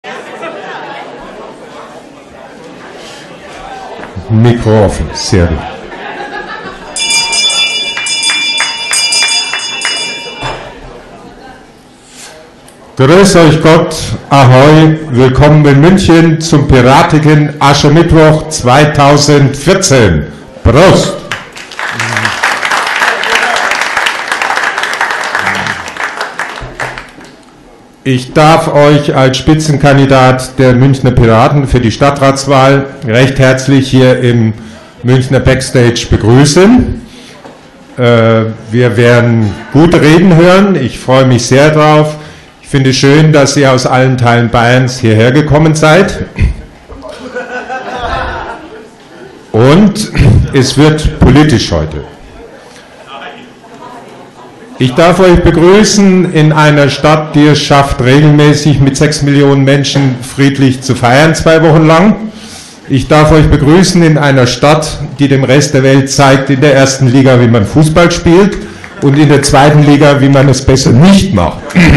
Mikro offen, sehr gut. Grüß euch Gott, Ahoi, willkommen in München zum piratigen Aschermittwoch 2014. Prost! Ich darf euch als Spitzenkandidat der Münchner Piraten für die Stadtratswahl recht herzlich hier im Münchner Backstage begrüßen. Wir werden gute Reden hören, ich freue mich sehr drauf. Ich finde es schön, dass ihr aus allen Teilen Bayerns hierher gekommen seid. Und es wird politisch heute. Ich darf euch begrüßen in einer Stadt, die es schafft, regelmäßig mit 6 Millionen Menschen friedlich zu feiern, 2 Wochen lang. Ich darf euch begrüßen in einer Stadt, die dem Rest der Welt zeigt, in der ersten Liga, wie man Fußball spielt und in der zweiten Liga, wie man es besser nicht macht.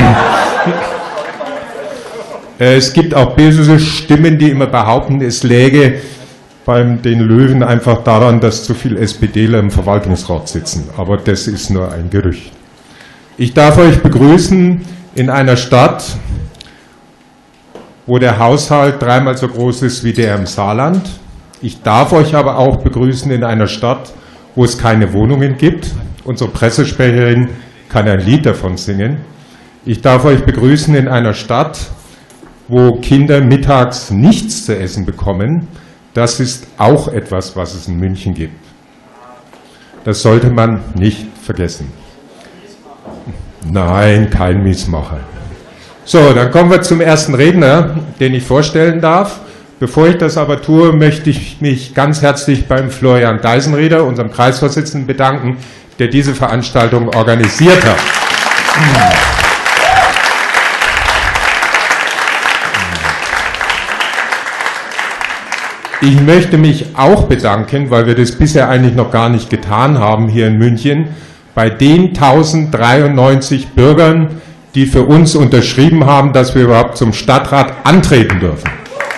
Es gibt auch böse Stimmen, die immer behaupten, es läge bei den Löwen einfach daran, dass zu viele SPDler im Verwaltungsrat sitzen. Aber das ist nur ein Gerücht. Ich darf euch begrüßen in einer Stadt, wo der Haushalt 3-mal so groß ist wie der im Saarland. Ich darf euch aber auch begrüßen in einer Stadt, wo es keine Wohnungen gibt. Unsere Pressesprecherin kann ein Lied davon singen. Ich darf euch begrüßen in einer Stadt, wo Kinder mittags nichts zu essen bekommen. Das ist auch etwas, was es in München gibt. Das sollte man nicht vergessen. Nein, kein Miesmacher. So, dann kommen wir zum ersten Redner, den ich vorstellen darf. Bevor ich das aber tue, möchte ich mich ganz herzlich beim Florian Deisenrieder, unserem Kreisvorsitzenden, bedanken, der diese Veranstaltung organisiert hat. Ich möchte mich auch bedanken, weil wir das bisher eigentlich noch gar nicht getan haben hier in München, bei den 1093 Bürgern, die für uns unterschrieben haben, dass wir überhaupt zum Stadtrat antreten dürfen.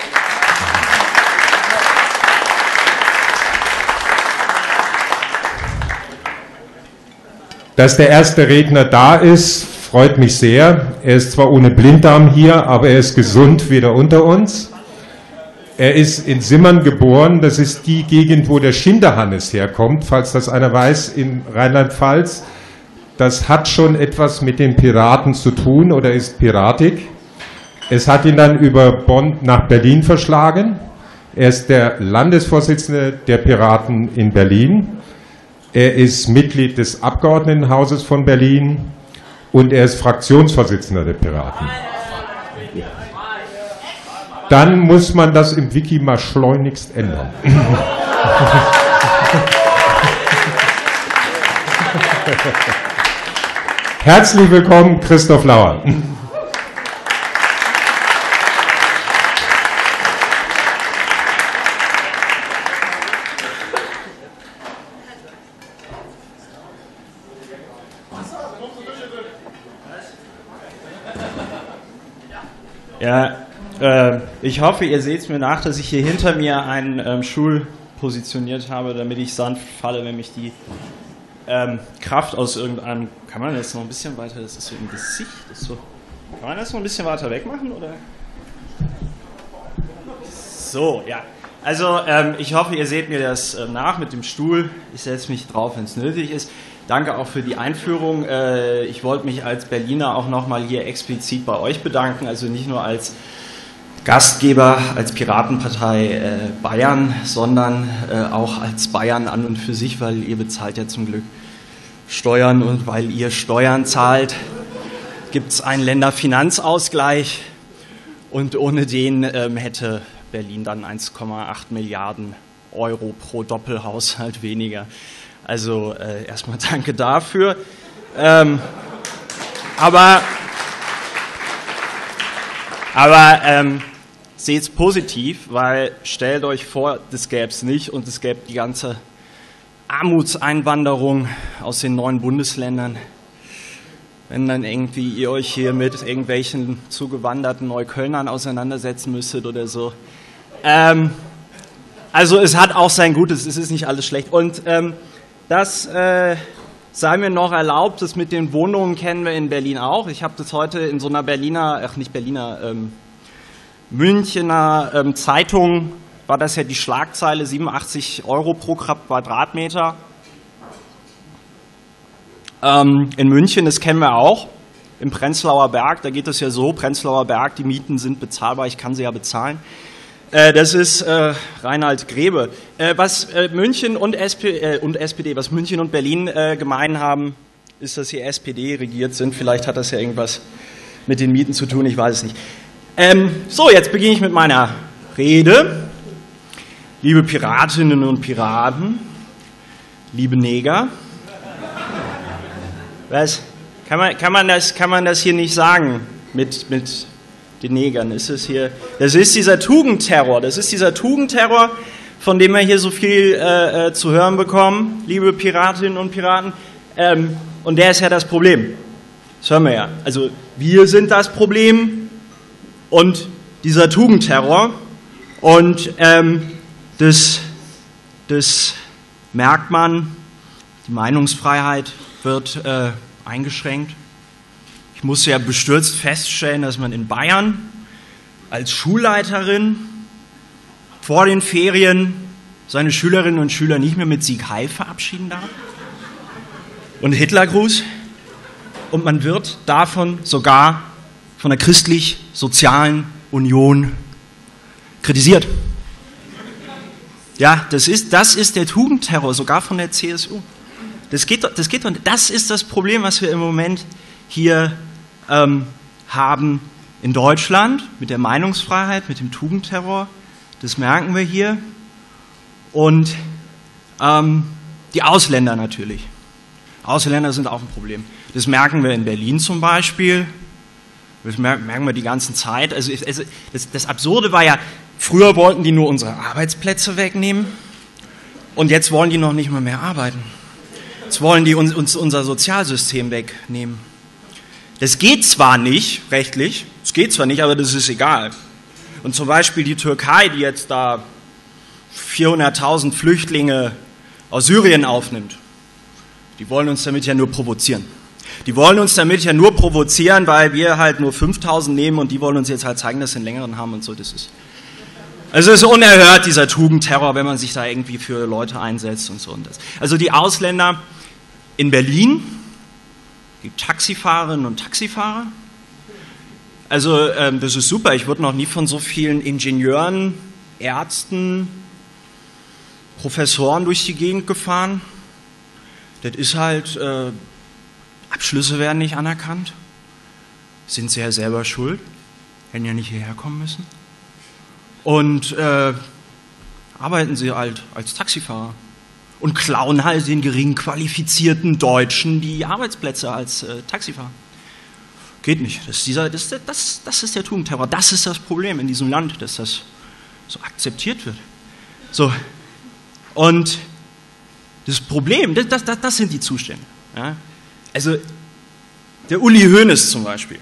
Dass der erste Redner da ist, freut mich sehr. Er ist zwar ohne Blinddarm hier, aber er ist gesund wieder unter uns. Er ist in Simmern geboren, das ist die Gegend, wo der Schinderhannes herkommt, falls das einer weiß, in Rheinland-Pfalz. Das hat schon etwas mit den Piraten zu tun oder ist piratig. Es hat ihn dann über Bonn nach Berlin verschlagen. Er ist der Landesvorsitzende der Piraten in Berlin. Er ist Mitglied des Abgeordnetenhauses von Berlin und er ist Fraktionsvorsitzender der Piraten. Dann muss man das im Wiki mal schleunigst ändern. Herzlich willkommen, Christoph Lauer. Ja, ich hoffe, ihr seht es mir nach, dass ich hier hinter mir einen Stuhl positioniert habe, damit ich sanft falle, wenn mich die Kraft aus irgendeinem... Kann man das noch ein bisschen weiter... Das ist so im Gesicht. Das so, kann man das noch ein bisschen weiter weg machen, oder? So, ja. Also, ich hoffe, ihr seht mir das nach mit dem Stuhl. Ich setze mich drauf, wenn es nötig ist. Danke auch für die Einführung. Ich wollte mich als Berliner auch nochmal hier explizit bei euch bedanken, also nicht nur als Gastgeber, als Piratenpartei Bayern, sondern auch als Bayern an und für sich, weil ihr bezahlt ja zum Glück Steuern und weil ihr Steuern zahlt, gibt es einen Länderfinanzausgleich und ohne den hätte Berlin dann 1,8 Milliarden Euro pro Doppelhaushalt weniger. Also erstmal danke dafür. Aber seht es positiv, weil stellt euch vor, das gäbe es nicht und es gäbe die ganze Armutseinwanderung aus den 9 Bundesländern. wenn dann irgendwie ihr euch hier mit irgendwelchen zugewanderten Neuköllnern auseinandersetzen müsstet oder so. Also es hat auch sein Gutes, es ist nicht alles schlecht. Und das sei mir noch erlaubt, das mit den Wohnungen kennen wir in Berlin auch. Ich habe das heute in so einer Münchener Zeitung, war das ja die Schlagzeile, 87 € pro Quadratmeter. In München, das kennen wir auch, im Prenzlauer Berg, da geht es ja so, Prenzlauer Berg, die Mieten sind bezahlbar, ich kann sie ja bezahlen. Das ist Reinhard Grebe. Was München und SPD, was München und Berlin gemein haben, ist, dass sie SPD regiert sind. Vielleicht hat das ja irgendwas mit den Mieten zu tun, ich weiß es nicht. So, jetzt beginne ich mit meiner Rede. Liebe Piratinnen und Piraten, liebe Neger. Was? Kann man das hier nicht sagen mit den Negern? Das ist dieser Tugendterror. Das ist dieser Tugendterror, von dem wir hier so viel zu hören bekommen, liebe Piratinnen und Piraten. Und der ist ja das Problem. Das hören wir ja. Also wir sind das Problem und dieser Tugendterror. Und das merkt man. Die Meinungsfreiheit wird eingeschränkt. Ich muss ja bestürzt feststellen, dass man in Bayern als Schulleiterin vor den Ferien seine Schülerinnen und Schüler nicht mehr mit Sieg Heil verabschieden darf und Hitlergruß. Und man wird davon sogar von der Christlich-Sozialen Union kritisiert. Ja, das ist der Tugendterror, sogar von der CSU. Das ist das Problem, was wir im Moment hier haben in Deutschland mit der Meinungsfreiheit, mit dem Tugendterror. Das merken wir hier. Und die Ausländer natürlich. Ausländer sind auch ein Problem. Das merken wir in Berlin zum Beispiel. Das merken wir die ganze Zeit. Also das Absurde war ja, früher wollten die nur unsere Arbeitsplätze wegnehmen und jetzt wollen die noch nicht mal mehr arbeiten. Jetzt wollen die uns unser Sozialsystem wegnehmen. Das geht zwar nicht rechtlich, aber das ist egal. Und zum Beispiel die Türkei, die jetzt da 400.000 Flüchtlinge aus Syrien aufnimmt, die wollen uns damit ja nur provozieren. Die wollen uns damit ja nur provozieren, weil wir halt nur 5.000 nehmen und die wollen uns jetzt halt zeigen, dass sie einen längeren haben und so. Also es ist unerhört, dieser Tugendterror, wenn man sich da irgendwie für Leute einsetzt und so. Also die Ausländer in Berlin, die Taxifahrerinnen und Taxifahrer, also das ist super. Ich wurde noch nie von so vielen Ingenieuren, Ärzten, Professoren durch die Gegend gefahren. Das ist halt, Abschlüsse werden nicht anerkannt. Sind sie ja selber schuld. Hätten ja nicht hierher kommen müssen. Und arbeiten sie halt als Taxifahrer. Und klauen halt den gering qualifizierten Deutschen die Arbeitsplätze als Taxifahrer. Geht nicht. Das ist der Tugendterror. Das ist das Problem in diesem Land, dass das so akzeptiert wird. So. Und das Problem, das sind die Zustände. Ja? Also der Uli Hoeneß zum Beispiel,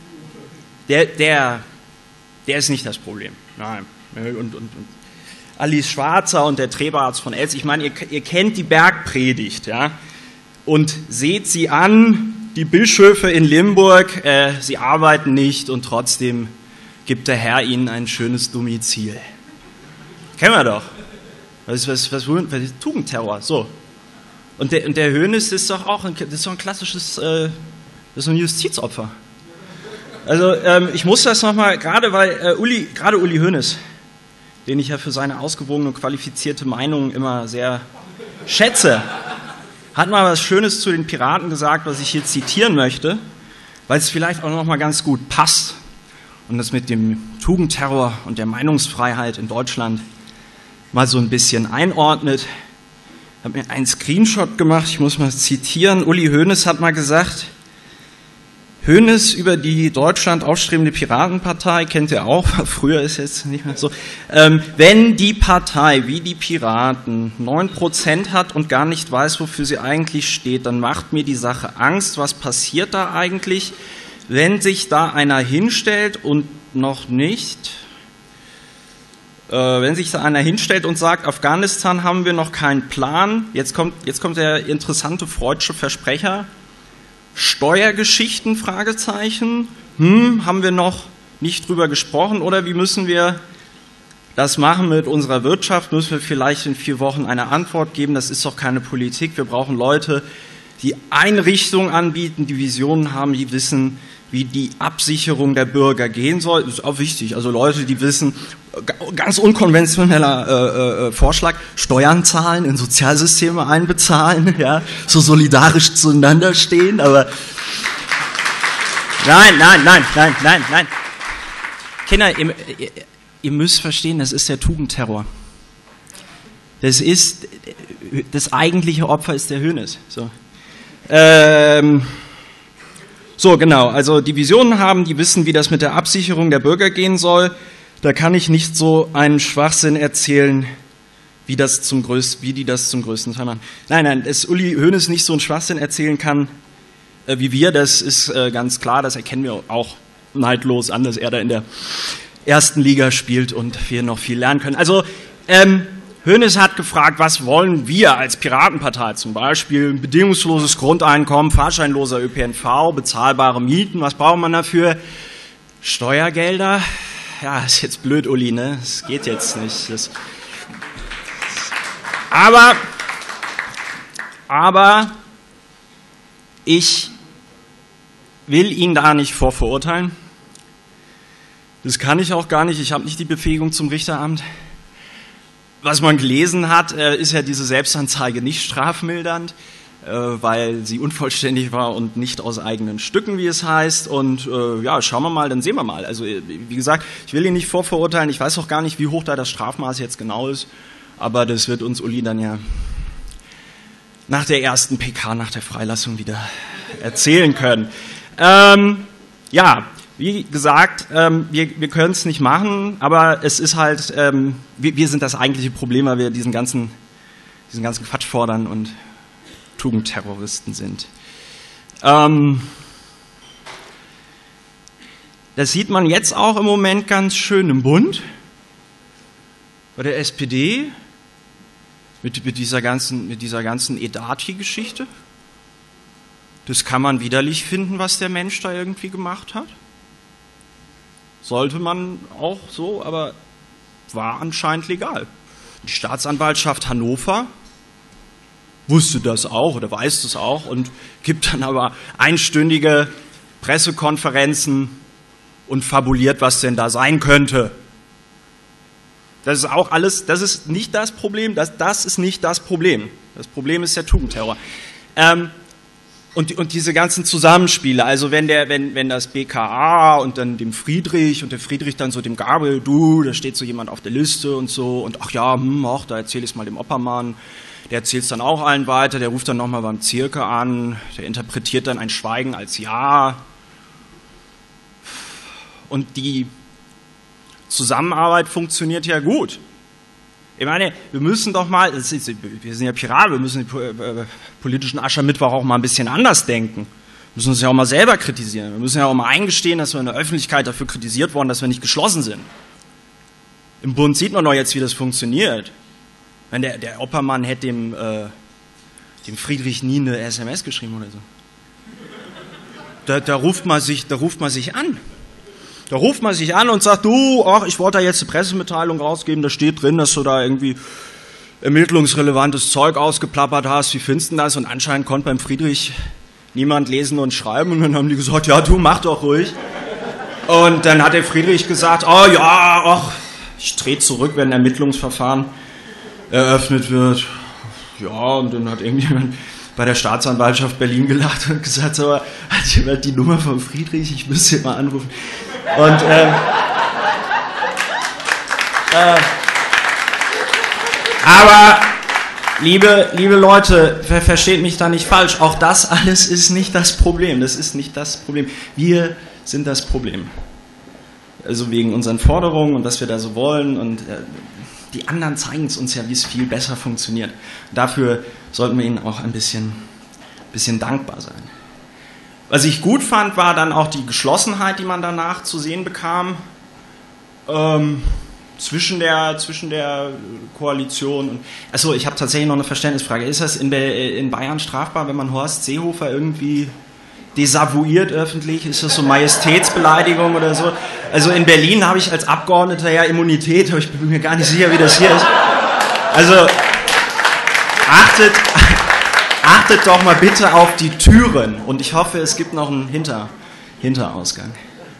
der ist nicht das Problem. Nein. Und Alice Schwarzer und der Trebarzt von Elz, ich meine, ihr kennt die Bergpredigt, ja, und seht sie an, die Bischöfe in Limburg, sie arbeiten nicht und trotzdem gibt der Herr ihnen ein schönes Domizil. Kennen wir doch. Was ist Tugendterror? So. Und der Hoeneß ist doch auch ein klassisches, das ist ein Justizopfer. Also ich muss das nochmal, gerade Uli Hoeneß, den ich ja für seine ausgewogene und qualifizierte Meinung immer sehr schätze, hat mal was Schönes zu den Piraten gesagt, was ich hier zitieren möchte, weil es vielleicht auch nochmal ganz gut passt und das mit dem Tugendterror und der Meinungsfreiheit in Deutschland mal so ein bisschen einordnet. Ich habe mir einen Screenshot gemacht, ich muss mal zitieren. Uli Hoeneß hat mal gesagt, Hoeneß über die Deutschland aufstrebende Piratenpartei, kennt ihr auch, früher ist jetzt nicht mehr so. Wenn die Partei wie die Piraten 9% hat und gar nicht weiß, wofür sie eigentlich steht, dann macht mir die Sache Angst. Was passiert da eigentlich, wenn sich da einer hinstellt und noch nicht, wenn sich da einer hinstellt und sagt, Afghanistan haben wir noch keinen Plan, jetzt kommt der interessante freudsche Versprecher, Steuergeschichten, Fragezeichen, haben wir noch nicht drüber gesprochen oder wie müssen wir das machen mit unserer Wirtschaft, müssen wir vielleicht in 4 Wochen eine Antwort geben, das ist doch keine Politik, wir brauchen Leute, die Einrichtungen anbieten, die Visionen haben, die wissen, wie die Absicherung der Bürger gehen soll, das ist auch wichtig, also Leute, die wissen, ganz unkonventioneller Vorschlag, Steuern zahlen, in Sozialsysteme einbezahlen, ja, so solidarisch zueinander stehen, aber nein. Kinder, ihr müsst verstehen, das ist der Tugendterror. Das eigentliche Opfer ist der Hoeneß. So, genau, also die Visionen haben, die wissen, wie das mit der Absicherung der Bürger gehen soll. Da kann ich nicht so einen Schwachsinn erzählen, wie die das zum größten Teil machen. Nein, dass Uli Hoeneß nicht so einen Schwachsinn erzählen kann, wie wir, das ist ganz klar, das erkennen wir auch neidlos an, dass er da in der ersten Liga spielt und wir noch viel lernen können. Also, Hoeneß hat gefragt, was wollen wir als Piratenpartei? Zum Beispiel ein bedingungsloses Grundeinkommen, fahrscheinloser ÖPNV, bezahlbare Mieten, was braucht man dafür? Steuergelder? Ja, ist jetzt blöd, Uli, ne? Das geht jetzt nicht. Aber ich will ihn da nicht vorverurteilen. Das kann ich auch gar nicht. Ich habe nicht die Befähigung zum Richteramt. Was man gelesen hat, ist ja diese Selbstanzeige nicht strafmildernd, weil sie unvollständig war und nicht aus eigenen Stücken, wie es heißt. Und ja, schauen wir mal, dann sehen wir mal. Also wie gesagt, ich will ihn nicht vorverurteilen. Ich weiß auch gar nicht, wie hoch da das Strafmaß jetzt genau ist. Aber das wird uns Uli dann ja nach der ersten PK, nach der Freilassung wieder erzählen können. Ja, wie gesagt, wir können es nicht machen, aber es ist halt, wir sind das eigentliche Problem, weil wir diesen ganzen Quatsch fordern und Tugendterroristen sind. Das sieht man jetzt auch im Moment ganz schön im Bund, bei der SPD, mit dieser ganzen Edati-Geschichte. Das kann man widerlich finden, was der Mensch da irgendwie gemacht hat. Sollte man auch so, aber war anscheinend legal. Die Staatsanwaltschaft Hannover wusste das auch oder weiß das auch und gibt dann aber einstündige Pressekonferenzen und fabuliert, was denn da sein könnte. Das ist auch alles, das ist nicht das Problem, das ist nicht das Problem. Das Problem ist der Tugendterror. Und diese ganzen Zusammenspiele, also wenn das BKA und dann dem Friedrich und der Friedrich dann so dem Gabriel, da steht so jemand auf der Liste und so und ach ja, da erzähle ich es mal dem Oppermann, der erzählt es dann auch allen weiter, der ruft dann nochmal beim Zirke an, der interpretiert dann ein Schweigen als Ja. Und die Zusammenarbeit funktioniert ja gut. Ich meine, wir müssen doch mal, wir sind ja Piraten, wir müssen den politischen Aschermittwoch auch mal ein bisschen anders denken. Wir müssen uns ja auch mal selber kritisieren. Wir müssen ja auch mal eingestehen, dass wir in der Öffentlichkeit dafür kritisiert wurden, dass wir nicht geschlossen sind. Im Bund sieht man doch jetzt, wie das funktioniert. Wenn der Oppermann hätte dem Friedrich nie eine SMS geschrieben oder so. Da ruft man sich an. Da ruft man sich an und sagt, ich wollte da jetzt eine Pressemitteilung rausgeben, da steht drin, dass du da irgendwie ermittlungsrelevantes Zeug ausgeplappert hast, wie findest du das? Und anscheinend konnte beim Friedrich niemand lesen und schreiben und dann haben die gesagt, ja, du mach doch ruhig. Und dann hat der Friedrich gesagt, ich trete zurück, wenn ein Ermittlungsverfahren eröffnet wird. Ja, und dann hat irgendjemand bei der Staatsanwaltschaft Berlin gelacht und gesagt, aber hat jemand die Nummer von Friedrich, ich müsste ihn mal anrufen. Und aber liebe Leute, versteht mich da nicht falsch. Auch das alles ist nicht das Problem. Das ist nicht das Problem. Wir sind das Problem. Also wegen unseren Forderungen und was wir da so wollen. Und die anderen zeigen es uns ja, wie es viel besser funktioniert. Dafür sollten wir ihnen auch ein bisschen dankbar sein. Was ich gut fand, war dann auch die Geschlossenheit, die man danach zu sehen bekam. Zwischen der Koalition und... Achso, ich habe tatsächlich noch eine Verständnisfrage. Ist das in Bayern strafbar, wenn man Horst Seehofer irgendwie desavouiert öffentlich? Ist das so Majestätsbeleidigung oder so? Also in Berlin habe ich als Abgeordneter ja Immunität, aber ich bin mir gar nicht sicher, wie das hier ist. Also achtet doch mal bitte auf die Türen und ich hoffe, es gibt noch einen Hinterausgang.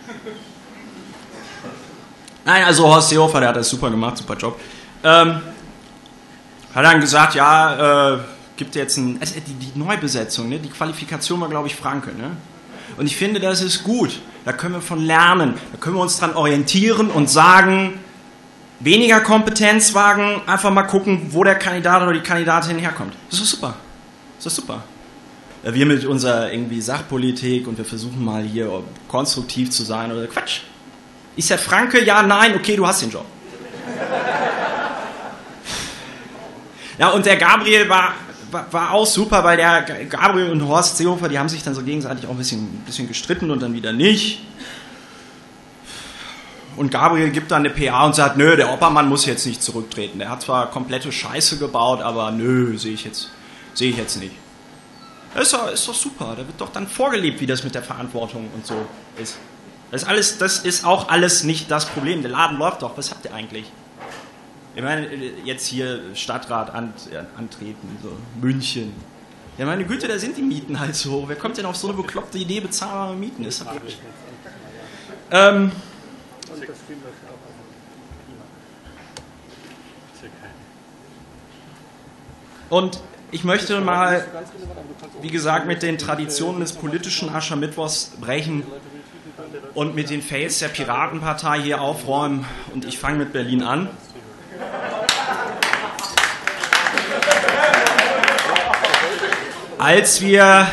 Nein, also Horst Seehofer, der hat das super gemacht, super Job. Hat dann gesagt, ja, gibt jetzt die Neubesetzung, ne? Die Qualifikation war, glaube ich, Franke. Ne? Und ich finde, das ist gut. Da können wir von lernen. Da können wir uns dran orientieren und sagen, weniger Kompetenz wagen, einfach mal gucken, wo der Kandidat oder die Kandidatin herkommt. Das ist super. Das ist super. Wir mit unserer irgendwie Sachpolitik und wir versuchen mal hier konstruktiv zu sein oder Quatsch. Ist der Franke? Ja, nein, okay, du hast den Job. Ja, und der Gabriel war auch super, weil der Gabriel und Horst Seehofer, die haben sich dann so gegenseitig auch ein bisschen gestritten und dann wieder nicht. Und Gabriel gibt dann eine PA und sagt, nö, der Oppermann muss jetzt nicht zurücktreten. Der hat zwar komplette Scheiße gebaut, aber nö, sehe ich jetzt nicht. Das ist doch super, da wird doch dann vorgelebt, wie das mit der Verantwortung und so ist. Das ist auch alles nicht das Problem. Der Laden läuft doch. Was habt ihr eigentlich? Ich meine, jetzt hier Stadtrat antreten, so München. Ja, meine Güte, da sind die Mieten halt so hoch. Wer kommt denn auf so eine bekloppte Idee, bezahlbare Mieten? Ist doch und ich möchte mal, wie gesagt, mit den Traditionen des politischen Aschermittwochs brechen und mit den Fails der Piratenpartei hier aufräumen. Und ich fange mit Berlin an. Als wir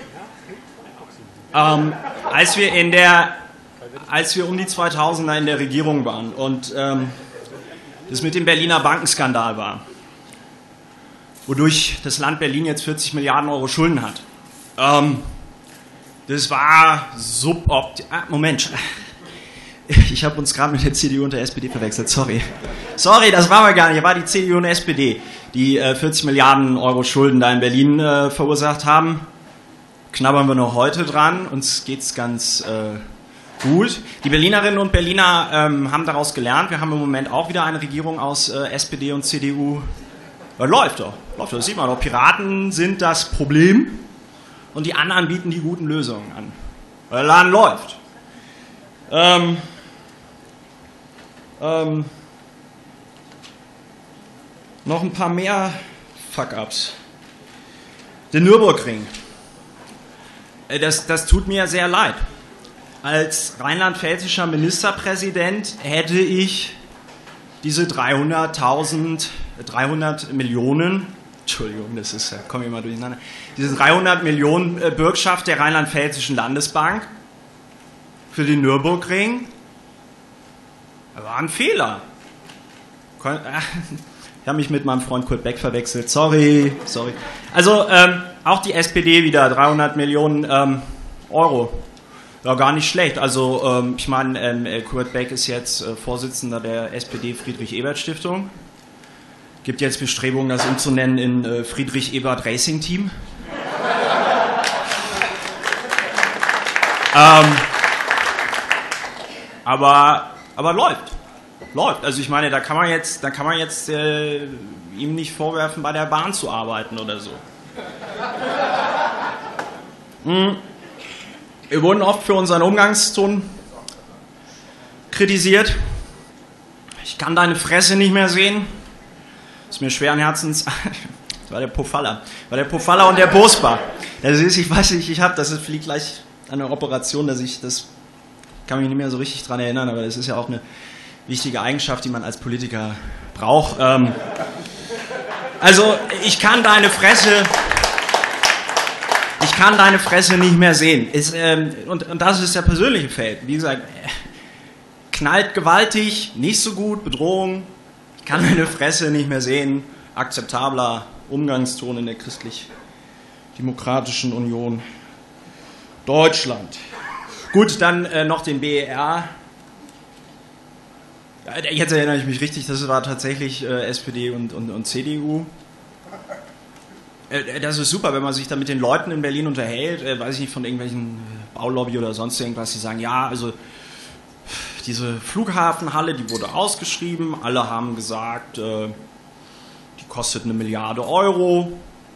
um die 2000er in der Regierung waren und das mit dem Berliner Bankenskandal war, wodurch das Land Berlin jetzt 40 Milliarden Euro Schulden hat. Das war suboptimal. Moment, ich habe uns gerade mit der CDU und der SPD verwechselt, sorry, das waren wir gar nicht, war die CDU und SPD, die 40 Milliarden Euro Schulden da in Berlin verursacht haben. Knabbern wir noch heute dran, uns geht's ganz gut. Die Berlinerinnen und Berliner haben daraus gelernt, wir haben im Moment auch wieder eine Regierung aus SPD und CDU. Läuft doch, das sieht man doch. Piraten sind das Problem und die anderen bieten die guten Lösungen an. Der Laden läuft. Noch ein paar mehr Fuck-Ups. Der Nürburgring. Das tut mir sehr leid. Als rheinland-pfälzischer Ministerpräsident hätte ich diese 300 Millionen, Entschuldigung, komme ich mal durcheinander, diese 300 Millionen Bürgschaft der Rheinland-Pfälzischen Landesbank für den Nürburgring, war ein Fehler. Ich habe mich mit meinem Freund Kurt Beck verwechselt, sorry. Also auch die SPD wieder 300 Millionen Euro. Ja, gar nicht schlecht. Also ich meine, Kurt Beck ist jetzt Vorsitzender der SPD-Friedrich-Ebert-Stiftung. Gibt jetzt Bestrebungen, das umzunennen in Friedrich-Ebert Racing Team. Aber läuft. Also ich meine, da kann man jetzt ihm nicht vorwerfen, bei der Bahn zu arbeiten oder so. Wir wurden oft für unseren Umgangston kritisiert. Ich kann deine Fresse nicht mehr sehen. Ist mir schweren Herzens. Das war der Pofalla. Und der Bosbach. Das ist, ich weiß nicht, das fliegt gleich an der Operation, das kann mich nicht mehr so richtig dran erinnern, aber das ist ja auch eine wichtige Eigenschaft, die man als Politiker braucht. Also, ich kann deine Fresse nicht mehr sehen. Und das ist der persönliche Feld. Wie gesagt, knallt gewaltig, nicht so gut, Bedrohung. Ich kann deine Fresse nicht mehr sehen. Akzeptabler Umgangston in der christlich-demokratischen Union Deutschland. Gut, dann noch den BER. Jetzt erinnere ich mich richtig, das war tatsächlich SPD und CDU. Das ist super, wenn man sich da mit den Leuten in Berlin unterhält, weiß ich nicht, von irgendwelchen Baulobby oder sonst irgendwas, die sagen, ja, also diese Flughafenhalle, die wurde ausgeschrieben, alle haben gesagt, die kostet 1 Milliarde Euro.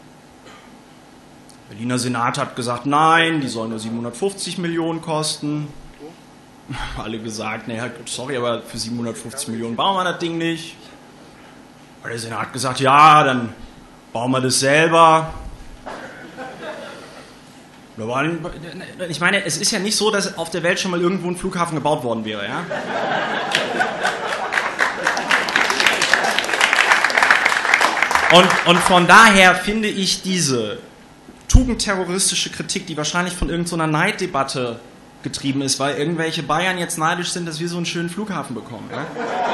Der Berliner Senat hat gesagt, nein, die soll nur 750 Millionen kosten. Alle gesagt, naja, sorry, aber für 750 Millionen bauen wir das Ding nicht. Aber der Senat hat gesagt, ja, dann bauen wir das selber. Ich meine, es ist ja nicht so, dass auf der Welt schon mal irgendwo ein Flughafen gebaut worden wäre, ja? Und von daher finde ich diese tugendterroristische Kritik, die wahrscheinlich von irgendeiner Neiddebatte getrieben ist, weil irgendwelche Bayern jetzt neidisch sind, dass wir so einen schönen Flughafen bekommen. Ja,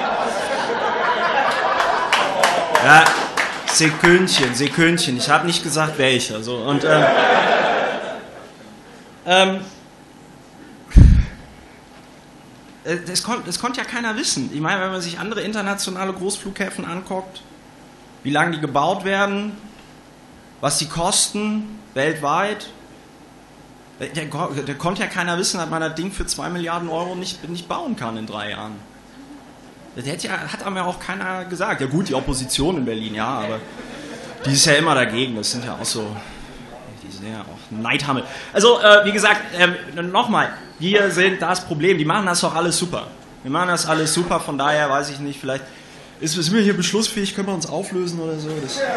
ja, Sekündchen. Ich habe nicht gesagt, welcher. So. Und das konnte ja keiner wissen. Ich meine, wenn man sich andere internationale Großflughäfen anguckt, wie lange die gebaut werden, was die kosten weltweit, der konnte ja keiner wissen, dass man das Ding für 2 Milliarden Euro nicht bauen kann in 3 Jahren. Das hat aber auch keiner gesagt. Ja gut, die Opposition in Berlin, ja, aber die ist ja immer dagegen. Das sind ja auch so, die sind ja auch Neidhammel. Also, wie gesagt, nochmal, wir sind das Problem. Die machen das doch alles super. Wir machen das alles super, von daher weiß ich nicht, vielleicht sind wir hier beschlussfähig, können wir uns auflösen oder so.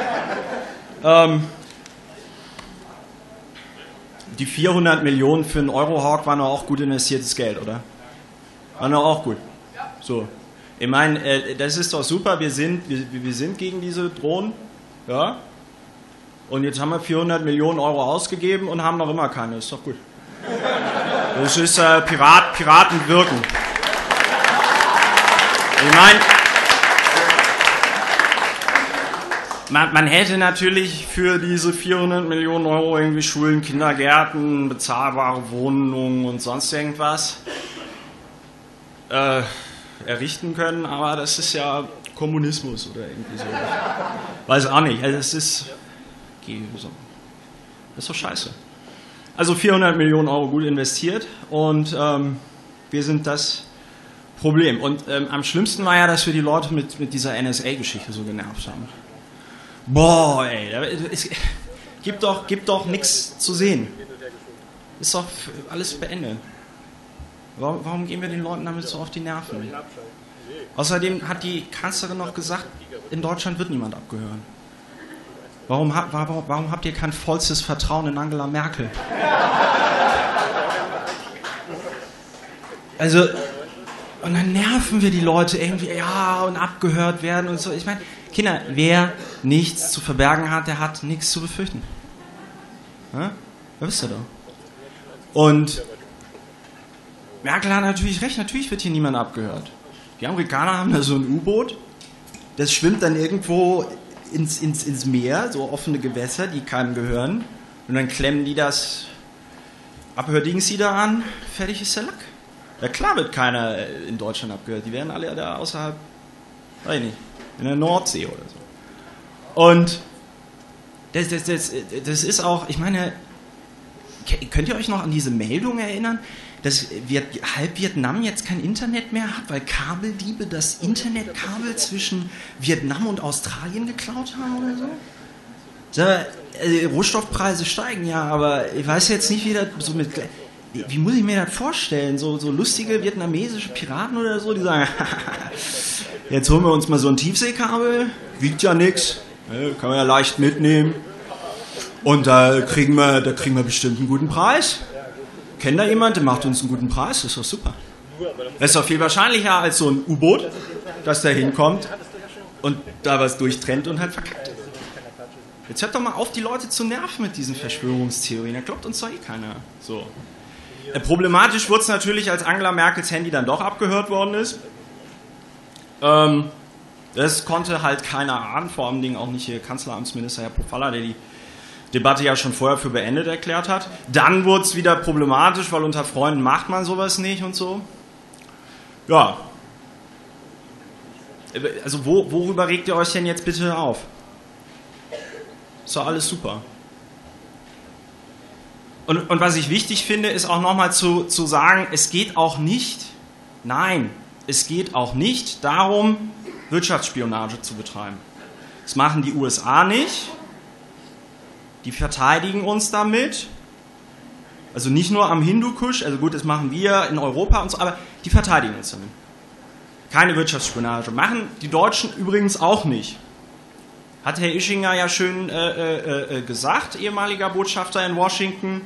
Die 400 Millionen für einen Eurohawk waren doch auch gut investiertes Geld, oder? Waren doch auch gut. So. Ich meine, das ist doch super, wir sind gegen diese Drohnen, ja? Und jetzt haben wir 400 Millionen Euro ausgegeben und haben noch immer keine, ist doch gut. Das ist Piraten wirken. Ich meine, man hätte natürlich für diese 400 Millionen Euro irgendwie Schulen, Kindergärten, bezahlbare Wohnungen und sonst irgendwas errichten können, aber das ist ja Kommunismus oder irgendwie so. Weiß auch nicht. Also das ist doch scheiße. Also 400 Millionen Euro gut investiert und wir sind das Problem. Und am schlimmsten war ja, dass wir die Leute mit dieser NSA-Geschichte so genervt haben. Boah, ey, es gibt doch nichts zu sehen. Ist doch alles beendet. Warum gehen wir den Leuten damit so auf die Nerven? Außerdem hat die Kanzlerin noch gesagt, in Deutschland wird niemand abgehört. Warum habt ihr kein vollstes Vertrauen in Angela Merkel? Also, und dann nerven wir die Leute irgendwie, ja, und abgehört werden und so. Ich meine, Kinder, wer nichts zu verbergen hat, der hat nichts zu befürchten. Ja? Das wisst ihr doch. Und Merkel hat natürlich recht, natürlich wird hier niemand abgehört. Die Amerikaner haben da so ein U-Boot, das schwimmt dann irgendwo ins Meer, so offene Gewässer, die keinem gehören. Und dann klemmen die das Abhördings da an, fertig ist der Lack. Ja klar wird keiner in Deutschland abgehört, die werden alle da außerhalb, weiß ich nicht, in der Nordsee oder so. Und das ist auch, ich meine, könnt ihr euch noch an diese Meldung erinnern, dass halb Vietnam jetzt kein Internet mehr hat, weil Kabeldiebe das Internetkabel zwischen Vietnam und Australien geklaut haben oder so? Rohstoffpreise steigen ja, aber ich weiß jetzt nicht, wie muss ich mir das vorstellen? So lustige vietnamesische Piraten oder so, die sagen, jetzt holen wir uns mal so ein Tiefseekabel, wiegt ja nichts, kann man ja leicht mitnehmen und da kriegen wir bestimmt einen guten Preis. Kennt da jemand, der macht uns einen guten Preis? Das ist doch super. Das ist doch viel wahrscheinlicher als so ein U-Boot, das da hinkommt und da was durchtrennt und halt verkackt. Jetzt hört doch mal auf, die Leute zu nerven mit diesen Verschwörungstheorien. Da glaubt uns doch eh keiner. So. Problematisch wurde es natürlich, als Angela Merkels Handy dann doch abgehört worden ist. Das konnte halt keiner ahnen, vor allem auch nicht Ihr Kanzleramtsminister Herr Pofalla, der die Debatte ja schon vorher für beendet erklärt hat. Dann wurde es wieder problematisch, weil unter Freunden macht man sowas nicht und so. Ja. Also worüber regt ihr euch denn jetzt bitte auf? Ist doch alles super. Und was ich wichtig finde, ist auch nochmal zu sagen, es geht auch nicht, nein, es geht auch nicht darum, Wirtschaftsspionage zu betreiben. Das machen die USA nicht. Die verteidigen uns damit. Also nicht nur am Hindukusch, also gut, das machen wir in Europa und so, aber die verteidigen uns damit. Keine Wirtschaftsspionage. Machen die Deutschen übrigens auch nicht. Hat Herr Ischinger ja schön gesagt, ehemaliger Botschafter in Washington.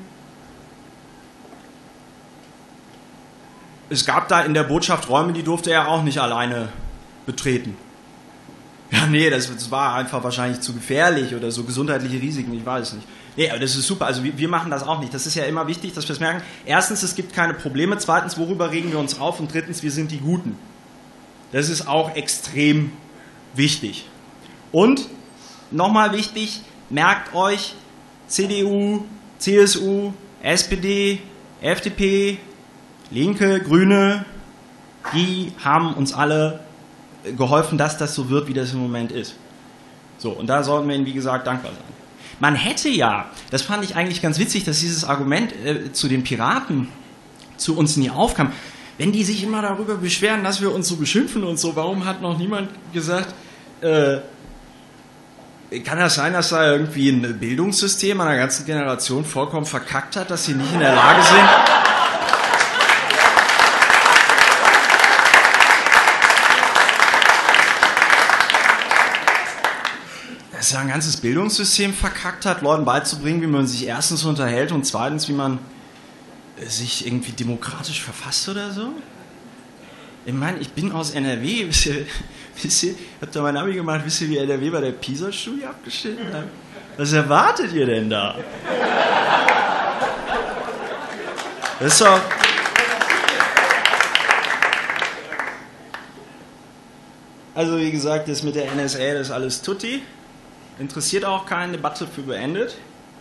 Es gab da in der Botschaft Räume, die durfte er auch nicht alleine betreten. Ja, nee, das war einfach wahrscheinlich zu gefährlich oder so gesundheitliche Risiken, ich weiß nicht. Nee, aber das ist super, also wir machen das auch nicht. Das ist ja immer wichtig, dass wir es merken. Erstens, es gibt keine Probleme. Zweitens, worüber regen wir uns auf? Und drittens, wir sind die Guten. Das ist auch extrem wichtig. Und, nochmal wichtig, merkt euch, CDU, CSU, SPD, FDP, Linke, Grüne, die haben uns alle geholfen, dass das so wird, wie das im Moment ist. So, und da sollten wir ihnen, wie gesagt, dankbar sein. Man hätte ja, das fand ich eigentlich ganz witzig, dass dieses Argument zu den Piraten zu uns nie aufkam, wenn die sich immer darüber beschweren, dass wir uns so beschimpfen und so, warum hat noch niemand gesagt, kann das sein, dass da irgendwie ein Bildungssystem einer ganzen Generation vollkommen verkackt hat, dass sie nicht in der Lage sind, dass er ein ganzes Bildungssystem verkackt hat, Leuten beizubringen, wie man sich erstens unterhält und zweitens, wie man sich irgendwie demokratisch verfasst oder so? Ich meine, ich bin aus NRW, wisst ihr, ich hab da mein Abi gemacht, wisst ihr, wie NRW bei der PISA-Studie abgeschnitten hat? Was erwartet ihr denn da? Das ist doch... Also wie gesagt, das mit der NSA, das ist alles tutti. Interessiert auch keine Debatte für beendet.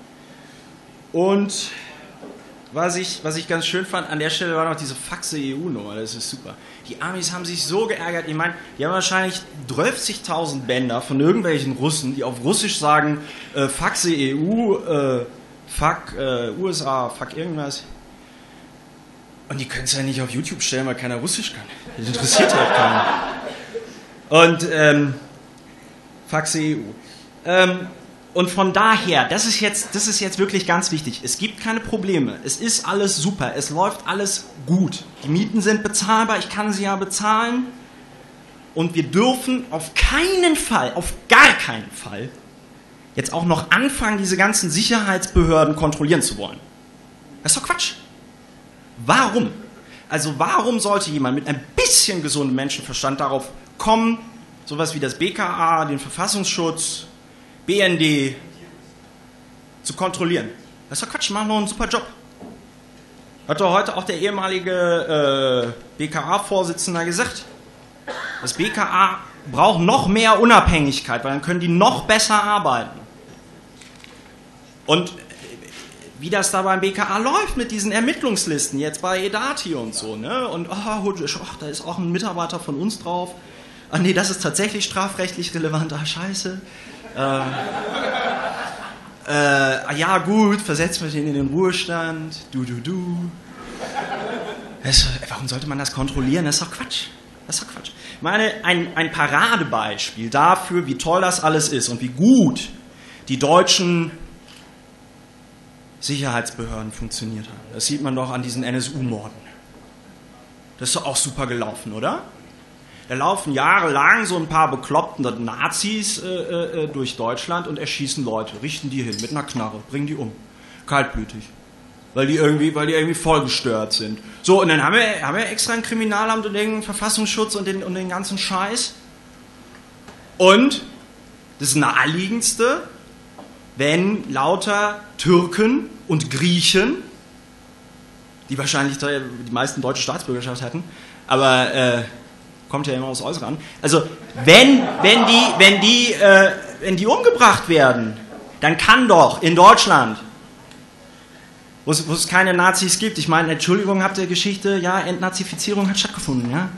Und was ich ganz schön fand, an der Stelle war noch diese Faxe-EU-Nummer, das ist super. Die Amis haben sich so geärgert, ich meine, die haben wahrscheinlich 12.000 Bänder von irgendwelchen Russen, die auf Russisch sagen, Faxe-EU, fuck USA, fuck irgendwas. Und die können es ja nicht auf YouTube stellen, weil keiner Russisch kann. Das interessiert halt keinen. Und Faxe-EU. Und von daher, das ist jetzt wirklich ganz wichtig, es gibt keine Probleme, es ist alles super, es läuft alles gut, die Mieten sind bezahlbar, ich kann sie ja bezahlen und wir dürfen auf keinen Fall, auf gar keinen Fall, jetzt auch noch anfangen, diese ganzen Sicherheitsbehörden kontrollieren zu wollen. Das ist doch Quatsch. Warum? Also warum sollte jemand mit ein bisschen gesundem Menschenverstand darauf kommen, sowas wie das BKA, den Verfassungsschutz, BND zu kontrollieren? Das ist doch Quatsch, machen noch einen super Job. Hat doch heute auch der ehemalige BKA-Vorsitzende gesagt. Das BKA braucht noch mehr Unabhängigkeit, weil dann können die noch besser arbeiten. Und wie das da beim BKA läuft mit diesen Ermittlungslisten, jetzt bei Edati und so, ne? Und da ist auch ein Mitarbeiter von uns drauf. Ah nee, das ist tatsächlich strafrechtlich relevant, scheiße. Ja gut, versetzen wir den in den Ruhestand, warum sollte man das kontrollieren? Das ist doch Quatsch. Das ist doch Quatsch. Ich meine, ein Paradebeispiel dafür, wie toll das alles ist und wie gut die deutschen Sicherheitsbehörden funktioniert haben. Das sieht man doch an diesen NSU-Morden. Das ist doch auch super gelaufen, oder? Da laufen jahrelang so ein paar bekloppte Nazis durch Deutschland und erschießen Leute, richten die hin mit einer Knarre, bringen die um. Kaltblütig. Weil die irgendwie vollgestört sind. So, und dann haben wir extra ein Kriminalamt und den Verfassungsschutz und den ganzen Scheiß. Und das Naheliegendste, wenn lauter Türken und Griechen, die wahrscheinlich die meisten deutsche Staatsbürgerschaft hatten, aber kommt ja immer aufs Äußere an. Also wenn die umgebracht werden, dann kann doch in Deutschland, wo es keine Nazis gibt, ich meine, Entschuldigung, habt ihr Geschichte, ja, Entnazifizierung hat stattgefunden, ja.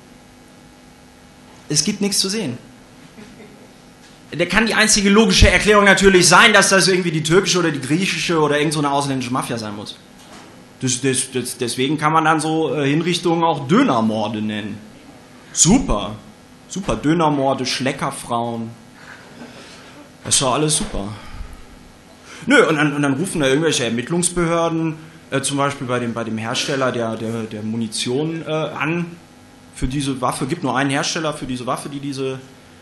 Es gibt nichts zu sehen. Da kann die einzige logische Erklärung natürlich sein, dass das irgendwie die türkische oder die griechische oder irgend so eine ausländische Mafia sein muss. Deswegen kann man dann so Hinrichtungen auch Dönermorde nennen. Super. Super. Dönermorde, Schleckerfrauen. Das ist doch alles super. Nö, und dann rufen da irgendwelche Ermittlungsbehörden, zum Beispiel bei dem Hersteller der Munition an, für diese Waffe. Gibt nur einen Hersteller für diese Waffe, die diese...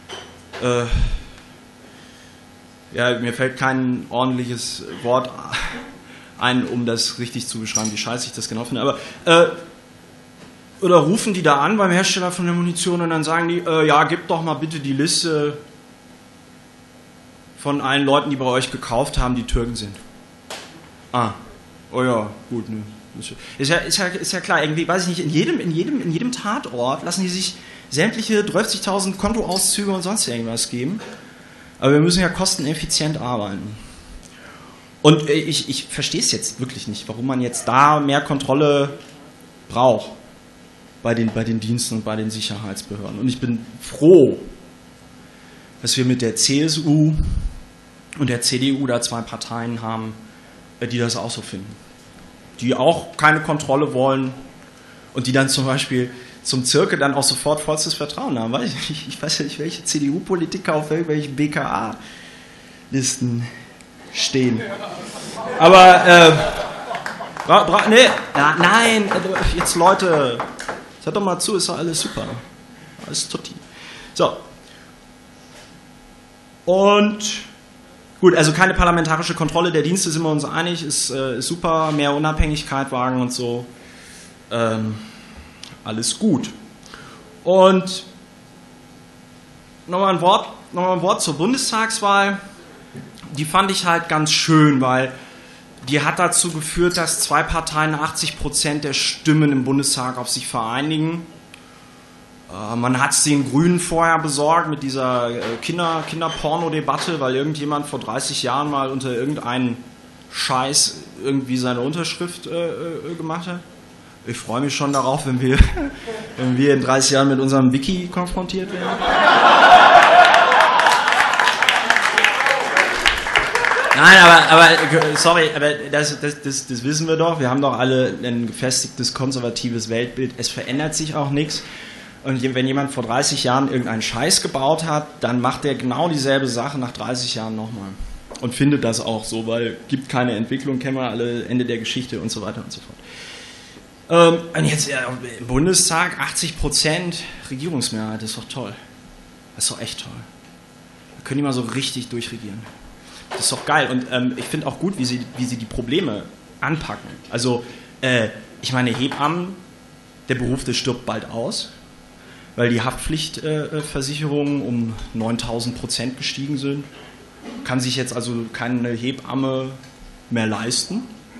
ja, mir fällt kein ordentliches Wort ein, um das richtig zu beschreiben, wie scheiße ich das genau finde. Aber oder rufen die da an beim Hersteller von der Munition und dann sagen die, ja, gib doch mal bitte die Liste von allen Leuten, die bei euch gekauft haben, die Türken sind. Ah, oh ja, gut. Ne. Ist ja klar, irgendwie, weiß ich nicht, in jedem Tatort lassen die sich sämtliche 30.000 Kontoauszüge und sonst irgendwas geben. Aber wir müssen ja kosteneffizient arbeiten. Und ich verstehe es jetzt wirklich nicht, warum man jetzt da mehr Kontrolle braucht bei den Diensten und bei den Sicherheitsbehörden. Und ich bin froh, dass wir mit der CSU und der CDU da zwei Parteien haben, die das auch so finden. Die auch keine Kontrolle wollen und die dann zum Beispiel zum Zirkel dann auch sofort vollstes Vertrauen haben. Weil ich weiß ja nicht, welche CDU-Politiker auf irgendwelchen BKA-Listen stehen. Aber, nein, jetzt Leute, hört doch mal zu, ist doch alles super. Alles tutti. So. Und, gut, also keine parlamentarische Kontrolle der Dienste, sind wir uns einig, ist super, mehr Unabhängigkeit wagen und so. Alles gut. Und nochmal ein Wort zur Bundestagswahl. Die fand ich halt ganz schön, weil die hat dazu geführt, dass zwei Parteien 80% der Stimmen im Bundestag auf sich vereinigen. Man hat es den Grünen vorher besorgt mit dieser Kinderporno-Debatte, weil irgendjemand vor 30 Jahren mal unter irgendeinen Scheiß irgendwie seine Unterschrift gemacht hat. Ich freue mich schon darauf, wenn wir in 30 Jahren mit unserem Wiki konfrontiert werden. Nein, aber sorry, aber das wissen wir doch. Wir haben doch alle ein gefestigtes, konservatives Weltbild. Es verändert sich auch nichts. Und wenn jemand vor 30 Jahren irgendeinen Scheiß gebaut hat, dann macht er genau dieselbe Sache nach 30 Jahren nochmal. Und findet das auch so, weil gibt keine Entwicklung, kennen wir alle, Ende der Geschichte und so weiter und so fort. Und jetzt im Bundestag 80% Regierungsmehrheit, das ist doch toll. Das ist doch echt toll. Da können die mal so richtig durchregieren. Das ist doch geil. Und ich finde auch gut, wie sie die Probleme anpacken. Also, ich meine, Hebammen, der Beruf, der stirbt bald aus, weil die Haftpflichtversicherungen um 9.000% gestiegen sind. Kann sich jetzt also keine Hebamme mehr leisten.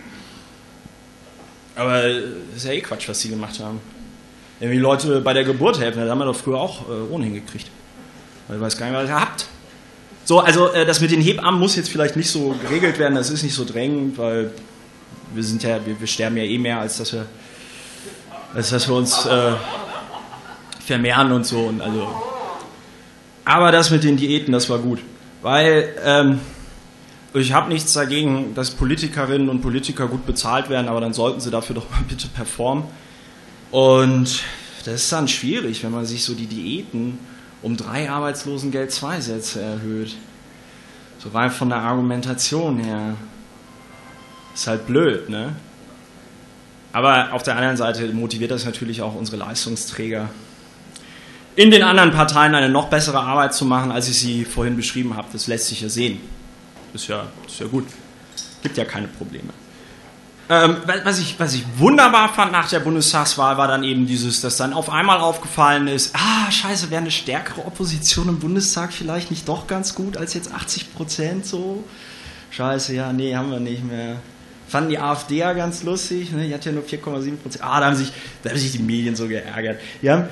Aber das ist ja eh Quatsch, was sie gemacht haben. Wenn die Leute bei der Geburt helfen, das haben wir doch früher auch ohne hingekriegt. Weil ich weiß gar nicht, was ihr habt. So, also das mit den Hebammen muss jetzt vielleicht nicht so geregelt werden, das ist nicht so drängend, weil wir sterben ja eh mehr, als dass wir uns vermehren und so. Und also. Aber das mit den Diäten, das war gut. Weil ich habe nichts dagegen, dass Politikerinnen und Politiker gut bezahlt werden, aber dann sollten sie dafür doch mal bitte performen. Und das ist dann schwierig, wenn man sich so die Diäten um 3 Arbeitslosengeld-2-Sätze erhöht. So rein von der Argumentation her. Ist halt blöd, ne? Aber auf der anderen Seite motiviert das natürlich auch unsere Leistungsträger, in den anderen Parteien eine noch bessere Arbeit zu machen, als ich sie vorhin beschrieben habe. Das lässt sich ja sehen. Ist ja gut. Gibt ja keine Probleme. Was ich wunderbar fand nach der Bundestagswahl, war dann eben dass dann auf einmal aufgefallen ist, scheiße, wäre eine stärkere Opposition im Bundestag vielleicht nicht doch ganz gut als jetzt 80% so. Scheiße, ja, nee, haben wir nicht mehr. Fanden die AfD ja ganz lustig, ne? Die hat ja nur 4,7%. Da haben sich die Medien so geärgert. Die haben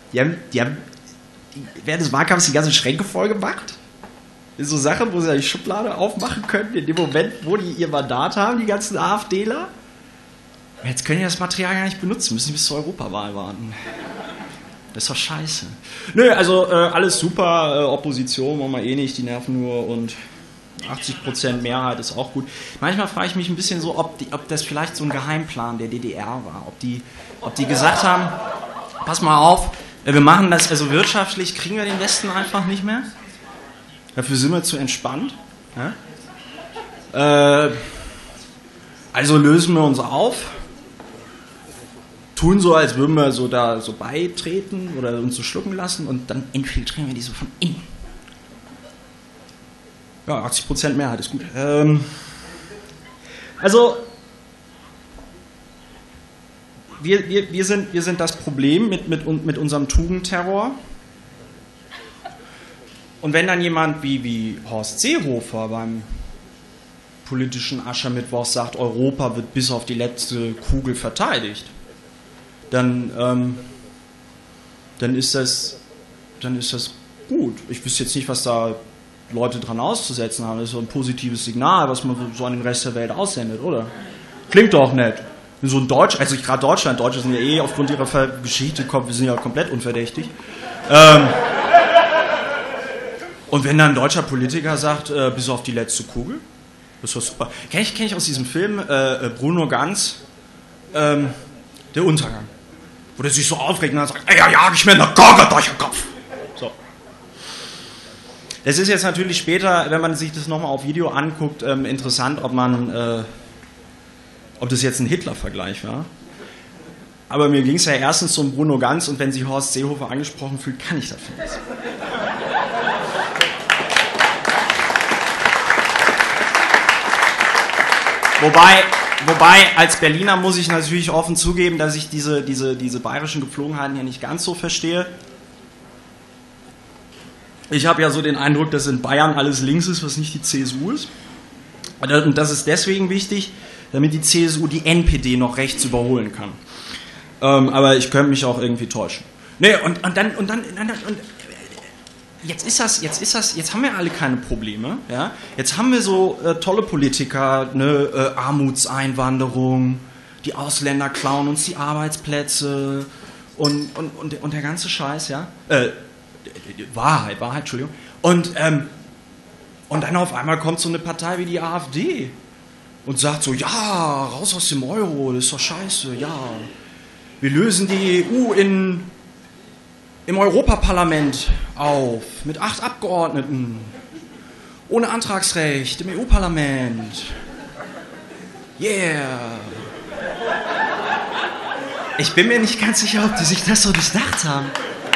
während des Wahlkampfs die ganzen Schränke voll gemacht. Das ist so Sache, wo sie ja die Schublade aufmachen können, in dem Moment, wo die ihr Mandat haben, die ganzen AfDler. Jetzt können die das Material gar nicht benutzen, müssen die bis zur Europawahl warten. Das ist doch scheiße. Nö, also alles super, Opposition wollen wir eh nicht, die nerven nur und 80% Mehrheit ist auch gut. Manchmal frage ich mich ein bisschen so, ob das vielleicht so ein Geheimplan der DDR war. Ob die gesagt haben, pass mal auf, wir machen das, also wirtschaftlich kriegen wir den Westen einfach nicht mehr. Dafür sind wir zu entspannt. Ja? Also lösen wir uns auf, tun so, als würden wir so da so beitreten oder uns so schlucken lassen und dann infiltrieren wir die so von innen. Ja, 80% Mehrheit ist gut. Also, wir sind das Problem mit unserem Tugendterror. Und wenn dann jemand wie Horst Seehofer beim politischen Aschermittwoch sagt, Europa wird bis auf die letzte Kugel verteidigt, dann ist das gut. Ich wüsste jetzt nicht, was da Leute dran auszusetzen haben. Das ist so ein positives Signal, was man so an den Rest der Welt aussendet, oder? Klingt doch nett. So ein Deutsch, also gerade Deutschland, Deutsche sind ja eh aufgrund ihrer Geschichte, wir sind ja komplett unverdächtig. Und wenn dann ein deutscher Politiker sagt, bis auf die letzte Kugel, das ist doch super. Kenn ich aus diesem Film Bruno Ganz, Der Untergang, wo der sich so aufregt und dann sagt, ey, ja, jag ich mir eine Gurke durch den Kopf. So. Das ist jetzt natürlich später, wenn man sich das nochmal auf Video anguckt, interessant, ob das jetzt ein Hitler-Vergleich war. Aber mir ging es ja erstens um Bruno Ganz und wenn sich Horst Seehofer angesprochen fühlt, kann ich dafür nichts. Wobei, als Berliner muss ich natürlich offen zugeben, dass ich diese bayerischen Gepflogenheiten hier nicht ganz so verstehe. Ich habe ja so den Eindruck, dass in Bayern alles links ist, was nicht die CSU ist. Und das ist deswegen wichtig, damit die CSU die NPD noch rechts überholen kann. Aber ich könnte mich auch irgendwie täuschen. Nee, und jetzt haben wir alle keine Probleme. Ja? Jetzt haben wir so tolle Politiker, ne, Armutseinwanderung, die Ausländer klauen uns die Arbeitsplätze und der ganze Scheiß, ja. Wahrheit, Entschuldigung. Und dann auf einmal kommt so eine Partei wie die AfD und sagt so, ja, raus aus dem Euro, das ist doch scheiße, ja. Wir lösen die EU im Europaparlament auf, mit 8 Abgeordneten, ohne Antragsrecht, im EU-Parlament. Yeah. Ich bin mir nicht ganz sicher, ob die sich das so durchdacht haben.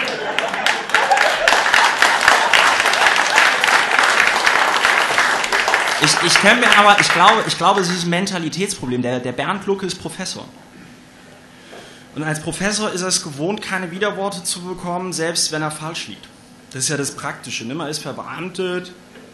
Ich glaube, es ist ein Mentalitätsproblem. Der Bernd Lucke ist Professor. Und als Professor ist er es gewohnt, keine Widerworte zu bekommen, selbst wenn er falsch liegt. Das ist ja das Praktische. Ne? Man ist verbeamtet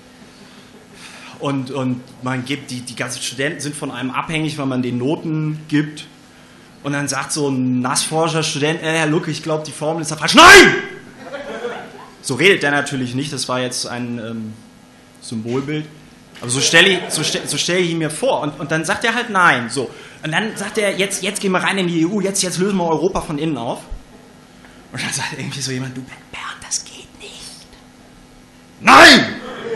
und man gibt, die ganzen Studenten sind von einem abhängig, weil man den Noten gibt. Und dann sagt so ein nassforscher Student, Herr Lucke, ich glaube, die Formel ist da falsch. Nein! So redet der natürlich nicht, das war jetzt ein Symbolbild. Aber so stelle ich ihn mir vor. Und dann sagt er halt nein. So. Und dann sagt er, jetzt gehen wir rein in die EU, jetzt lösen wir Europa von innen auf. Und dann sagt irgendwie so jemand, du Bernd, das geht nicht. Nein!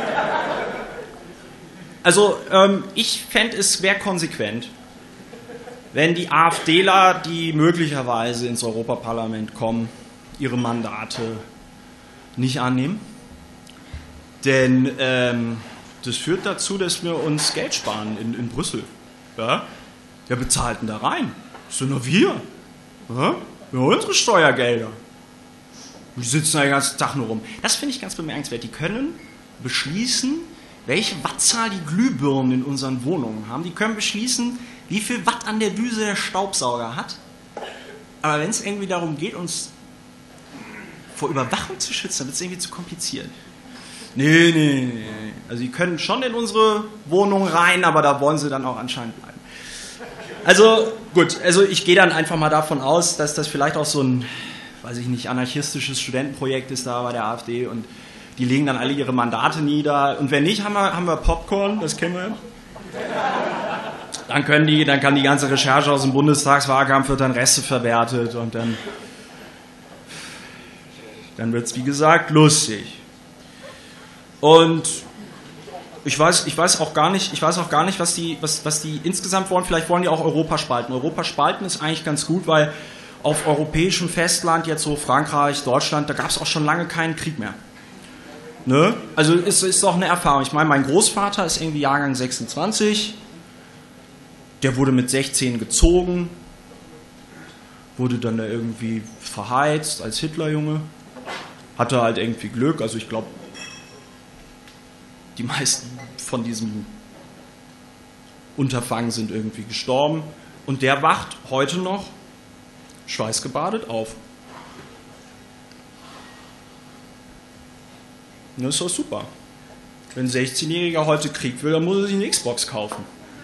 Also ich fände, es wäre konsequent, wenn die AfDler, die möglicherweise ins Europaparlament kommen, ihre Mandate nicht annehmen. Denn das führt dazu, dass wir uns Geld sparen in Brüssel. Ja? Wer bezahlt denn da rein? Das sind nur wir. Ja? Wir haben unsere Steuergelder. Die sitzen da den ganzen Tag nur rum. Das finde ich ganz bemerkenswert. Die können beschließen, welche Wattzahl die Glühbirnen in unseren Wohnungen haben. Die können beschließen, wie viel Watt an der Düse der Staubsauger hat. Aber wenn es irgendwie darum geht, uns vor Überwachung zu schützen, dann wird es irgendwie zu kompliziert. Nee. Also die können schon in unsere Wohnung rein, aber da wollen sie dann auch anscheinend bleiben. Also gut, also ich gehe dann einfach mal davon aus, dass das vielleicht auch so ein, weiß ich nicht, anarchistisches Studentenprojekt ist da bei der AfD und die legen dann alle ihre Mandate nieder. Und wenn nicht, haben wir Popcorn, das kennen wir. Dann kann die ganze Recherche aus dem Bundestagswahlkampf wird dann Reste verwertet und dann wird es, wie gesagt, lustig. Und ich weiß auch gar nicht, was die insgesamt wollen. Vielleicht wollen die auch Europa spalten. Europa spalten ist eigentlich ganz gut, weil auf europäischem Festland, jetzt so Frankreich, Deutschland, da gab es auch schon lange keinen Krieg mehr. Ne? Also ist doch eine Erfahrung. Ich meine, mein Großvater ist irgendwie Jahrgang 26. Der wurde mit 16 gezogen, wurde dann da irgendwie verheizt als Hitlerjunge. Hatte halt irgendwie Glück. Also ich glaube, die meisten von diesem Unterfangen sind irgendwie gestorben. Und der wacht heute noch schweißgebadet auf. Das ist doch super. Wenn ein 16-Jähriger heute Krieg will, dann muss er sich eine Xbox kaufen.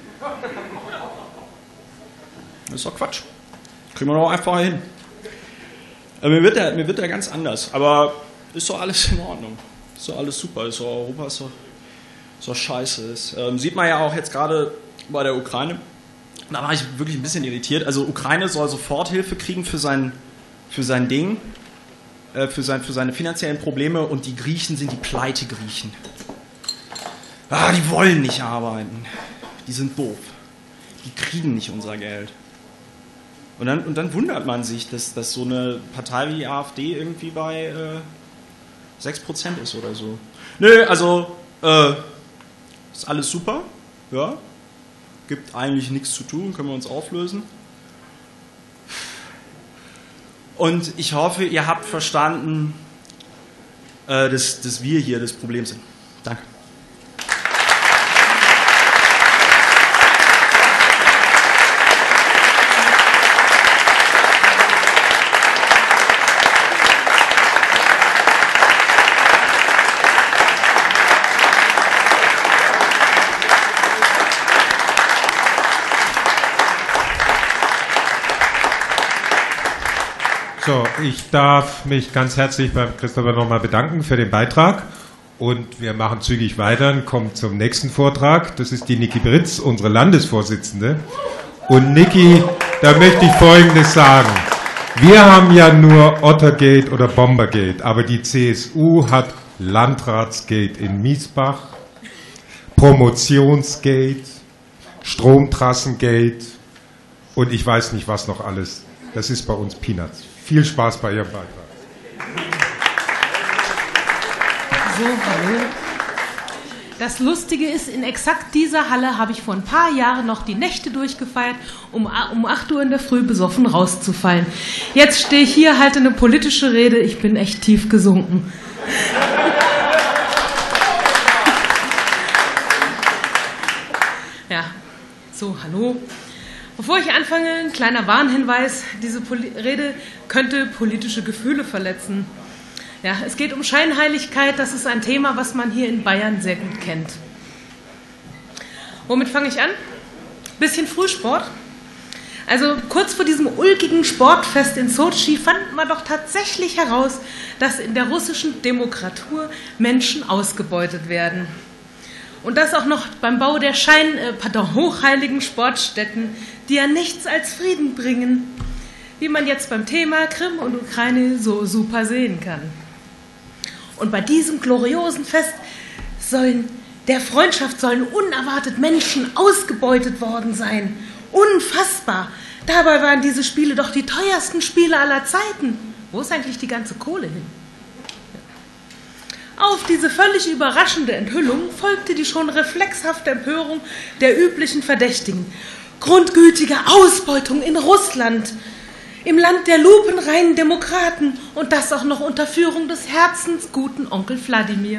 Das ist doch Quatsch. Kriegen wir doch einfach hin. Aber mir wird der ganz anders. Aber ist doch alles in Ordnung. Ist doch alles super. Ist doch Europa ist doch scheiße. Das sieht man ja auch jetzt gerade bei der Ukraine. Da war ich wirklich ein bisschen irritiert. Also Ukraine soll Soforthilfe kriegen für sein Ding, für seine finanziellen Probleme, und die Griechen sind die Pleite-Griechen. Die wollen nicht arbeiten. Die sind doof. Die kriegen nicht unser Geld. Und dann wundert man sich, dass so eine Partei wie die AfD irgendwie bei 6% ist oder so. Nö, also ist alles super. Ja. Gibt eigentlich nichts zu tun, können wir uns auflösen. Und ich hoffe, ihr habt verstanden, dass wir hier das Problem sind. Danke. So, ich darf mich ganz herzlich beim Christopher nochmal bedanken für den Beitrag, und wir machen zügig weiter und kommen zum nächsten Vortrag. Das ist die Niki Britz, unsere Landesvorsitzende. Und Niki, da möchte ich Folgendes sagen. Wir haben ja nur Ottergate oder Bombergate, aber die CSU hat Landratsgate in Miesbach, Promotionsgate, Stromtrassengate und ich weiß nicht, was noch alles. Das ist bei uns Peanuts. Viel Spaß bei Ihrem Beitrag. So, hallo. Das Lustige ist, in exakt dieser Halle habe ich vor ein paar Jahren noch die Nächte durchgefeiert, um 8 Uhr in der Früh besoffen rauszufallen. Jetzt stehe ich hier, halte eine politische Rede, ich bin echt tief gesunken. Ja, so, hallo. Bevor ich anfange, ein kleiner Warnhinweis. Diese Rede könnte politische Gefühle verletzen. Ja, es geht um Scheinheiligkeit. Das ist ein Thema, was man hier in Bayern sehr gut kennt. Womit fange ich an? Bisschen Frühsport. Also kurz vor diesem ulkigen Sportfest in Sotschi fand man doch tatsächlich heraus, dass in der russischen Demokratur Menschen ausgebeutet werden. Und das auch noch beim Bau der hochheiligen Sportstätten, die ja nichts als Frieden bringen, wie man jetzt beim Thema Krim und Ukraine so super sehen kann. Und bei diesem gloriosen Fest der Freundschaft sollen unerwartet Menschen ausgebeutet worden sein. Unfassbar! Dabei waren diese Spiele doch die teuersten Spiele aller Zeiten. Wo ist eigentlich die ganze Kohle hin? Auf diese völlig überraschende Enthüllung folgte die schon reflexhafte Empörung der üblichen Verdächtigen. Grundgütige Ausbeutung in Russland, im Land der lupenreinen Demokraten, und das auch noch unter Führung des herzensguten Onkel Wladimir.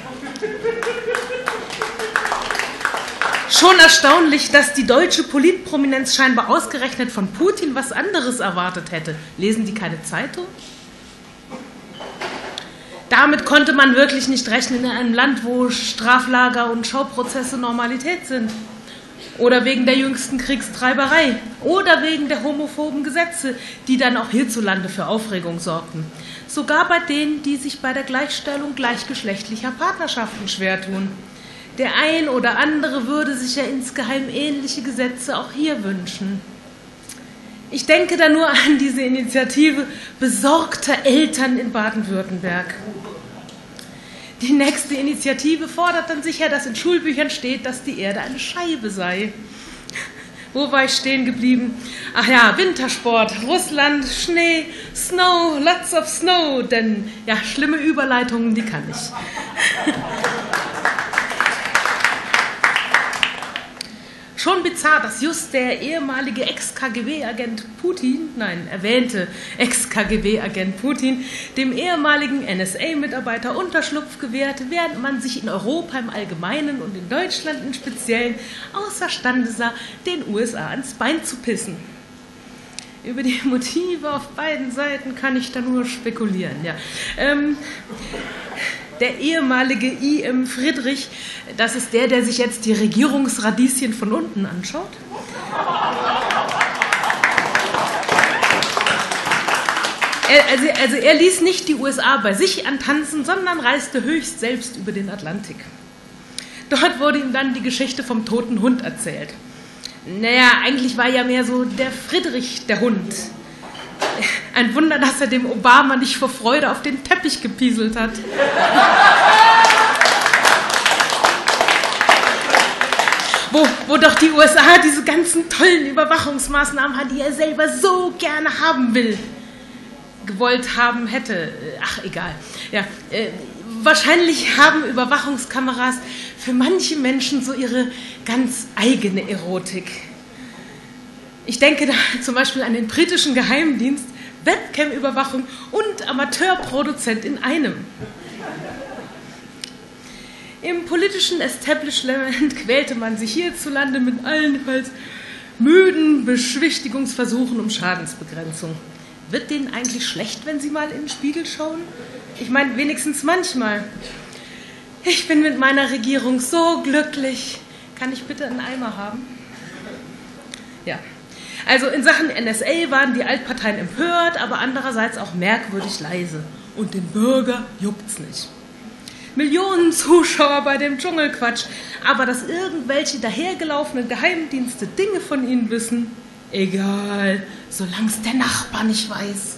Schon erstaunlich, dass die deutsche Politprominenz scheinbar ausgerechnet von Putin was anderes erwartet hätte. Lesen die keine Zeitung? Damit konnte man wirklich nicht rechnen in einem Land, wo Straflager und Schauprozesse Normalität sind. Oder wegen der jüngsten Kriegstreiberei. Oder wegen der homophoben Gesetze, die dann auch hierzulande für Aufregung sorgten. Sogar bei denen, die sich bei der Gleichstellung gleichgeschlechtlicher Partnerschaften schwer tun. Der ein oder andere würde sich ja insgeheim ähnliche Gesetze auch hier wünschen. Ich denke da nur an diese Initiative besorgter Eltern in Baden-Württemberg. Die nächste Initiative fordert dann sicher, dass in Schulbüchern steht, dass die Erde eine Scheibe sei. Wo war ich stehen geblieben? Ach ja, Wintersport, Russland, Schnee, Snow, lots of snow. Denn ja, schlimme Überleitungen, die kann ich. Schon bizarr, dass just der ehemalige Ex-KGB-Agent Putin, erwähnte Ex-KGB-Agent Putin, dem ehemaligen NSA-Mitarbeiter Unterschlupf gewährte, während man sich in Europa im Allgemeinen und in Deutschland im Speziellen außerstande sah, den USA ans Bein zu pissen. Über die Motive auf beiden Seiten kann ich da nur spekulieren. Ja. Der ehemalige I.M. Friedrich, das ist der sich jetzt die Regierungsradieschen von unten anschaut. Er ließ nicht die USA bei sich antanzen, sondern reiste höchst selbst über den Atlantik. Dort wurde ihm dann die Geschichte vom toten Hund erzählt. Naja, eigentlich war ja mehr so der Friedrich der Hund. Ein Wunder, dass er dem Obama nicht vor Freude auf den Teppich gepieselt hat. Wo doch die USA diese ganzen tollen Überwachungsmaßnahmen hat, die er selber so gerne haben will. Gewollt haben hätte. Ach, egal. Ja, wahrscheinlich haben Überwachungskameras für manche Menschen so ihre ganz eigene Erotik. Ich denke da zum Beispiel an den britischen Geheimdienst, Webcam-Überwachung und Amateurproduzent in einem. Im politischen Establishment quälte man sich hierzulande mit allenfalls müden Beschwichtigungsversuchen um Schadensbegrenzung. Wird denen eigentlich schlecht, wenn sie mal in den Spiegel schauen? Ich meine, wenigstens manchmal. Ich bin mit meiner Regierung so glücklich. Kann ich bitte einen Eimer haben? Ja. Also in Sachen NSA waren die Altparteien empört, aber andererseits auch merkwürdig leise. Und den Bürger juckt's nicht. Millionen Zuschauer bei dem Dschungelquatsch, aber dass irgendwelche dahergelaufenen Geheimdienste Dinge von ihnen wissen, egal, solange es der Nachbar nicht weiß.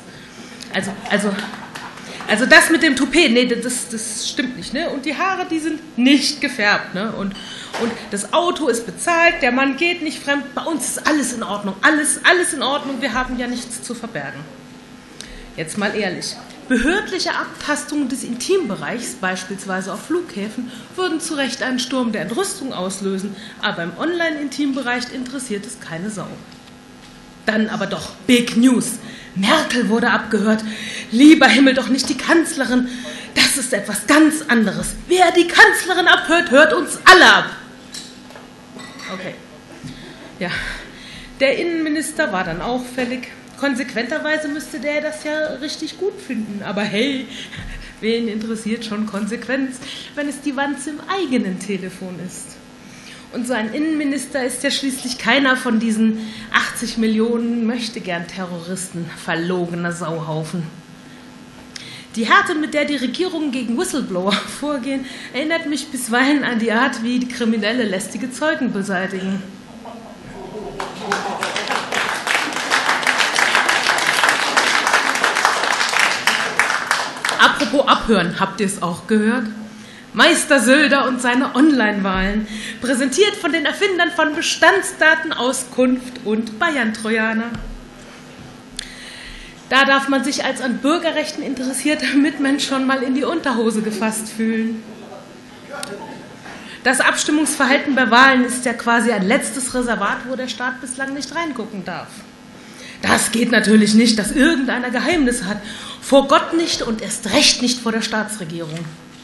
Also das mit dem Toupet, nee, das stimmt nicht, ne? Und die Haare, die sind nicht gefärbt, ne? Und das Auto ist bezahlt, der Mann geht nicht fremd, bei uns ist alles in Ordnung, alles in Ordnung, wir haben ja nichts zu verbergen. Jetzt mal ehrlich, behördliche Abtastungen des Intimbereichs, beispielsweise auf Flughäfen, würden zu Recht einen Sturm der Entrüstung auslösen, aber im Online-Intimbereich interessiert es keine Sau. Dann aber doch Big News. Merkel wurde abgehört. Lieber Himmel, doch nicht die Kanzlerin. Das ist etwas ganz anderes. Wer die Kanzlerin abhört, hört uns alle ab. Okay. Ja, der Innenminister war dann auch fällig. Konsequenterweise müsste der das ja richtig gut finden. Aber hey, wen interessiert schon Konsequenz, wenn es die Wanze im eigenen Telefon ist? Und so ein Innenminister ist ja schließlich keiner von diesen 80 Millionen Möchtegern-Terroristen, verlogener Sauhaufen. Die Härte, mit der die Regierungen gegen Whistleblower vorgehen, erinnert mich bisweilen an die Art, wie die Kriminelle lästige Zeugen beseitigen. Apropos Abhören, habt ihr es auch gehört? Meister Söder und seine Online-Wahlen, präsentiert von den Erfindern von Bestandsdatenauskunft und Bayern-Trojaner. Da darf man sich als an Bürgerrechten interessierter Mitmensch schon mal in die Unterhose gefasst fühlen. Das Abstimmungsverhalten bei Wahlen ist ja quasi ein letztes Reservat, wo der Staat bislang nicht reingucken darf. Das geht natürlich nicht, dass irgendeiner Geheimnisse hat. Vor Gott nicht und erst recht nicht vor der Staatsregierung.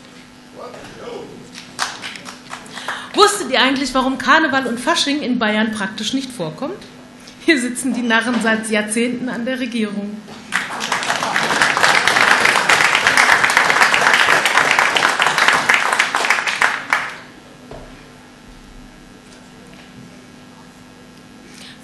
Wusstet ihr eigentlich, warum Karneval und Fasching in Bayern praktisch nicht vorkommt? Hier sitzen die Narren seit Jahrzehnten an der Regierung.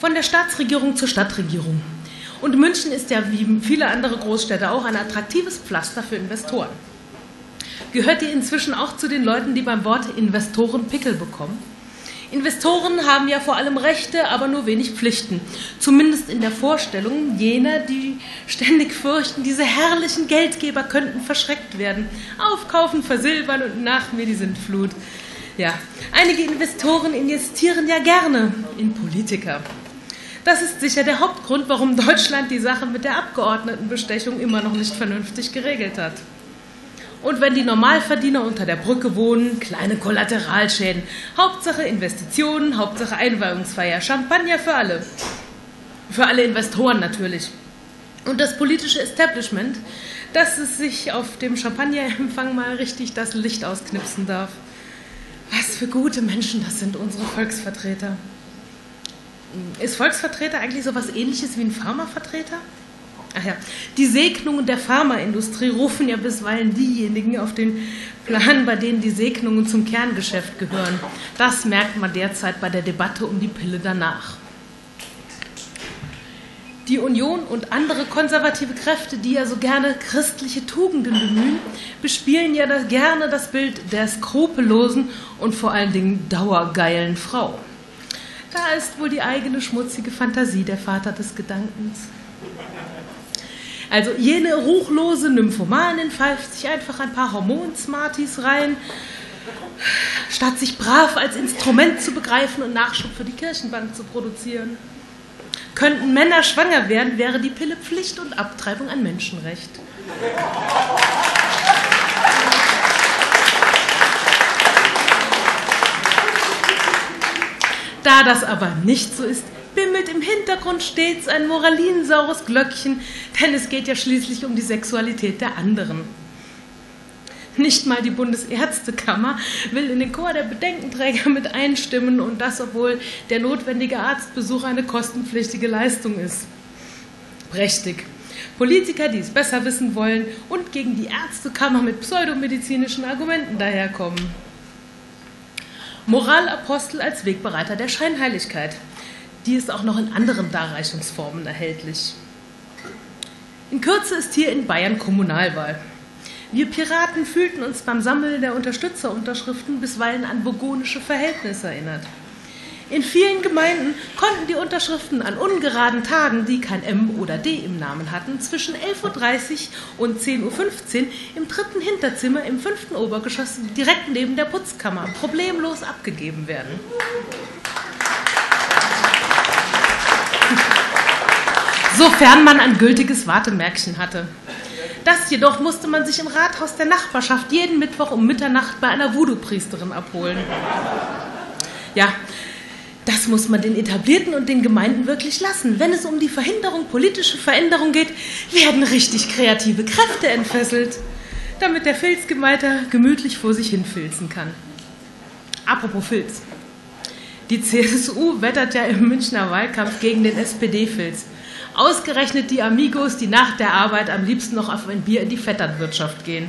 von der Staatsregierung zur Stadtregierung. Und München ist ja wie viele andere Großstädte auch ein attraktives Pflaster für Investoren. Gehört ihr inzwischen auch zu den Leuten, die beim Wort Investoren Pickel bekommen? Investoren haben ja vor allem Rechte, aber nur wenig Pflichten. Zumindest in der Vorstellung jener, die ständig fürchten, diese herrlichen Geldgeber könnten verschreckt werden. Aufkaufen, versilbern und nach mir die Sintflut. Ja, einige Investoren investieren ja gerne in Politiker. Das ist sicher der Hauptgrund, warum Deutschland die Sache mit der Abgeordnetenbestechung immer noch nicht vernünftig geregelt hat. Und wenn die Normalverdiener unter der Brücke wohnen, kleine Kollateralschäden. Hauptsache Investitionen, Hauptsache Einweihungsfeier, Champagner für alle. Für alle Investoren natürlich. Und das politische Establishment, dass es sich auf dem Champagnerempfang mal richtig das Licht ausknipsen darf. Was für gute Menschen das sind, unsere Volksvertreter. Ist Volksvertreter eigentlich so etwas Ähnliches wie ein Pharmavertreter? Ach ja, die Segnungen der Pharmaindustrie rufen ja bisweilen diejenigen auf den Plan, bei denen die Segnungen zum Kerngeschäft gehören. Das merkt man derzeit bei der Debatte um die Pille danach. Die Union und andere konservative Kräfte, die ja so gerne christliche Tugenden bemühen, bespielen ja gerne das Bild der skrupellosen und vor allen Dingen dauergeilen Frau. Da ist wohl die eigene schmutzige Fantasie der Vater des Gedankens. Also jene ruchlose Nymphomanin pfeift sich einfach ein paar Hormonsmarties rein, statt sich brav als Instrument zu begreifen und Nachschub für die Kirchenbank zu produzieren. Könnten Männer schwanger werden, wäre die Pille Pflicht und Abtreibung ein Menschenrecht. Da das aber nicht so ist, bimmelt im Hintergrund stets ein moralinsaures Glöckchen, denn es geht ja schließlich um die Sexualität der anderen. Nicht mal die Bundesärztekammer will in den Chor der Bedenkenträger mit einstimmen und das, obwohl der notwendige Arztbesuch eine kostenpflichtige Leistung ist. Prächtig. Politiker, die es besser wissen wollen und gegen die Ärztekammer mit pseudomedizinischen Argumenten daherkommen. Moralapostel als Wegbereiter der Scheinheiligkeit. Die ist auch noch in anderen Darreichungsformen erhältlich. In Kürze ist hier in Bayern Kommunalwahl. Wir Piraten fühlten uns beim Sammeln der Unterstützerunterschriften bisweilen an burgundische Verhältnisse erinnert. In vielen Gemeinden konnten die Unterschriften an ungeraden Tagen, die kein M oder D im Namen hatten, zwischen 11:30 Uhr und 10:15 Uhr im 3. Hinterzimmer im 5. Obergeschoss direkt neben der Putzkammer problemlos abgegeben werden. Sofern man ein gültiges Wartemärkchen hatte. Das jedoch musste man sich im Rathaus der Nachbarschaft jeden Mittwoch um Mitternacht bei einer Voodoo-Priesterin abholen. Ja, das muss man den Etablierten und den Gemeinden wirklich lassen. Wenn es um die Verhinderung politischer Veränderung geht, werden richtig kreative Kräfte entfesselt, damit der Filzgemeiter gemütlich vor sich hin filzen kann. Apropos Filz. Die CSU wettert ja im Münchner Wahlkampf gegen den SPD-Filz. Ausgerechnet die Amigos, die nach der Arbeit am liebsten noch auf ein Bier in die Vetternwirtschaft gehen.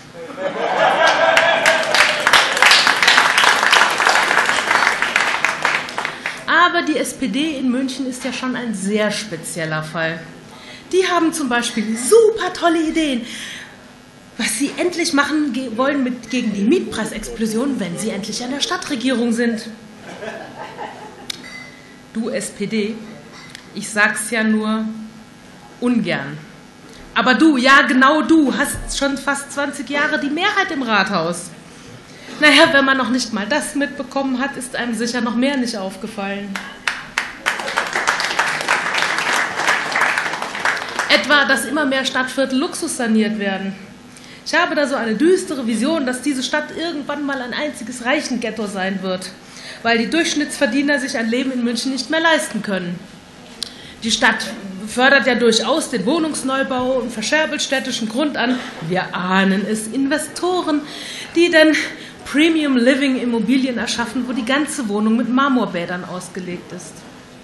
Aber die SPD in München ist ja schon ein sehr spezieller Fall. Die haben zum Beispiel super tolle Ideen, was sie endlich machen wollen gegen die Mietpreisexplosion, wenn sie endlich an der Stadtregierung sind. Du SPD, ich sag's ja nur ungern. Aber du, ja genau du, hast schon fast 20 Jahre die Mehrheit im Rathaus. Naja, wenn man noch nicht mal das mitbekommen hat, ist einem sicher noch mehr nicht aufgefallen. Etwa, dass immer mehr Stadtviertel luxussaniert werden. Ich habe da so eine düstere Vision, dass diese Stadt irgendwann mal ein einziges Reichenghetto sein wird, weil die Durchschnittsverdiener sich ein Leben in München nicht mehr leisten können. Die Stadt fördert ja durchaus den Wohnungsneubau und verscherbelt städtischen Grund an. Wir ahnen es, Investoren, die dann Premium Living Immobilien erschaffen, wo die ganze Wohnung mit Marmorbädern ausgelegt ist.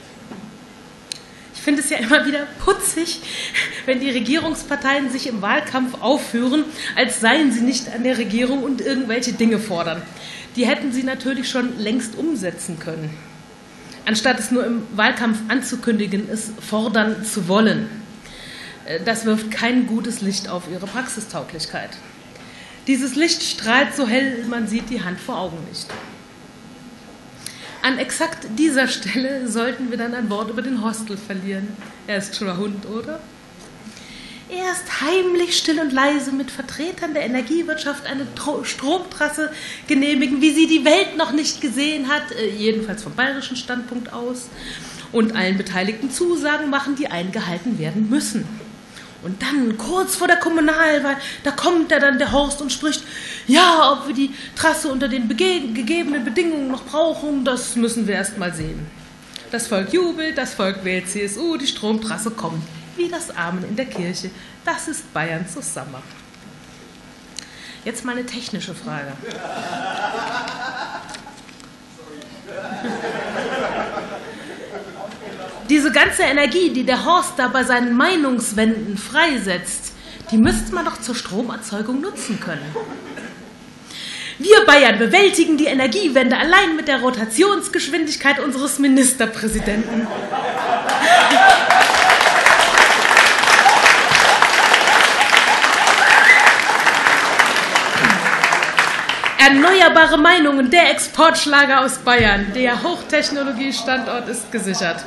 Ich finde es ja immer wieder putzig, wenn die Regierungsparteien sich im Wahlkampf aufführen, als seien sie nicht an der Regierung und irgendwelche Dinge fordern. Die hätten sie natürlich schon längst umsetzen können. anstatt es nur im Wahlkampf anzukündigen, es fordern zu wollen. Das wirft kein gutes Licht auf ihre Praxistauglichkeit. Dieses Licht strahlt so hell, man sieht die Hand vor Augen nicht. An exakt dieser Stelle sollten wir dann ein Wort über den Hostel verlieren. Er ist schon ein Hund, oder? Erst heimlich, still und leise mit Vertretern der Energiewirtschaft eine Stromtrasse genehmigen, wie sie die Welt noch nicht gesehen hat, jedenfalls vom bayerischen Standpunkt aus, und allen Beteiligten Zusagen machen, die eingehalten werden müssen. Und dann, kurz vor der Kommunalwahl, da kommt dann der Horst und spricht, ja, ob wir die Trasse unter den gegebenen Bedingungen noch brauchen, das müssen wir erst mal sehen. Das Volk jubelt, das Volk wählt CSU, die Stromtrasse kommt. Wie das Amen in der Kirche. Das ist Bayern zusammen. Jetzt mal eine technische Frage. Diese ganze Energie, die der Horst da bei seinen Meinungswenden freisetzt, die müsste man doch zur Stromerzeugung nutzen können. Wir Bayern bewältigen die Energiewende allein mit der Rotationsgeschwindigkeit unseres Ministerpräsidenten. Erneuerbare Meinungen, der Exportschlager aus Bayern. Der Hochtechnologie-Standort ist gesichert.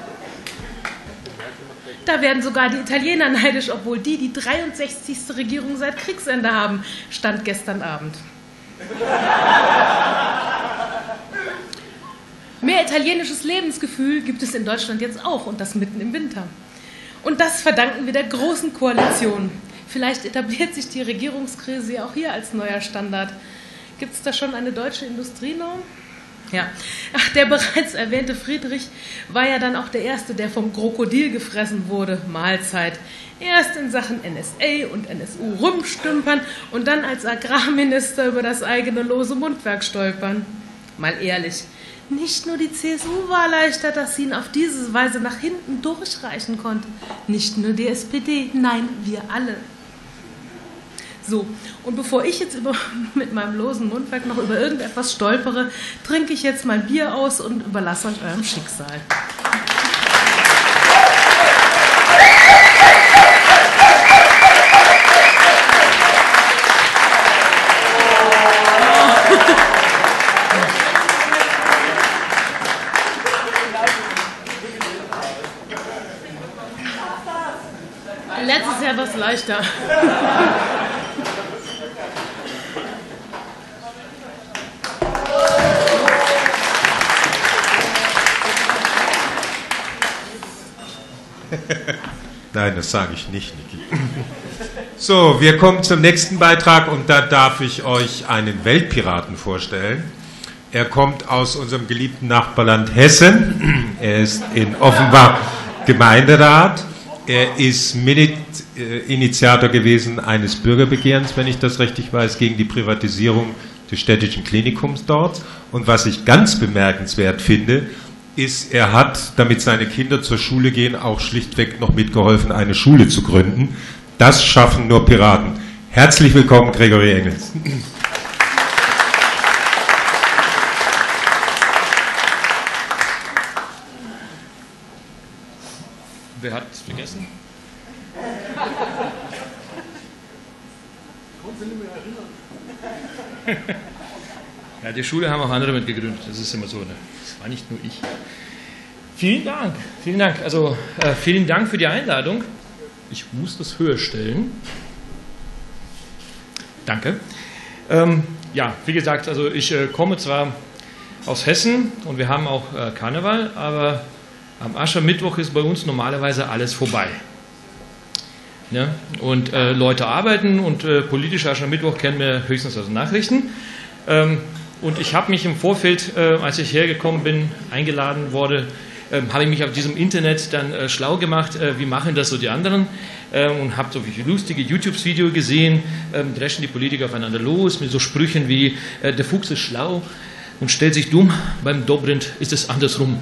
Da werden sogar die Italiener neidisch, obwohl die 63. Regierung seit Kriegsende haben, stand gestern Abend. Mehr italienisches Lebensgefühl gibt es in Deutschland jetzt auch, und das mitten im Winter. Und das verdanken wir der Großen Koalition. Vielleicht etabliert sich die Regierungskrise ja auch hier als neuer Standard. Gibt es da schon eine deutsche Industrienorm? Ja. Ach, der bereits erwähnte Friedrich war ja dann auch der Erste, der vom Krokodil gefressen wurde. Mahlzeit. Erst in Sachen NSA und NSU rumstümpern und dann als Agrarminister über das eigene lose Mundwerk stolpern. Mal ehrlich, nicht nur die CSU war erleichtert, dass sie ihn auf diese Weise nach hinten durchreichen konnte. Nicht nur die SPD, nein, wir alle. So, und bevor ich jetzt mit meinem losen Mundwerk noch über irgendetwas stolpere, trinke ich jetzt mein Bier aus und überlasse euch eurem Schicksal. Letztes Jahr war es leichter. Nein, das sage ich nicht, Niki. So, wir kommen zum nächsten Beitrag und da darf ich euch einen Weltpiraten vorstellen. Er kommt aus unserem geliebten Nachbarland Hessen. Er ist in Offenbach Gemeinderat. Er ist Mitinitiator gewesen eines Bürgerbegehrens, wenn ich das richtig weiß, gegen die Privatisierung des städtischen Klinikums dort. Und was ich ganz bemerkenswert finde, ist, er hat, damit seine Kinder zur Schule gehen, auch schlichtweg noch mitgeholfen, eine Schule zu gründen. Das schaffen nur Piraten. Herzlich willkommen, Gregory Engels. Wer hat es vergessen? Ja, die Schule haben auch andere mit gegründet. Das ist immer so. Ne? Das war nicht nur ich. Vielen Dank. Vielen Dank. Also vielen Dank für die Einladung. Ich muss das höher stellen. Danke. Ja, wie gesagt, also ich komme zwar aus Hessen und wir haben auch Karneval, aber am Aschermittwoch ist bei uns normalerweise alles vorbei. Ja? Und Leute arbeiten und politischer Aschermittwoch kennen wir höchstens aus den Nachrichten. Und ich habe mich im Vorfeld, als ich hergekommen bin, eingeladen wurde, habe ich mich auf diesem Internet dann schlau gemacht, wie machen das so die anderen, und habe so wie lustige YouTube-Videos gesehen, dreschen die Politiker aufeinander los mit so Sprüchen wie der Fuchs ist schlau und stellt sich dumm, beim Dobrindt ist es andersrum.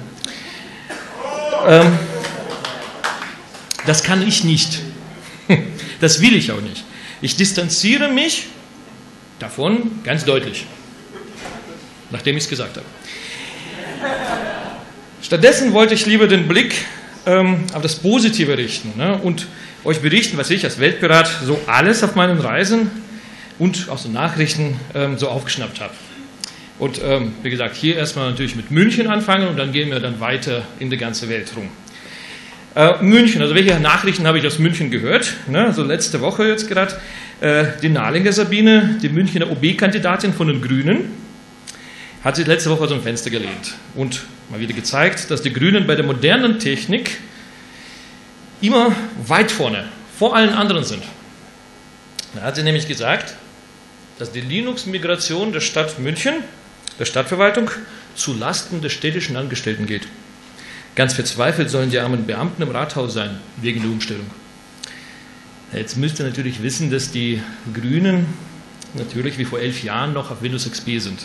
Das kann ich nicht. Das will ich auch nicht. Ich distanziere mich davon ganz deutlich, nachdem ich es gesagt habe. Stattdessen wollte ich lieber den Blick auf das Positive richten, ne, und euch berichten, was ich als Weltpirat so alles auf meinen Reisen und aus den Nachrichten so aufgeschnappt habe. Und wie gesagt, hier erstmal natürlich mit München anfangen und dann gehen wir dann weiter in die ganze Welt rum. München, also welche Nachrichten habe ich aus München gehört? Ne, also letzte Woche jetzt gerade, die Nahlinger Sabine, die Münchner OB-Kandidatin von den Grünen, hat sich letzte Woche aus dem Fenster gelehnt und mal wieder gezeigt, dass die Grünen bei der modernen Technik immer weit vorne, vor allen anderen sind. Da hat sie nämlich gesagt, dass die Linux-Migration der Stadt München, der Stadtverwaltung, zu Lasten der städtischen Angestellten geht. Ganz verzweifelt sollen die armen Beamten im Rathaus sein, wegen der Umstellung. Jetzt müsst ihr natürlich wissen, dass die Grünen natürlich wie vor 11 Jahren noch auf Windows XP sind.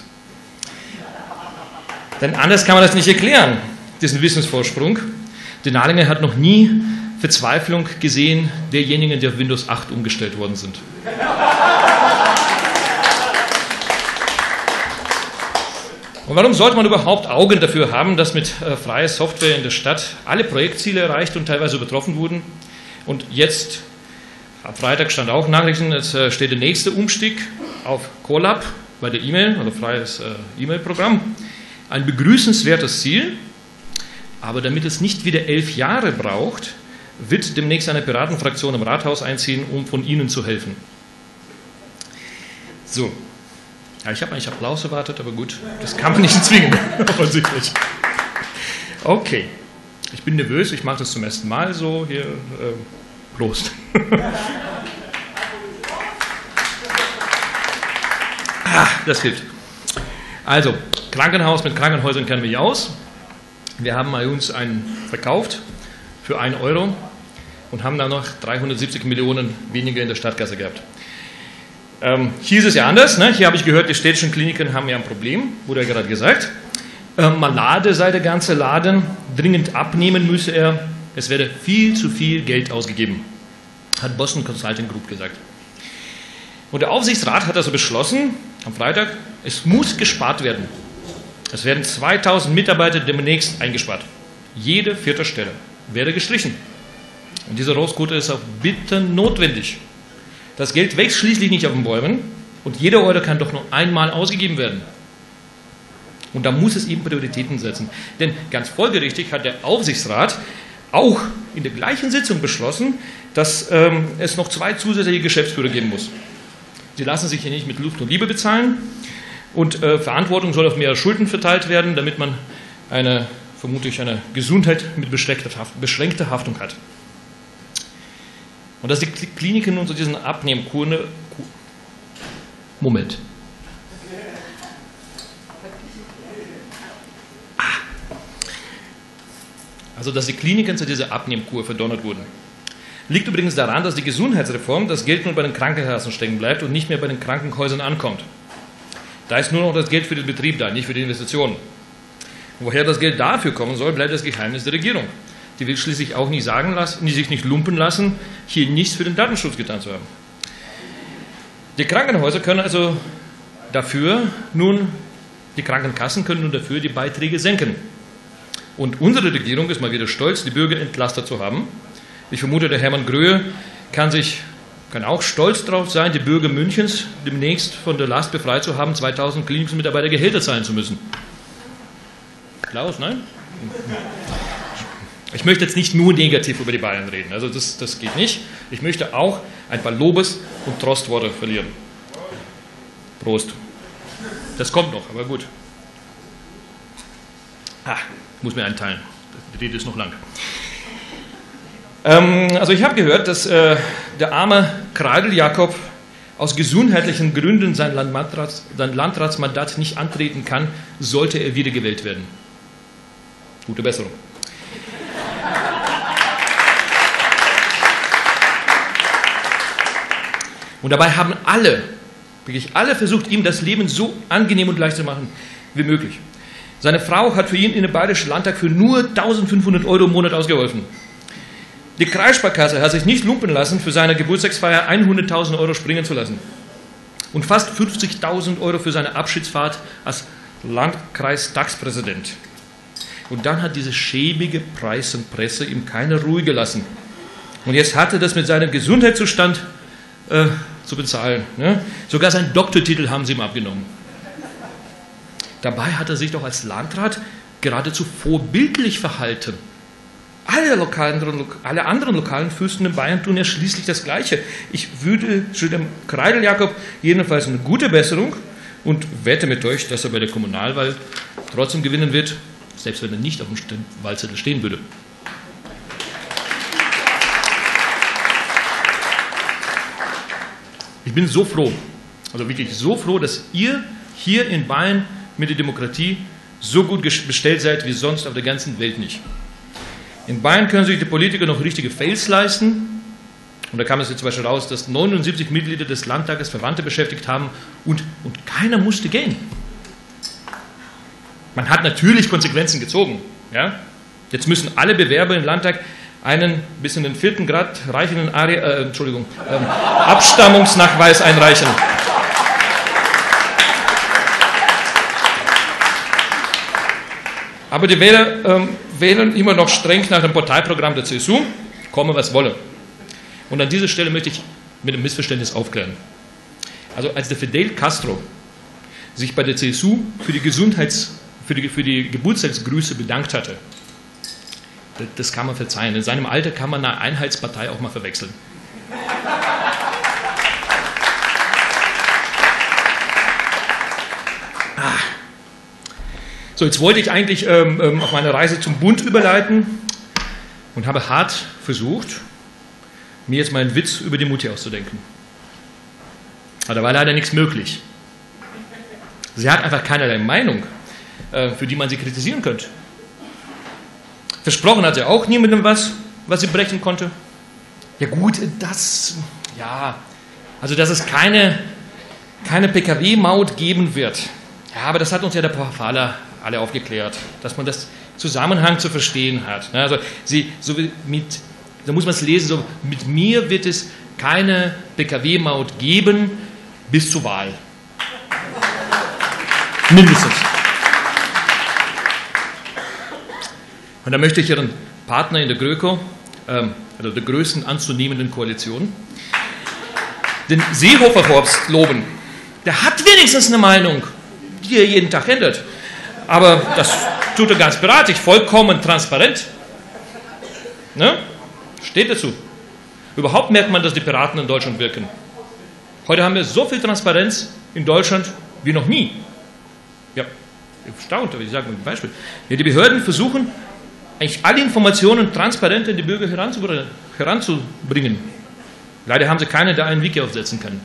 Denn anders kann man das nicht erklären, diesen Wissensvorsprung. Die Nahlinger hat noch nie Verzweiflung gesehen derjenigen, die auf Windows 8 umgestellt worden sind. Und warum sollte man überhaupt Augen dafür haben, dass mit freier Software in der Stadt alle Projektziele erreicht und teilweise übertroffen wurden? Und jetzt, am Freitag stand auch Nachrichten, es steht der nächste Umstieg auf Colab bei der E-Mail, also freies E-Mail-Programm. Ein begrüßenswertes Ziel, aber damit es nicht wieder 11 Jahre braucht, wird demnächst eine Piratenfraktion im Rathaus einziehen, um von Ihnen zu helfen. So. Ja, ich habe eigentlich Applaus erwartet, aber gut, das kann man nicht zwingen, offensichtlich. Okay, ich bin nervös, ich mache das zum ersten Mal so, hier, Prost. Das hilft. Also, Krankenhaus mit Krankenhäusern kennen wir ja aus. Wir haben bei uns einen verkauft für 1 Euro und haben dann noch 370 Millionen weniger in der Stadtkasse gehabt. Hier ist es ja anders. Ne? Hier habe ich gehört, die städtischen Kliniken haben ja ein Problem, wurde ja gerade gesagt. Malade sei der ganze Laden, dringend abnehmen müsse er. Es werde viel zu viel Geld ausgegeben, hat Boston Consulting Group gesagt. Und der Aufsichtsrat hat also beschlossen, am Freitag, es muss gespart werden. Es werden 2000 Mitarbeiter demnächst eingespart. Jede 4. Stelle werde gestrichen. Und diese Rostquote ist auch bitter notwendig. Das Geld wächst schließlich nicht auf den Bäumen und jeder Euro kann doch nur einmal ausgegeben werden. Und da muss es eben Prioritäten setzen. Denn ganz folgerichtig hat der Aufsichtsrat auch in der gleichen Sitzung beschlossen, dass es noch 2 zusätzliche Geschäftsführer geben muss. Sie lassen sich hier nicht mit Luft und Liebe bezahlen und Verantwortung soll auf mehrere Schulden verteilt werden, damit man vermutlich eine Gesundheit mit beschränkter Haftung hat. Und dass die Kliniken unter diesen Abnehmkuren... Moment. Also, dass die Kliniken zu dieser Abnehmkur verdonnert wurden. Liegt übrigens daran, dass die Gesundheitsreform das Geld nur bei den Krankenkassen stecken bleibt und nicht mehr bei den Krankenhäusern ankommt. Da ist nur noch das Geld für den Betrieb da, nicht für die Investitionen. Und woher das Geld dafür kommen soll, bleibt das Geheimnis der Regierung. Die will schließlich auch nicht sagen lassen, sich nicht lumpen lassen, hier nichts für den Datenschutz getan zu haben. Die Krankenhäuser können also dafür nun, die Krankenkassen können nun dafür die Beiträge senken. Und unsere Regierung ist mal wieder stolz, die Bürger entlastet zu haben. Ich vermute, der Hermann Gröhe kann auch stolz darauf sein, die Bürger Münchens demnächst von der Last befreit zu haben, 2000 Klinikmitarbeiter Gehälter zahlen zu müssen. Klaus, nein? Ich möchte jetzt nicht nur negativ über die Bayern reden, also das geht nicht. Ich möchte auch ein paar Lobes- und Trostworte verlieren. Prost. Das kommt noch, aber gut. Muss mir einteilen. Die Rede ist noch lang. Also ich habe gehört, dass der arme Kreidel Jakob aus gesundheitlichen Gründen sein Landratsmandat nicht antreten kann, sollte er wiedergewählt werden. Gute Besserung. Und dabei haben wirklich alle versucht, ihm das Leben so angenehm und leicht zu machen wie möglich. Seine Frau hat für ihn in den Bayerischen Landtag für nur 1.500 Euro im Monat ausgeholfen. Die Kreissparkasse hat sich nicht lumpen lassen, für seine Geburtstagsfeier 100.000 Euro springen zu lassen. Und fast 50.000 Euro für seine Abschiedsfahrt als Landkreistaxpräsident. Und dann hat diese schäbige Preis und Presse ihm keine Ruhe gelassen. Und jetzt hat er das mit seinem Gesundheitszustand zu bezahlen. Ne? Sogar seinen Doktortitel haben sie ihm abgenommen. Dabei hat er sich doch als Landrat geradezu vorbildlich verhalten. Alle anderen lokalen Fürsten in Bayern tun ja schließlich das Gleiche. Ich wünsche dem Kreidel-Jakob jedenfalls eine gute Besserung und wette mit euch, dass er bei der Kommunalwahl trotzdem gewinnen wird, selbst wenn er nicht auf dem Wahlzettel stehen würde. Ich bin so froh, also wirklich so froh, dass ihr hier in Bayern mit der Demokratie so gut bestellt seid wie sonst auf der ganzen Welt nicht. In Bayern können sich die Politiker noch richtige Fails leisten. Und da kam es jetzt zum Beispiel raus, dass 79 Mitglieder des Landtages Verwandte beschäftigt haben und keiner musste gehen. Man hat natürlich Konsequenzen gezogen. Ja? Jetzt müssen alle Bewerber im Landtag einen bis in den 4. Grad reichenden Abstammungsnachweis einreichen. Aber die Wähler wählen immer noch streng nach dem Parteiprogramm der CSU, komme was wolle. Und an dieser Stelle möchte ich mit einem Missverständnis aufklären. Also als der Fidel Castro sich bei der CSU für die Geburtstagsgrüße bedankt hatte, das kann man verzeihen. In seinem Alter kann man eine Einheitspartei auch mal verwechseln. So, jetzt wollte ich eigentlich auf meine Reise zum Bund überleiten und habe hart versucht, mir jetzt mal einen Witz über die Mutti auszudenken. Aber da war leider nichts möglich. Sie hat einfach keinerlei Meinung, für die man sie kritisieren könnte. Versprochen hat sie auch niemandem was sie brechen konnte. Ja gut, dass es keine PKW-Maut geben wird. Ja, aber das hat uns ja der Pfarrer alle aufgeklärt, dass man das Zusammenhang zu verstehen hat. Also da muss man es lesen, so, mit mir wird es keine PKW-Maut geben bis zur Wahl. Mindestens. Und da möchte ich Ihren Partner in der GroKo, also der größten anzunehmenden Koalition, den Seehofer-Horst loben. Der hat wenigstens eine Meinung, die er jeden Tag ändert. Aber das tut er ganz beratig, vollkommen transparent. Ne? Steht dazu. Überhaupt merkt man, dass die Piraten in Deutschland wirken. Heute haben wir so viel Transparenz in Deutschland wie noch nie. Ja, erstaunt, aber ich sage mal ein Beispiel. Ja, die Behörden versuchen, eigentlich alle Informationen transparent an die Bürger heranzubringen. Leider haben sie keinen, der einen Wiki aufsetzen kann.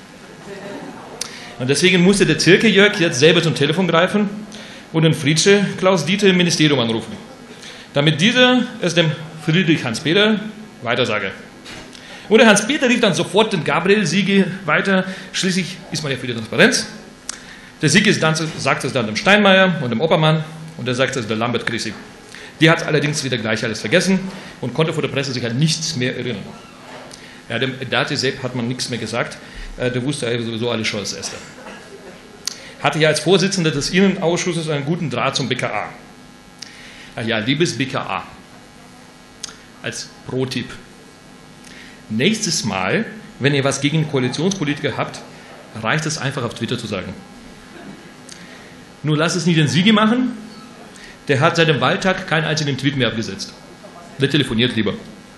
Und deswegen musste der Zirke-Jörg jetzt selber zum Telefon greifen und den Fritzsche Klaus-Dieter im Ministerium anrufen, damit dieser es dem Friedrich Hans-Peter weitersage. Und der Hans-Peter rief dann sofort den Gabriel Siege weiter, schließlich ist man ja für die Transparenz. Der Siege sagt es dann dem Steinmeier und dem Oppermann und der sagt es der Lambert Chrissy. Die hat allerdings wieder gleich alles vergessen und konnte vor der Presse sich an nichts mehr erinnern. Ja, dem Dati Sepp hat man nichts mehr gesagt, der wusste ja sowieso alles schon als Erster. Hatte ja als Vorsitzender des Innenausschusses einen guten Draht zum BKA. Ach ja, liebes BKA, als Pro-Tipp. Nächstes Mal, wenn ihr was gegen Koalitionspolitiker habt, reicht es einfach auf Twitter zu sagen. Nur lasst es nicht den Sigi machen, der hat seit dem Wahltag keinen einzigen Tweet mehr abgesetzt. Der telefoniert lieber.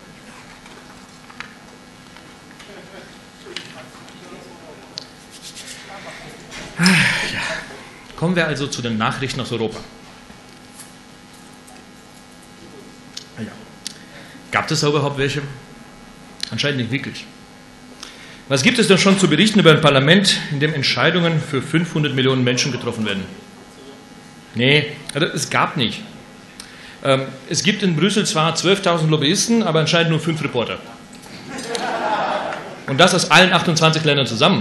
Ja. Kommen wir also zu den Nachrichten aus Europa. Ja. Gab es da überhaupt welche? Anscheinend nicht wirklich. Was gibt es denn schon zu berichten über ein Parlament, in dem Entscheidungen für 500 Millionen Menschen getroffen werden? Nee, also es gab nicht. Es gibt in Brüssel zwar 12.000 Lobbyisten, aber anscheinend nur 5 Reporter. Und das aus allen 28 Ländern zusammen.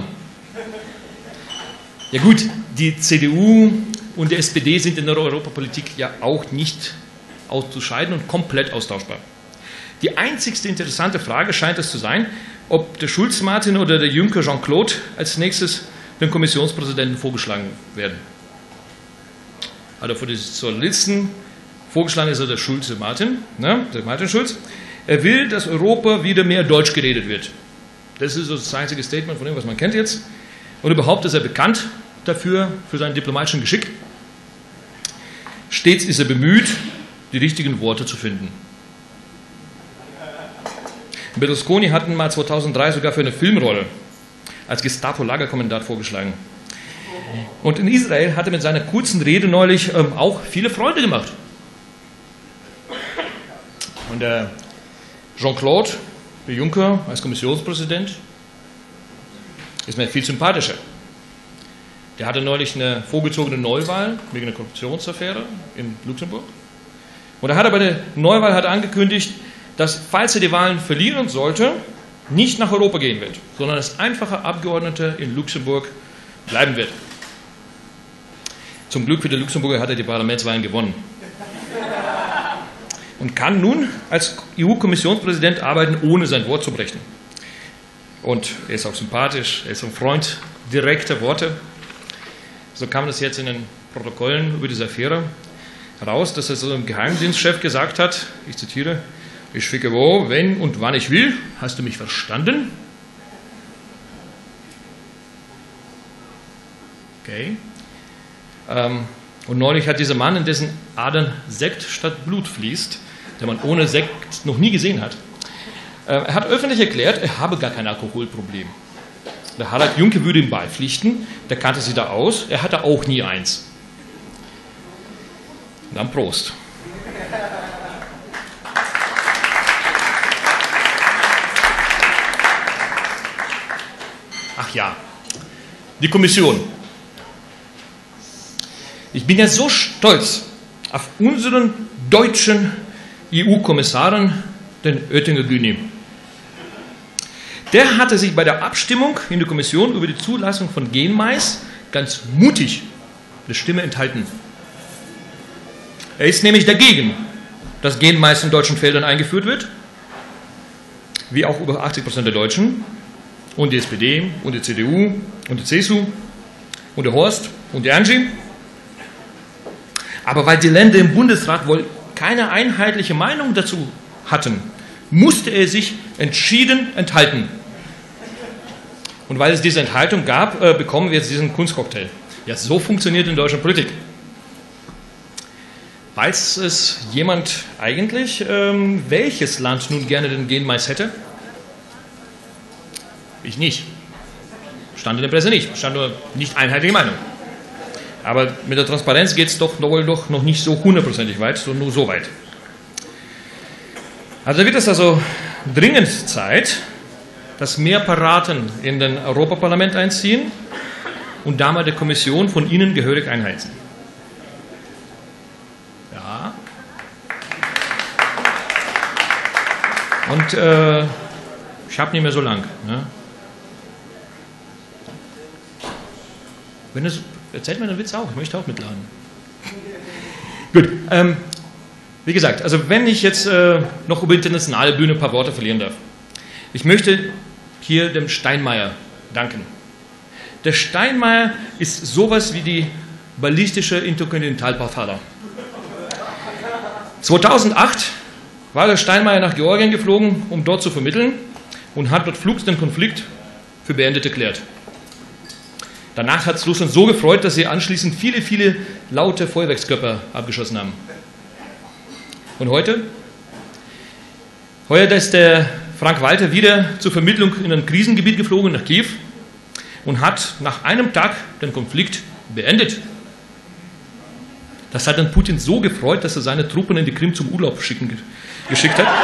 Ja gut, die CDU und die SPD sind in der Europapolitik ja auch nicht auszuscheiden und komplett austauschbar. Die einzigste interessante Frage scheint es zu sein, ob der Schulz-Martin oder der Juncker Jean-Claude als nächstes dem Kommissionspräsidenten vorgeschlagen werden. Also für die Sozialisten Vorgeschlagen ist der Schulze Martin, ne? Der Martin Schulz. Er will, dass Europa wieder mehr Deutsch geredet wird. Das ist so das einzige Statement von ihm, was man kennt jetzt. Und überhaupt ist er bekannt dafür, für seinen diplomatischen Geschick. Stets ist er bemüht, die richtigen Worte zu finden. Berlusconi hat ihn mal 2003 sogar für eine Filmrolle als Gestapo-Lagerkommandant vorgeschlagen. Und in Israel hat er mit seiner kurzen Rede neulich auch viele Freunde gemacht. Und der Jean-Claude Juncker als Kommissionspräsident ist mir viel sympathischer. Der hatte neulich eine vorgezogene Neuwahl wegen einer Korruptionsaffäre in Luxemburg. Und er hat bei der Neuwahl angekündigt, dass, falls er die Wahlen verlieren sollte, nicht nach Europa gehen wird, sondern als einfacher Abgeordneter in Luxemburg bleiben wird. Zum Glück für die Luxemburger hat er die Parlamentswahlen gewonnen. Und kann nun als EU-Kommissionspräsident arbeiten, ohne sein Wort zu brechen. Und er ist auch sympathisch, er ist ein Freund direkter Worte. So kam das jetzt in den Protokollen über diese Affäre heraus, dass er so einem Geheimdienstchef gesagt hat, ich zitiere, ich schicke wo, wenn und wann ich will, hast du mich verstanden? Okay. Und neulich hat dieser Mann, in dessen Adern Sekt statt Blut fließt, den man ohne Sekt noch nie gesehen hat, er hat öffentlich erklärt, er habe gar kein Alkoholproblem. Der Harald Juncker würde ihm beipflichten, der kannte sich da aus, er hatte auch nie eins. Dann Prost. Ach ja, die Kommission. Ich bin ja so stolz auf unseren deutschen EU-Kommissaren, den Oettinger Güni. Der hatte sich bei der Abstimmung in der Kommission über die Zulassung von Genmais ganz mutig eine Stimme enthalten. Er ist nämlich dagegen, dass Genmais in deutschen Feldern eingeführt wird, wie auch über 80% der Deutschen, und die SPD, und die CDU, und die CSU, und der Horst, und die Angie. Aber weil die Länder im Bundesrat wohl keine einheitliche Meinung dazu hatten, musste er sich entschieden enthalten. Und weil es diese Enthaltung gab, bekommen wir jetzt diesen Kunstcocktail. Ja, so funktioniert in deutscher Politik. Weiß es jemand eigentlich, welches Land nun gerne den Genmais hätte? Ich nicht. Stand in der Presse nicht. Stand nur nicht einheitliche Meinung. Aber mit der Transparenz geht es doch noch nicht so hundertprozentig weit, sondern nur so weit. Also da wird es also dringend Zeit, dass mehr Piraten in den Europaparlament einziehen und da mal der Kommission von Ihnen gehörig einheizen. Ja. Und ich habe nicht mehr so lang. Ne? Wenn es, erzählt mir einen Witz auch, ich möchte auch mitladen. Gut, wie gesagt, also wenn ich jetzt noch über internationale Bühne ein paar Worte verlieren darf. Ich möchte hier dem Steinmeier danken. Der Steinmeier ist sowas wie die ballistische Interkontinentalpauffahrer. 2008 war der Steinmeier nach Georgien geflogen, um dort zu vermitteln und hat dort flugs den Konflikt für beendet erklärt. Danach hat es Russland so gefreut, dass sie anschließend viele, viele laute Feuerwerkskörper abgeschossen haben. Und heute? Heuer ist der Frank Walter wieder zur Vermittlung in ein Krisengebiet geflogen, nach Kiew, und hat nach einem Tag den Konflikt beendet. Das hat dann Putin so gefreut, dass er seine Truppen in die Krim zum Urlaub geschickt hat.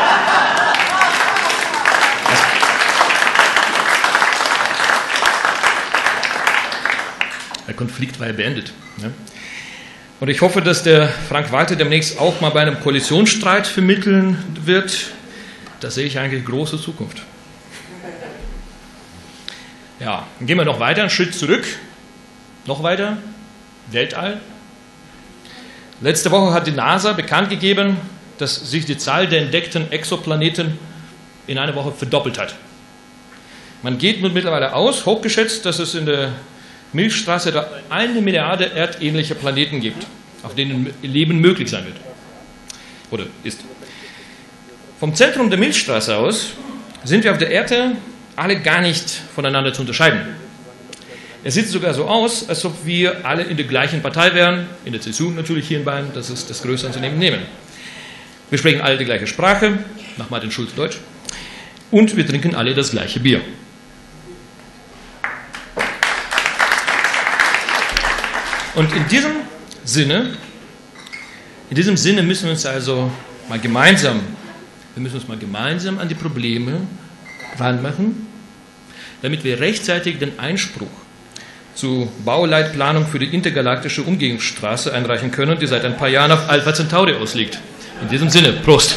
Der Konflikt war ja beendet. Ne? Und ich hoffe, dass der Frank Walter demnächst auch mal bei einem Koalitionsstreit vermitteln wird. Da sehe ich eigentlich große Zukunft. Ja, dann gehen wir noch weiter, einen Schritt zurück. Noch weiter, Weltall. Letzte Woche hat die NASA bekannt gegeben, dass sich die Zahl der entdeckten Exoplaneten in einer Woche verdoppelt hat. Man geht mittlerweile aus, hochgeschätzt, dass es in der Milchstraße 1 Milliarde erdähnliche Planeten gibt, auf denen Leben möglich sein wird. oder ist. Vom Zentrum der Milchstraße aus sind wir auf der Erde alle gar nicht voneinander zu unterscheiden. Es sieht sogar so aus, als ob wir alle in der gleichen Partei wären, in der CSU natürlich hier in Bayern, das ist das größte Unternehmen nehmen. Wir sprechen alle die gleiche Sprache, nach Martin Schulz Deutsch, und wir trinken alle das gleiche Bier. Und in diesem Sinne müssen wir uns also mal gemeinsam an die Probleme ranmachen, damit wir rechtzeitig den Einspruch zur Bauleitplanung für die intergalaktische Umgehungsstraße einreichen können, die seit ein paar Jahren auf Alpha Centauri ausliegt. In diesem Sinne, Prost!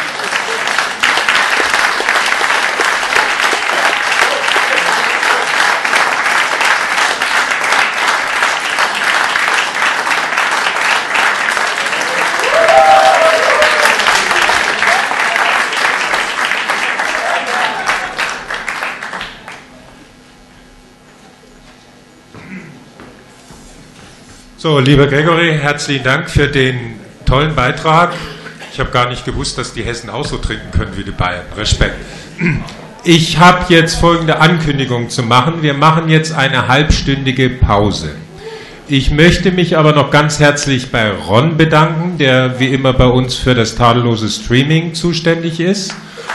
So, lieber Gregory, herzlichen Dank für den tollen Beitrag. Ich habe gar nicht gewusst, dass die Hessen auch so trinken können wie die Bayern. Respekt. Ich habe jetzt folgende Ankündigung zu machen. Wir machen jetzt eine halbstündige Pause. Ich möchte mich aber noch ganz herzlich bei Ron bedanken, der wie immer bei uns für das tadellose Streaming zuständig ist.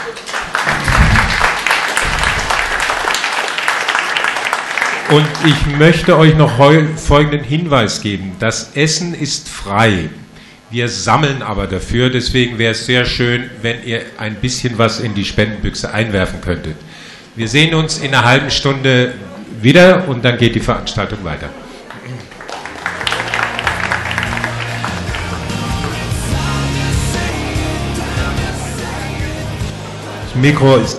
Und ich möchte euch noch folgenden Hinweis geben. Das Essen ist frei. Wir sammeln aber dafür. Deswegen wäre es sehr schön, wenn ihr ein bisschen was in die Spendenbüchse einwerfen könntet. Wir sehen uns in einer halben Stunde wieder und dann geht die Veranstaltung weiter. Das Mikro ist...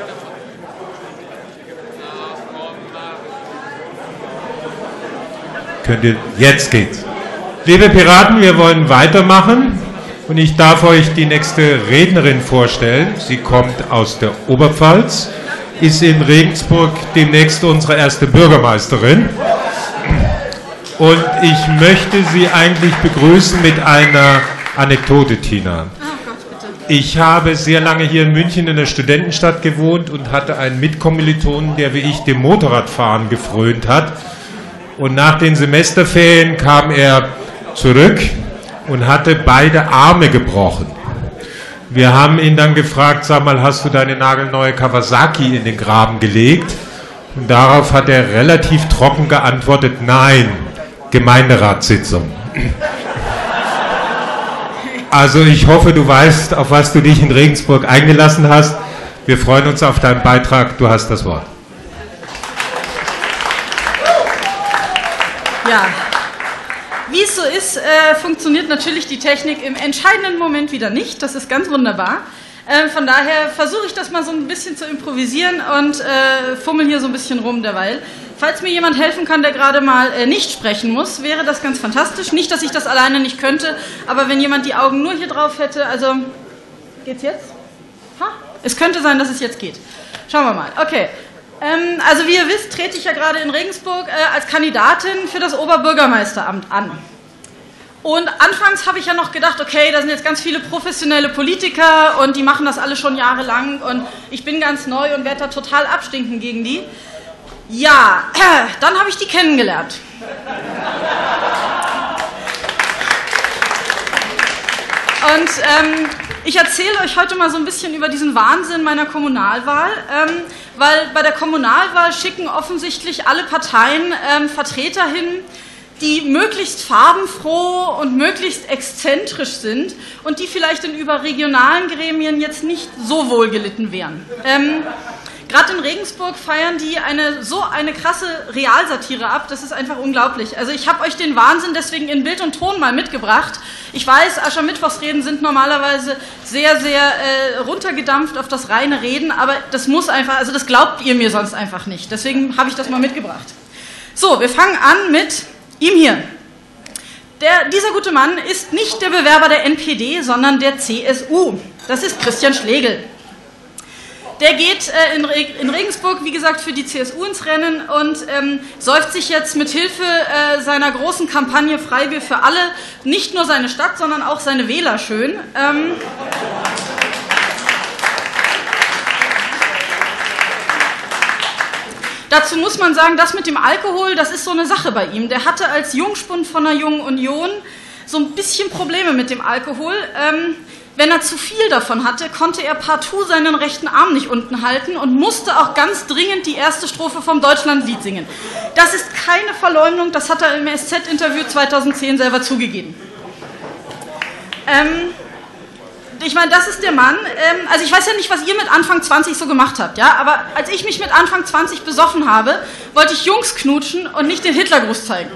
Jetzt geht's. Liebe Piraten, wir wollen weitermachen und ich darf euch die nächste Rednerin vorstellen. Sie kommt aus der Oberpfalz, ist in Regensburg demnächst unsere erste Bürgermeisterin und ich möchte sie eigentlich begrüßen mit einer Anekdote, Tina. Ich habe sehr lange hier in München in der Studentenstadt gewohnt und hatte einen Mitkommilitonen, der wie ich dem Motorradfahren gefrönt hat. Und nach den Semesterferien kam er zurück und hatte beide Arme gebrochen. Wir haben ihn dann gefragt, sag mal, hast du deine nagelneue Kawasaki in den Graben gelegt? Und darauf hat er relativ trocken geantwortet, nein, Gemeinderatssitzung. Also ich hoffe, du weißt, auf was du dich in Regensburg eingelassen hast. Wir freuen uns auf deinen Beitrag, du hast das Wort. Ja, wie es so ist, funktioniert natürlich die Technik im entscheidenden Moment wieder nicht. Das ist ganz wunderbar. Von daher versuche ich das mal so ein bisschen zu improvisieren und fummel hier so ein bisschen rum derweil. Falls mir jemand helfen kann, der gerade mal nicht sprechen muss, wäre das ganz fantastisch. Nicht, dass ich das alleine nicht könnte, aber wenn jemand die Augen nur hier drauf hätte, also geht's jetzt? Ha? Es könnte sein, dass es jetzt geht. Schauen wir mal. Okay. Also wie ihr wisst, trete ich ja gerade in Regensburg als Kandidatin für das Oberbürgermeisteramt an. Und anfangs habe ich ja noch gedacht, okay, da sind jetzt ganz viele professionelle Politiker und die machen das alle schon jahrelang und ich bin ganz neu und werde da total abstinken gegen die. Ja, dann habe ich die kennengelernt. Und ich erzähle euch heute mal so ein bisschen über diesen Wahnsinn meiner Kommunalwahl, weil bei der Kommunalwahl schicken offensichtlich alle Parteien Vertreter hin, die möglichst farbenfroh und möglichst exzentrisch sind und die vielleicht in überregionalen Gremien jetzt nicht so wohl gelitten wären. Gerade in Regensburg feiern die so eine krasse Realsatire ab, das ist einfach unglaublich. Also ich habe euch den Wahnsinn deswegen in Bild und Ton mal mitgebracht. Ich weiß, Aschermittwochsreden sind normalerweise sehr, sehr runtergedampft auf das reine Reden, aber das muss einfach, also das glaubt ihr mir sonst einfach nicht. Deswegen habe ich das mal mitgebracht. So, wir fangen an mit ihm hier. Dieser gute Mann ist nicht der Bewerber der NPD, sondern der CSU. Das ist Christian Schlegel. Der geht in Regensburg, wie gesagt, für die CSU ins Rennen und säuft sich jetzt mit Hilfe seiner großen Kampagne Freibier für alle nicht nur seine Stadt, sondern auch seine Wähler schön. Dazu muss man sagen, das mit dem Alkohol, das ist so eine Sache bei ihm. Der hatte als Jungspund von der Jungen Union so ein bisschen Probleme mit dem Alkohol. Wenn er zu viel davon hatte, konnte er partout seinen rechten Arm nicht unten halten und musste auch ganz dringend die erste Strophe vom Deutschlandlied singen. Das ist keine Verleumdung, das hat er im SZ-Interview 2010 selber zugegeben. Ich meine, das ist der Mann, also ich weiß ja nicht, was ihr mit Anfang 20 so gemacht habt, ja, aber als ich mich mit Anfang 20 besoffen habe, wollte ich Jungs knutschen und nicht den Hitlergruß zeigen.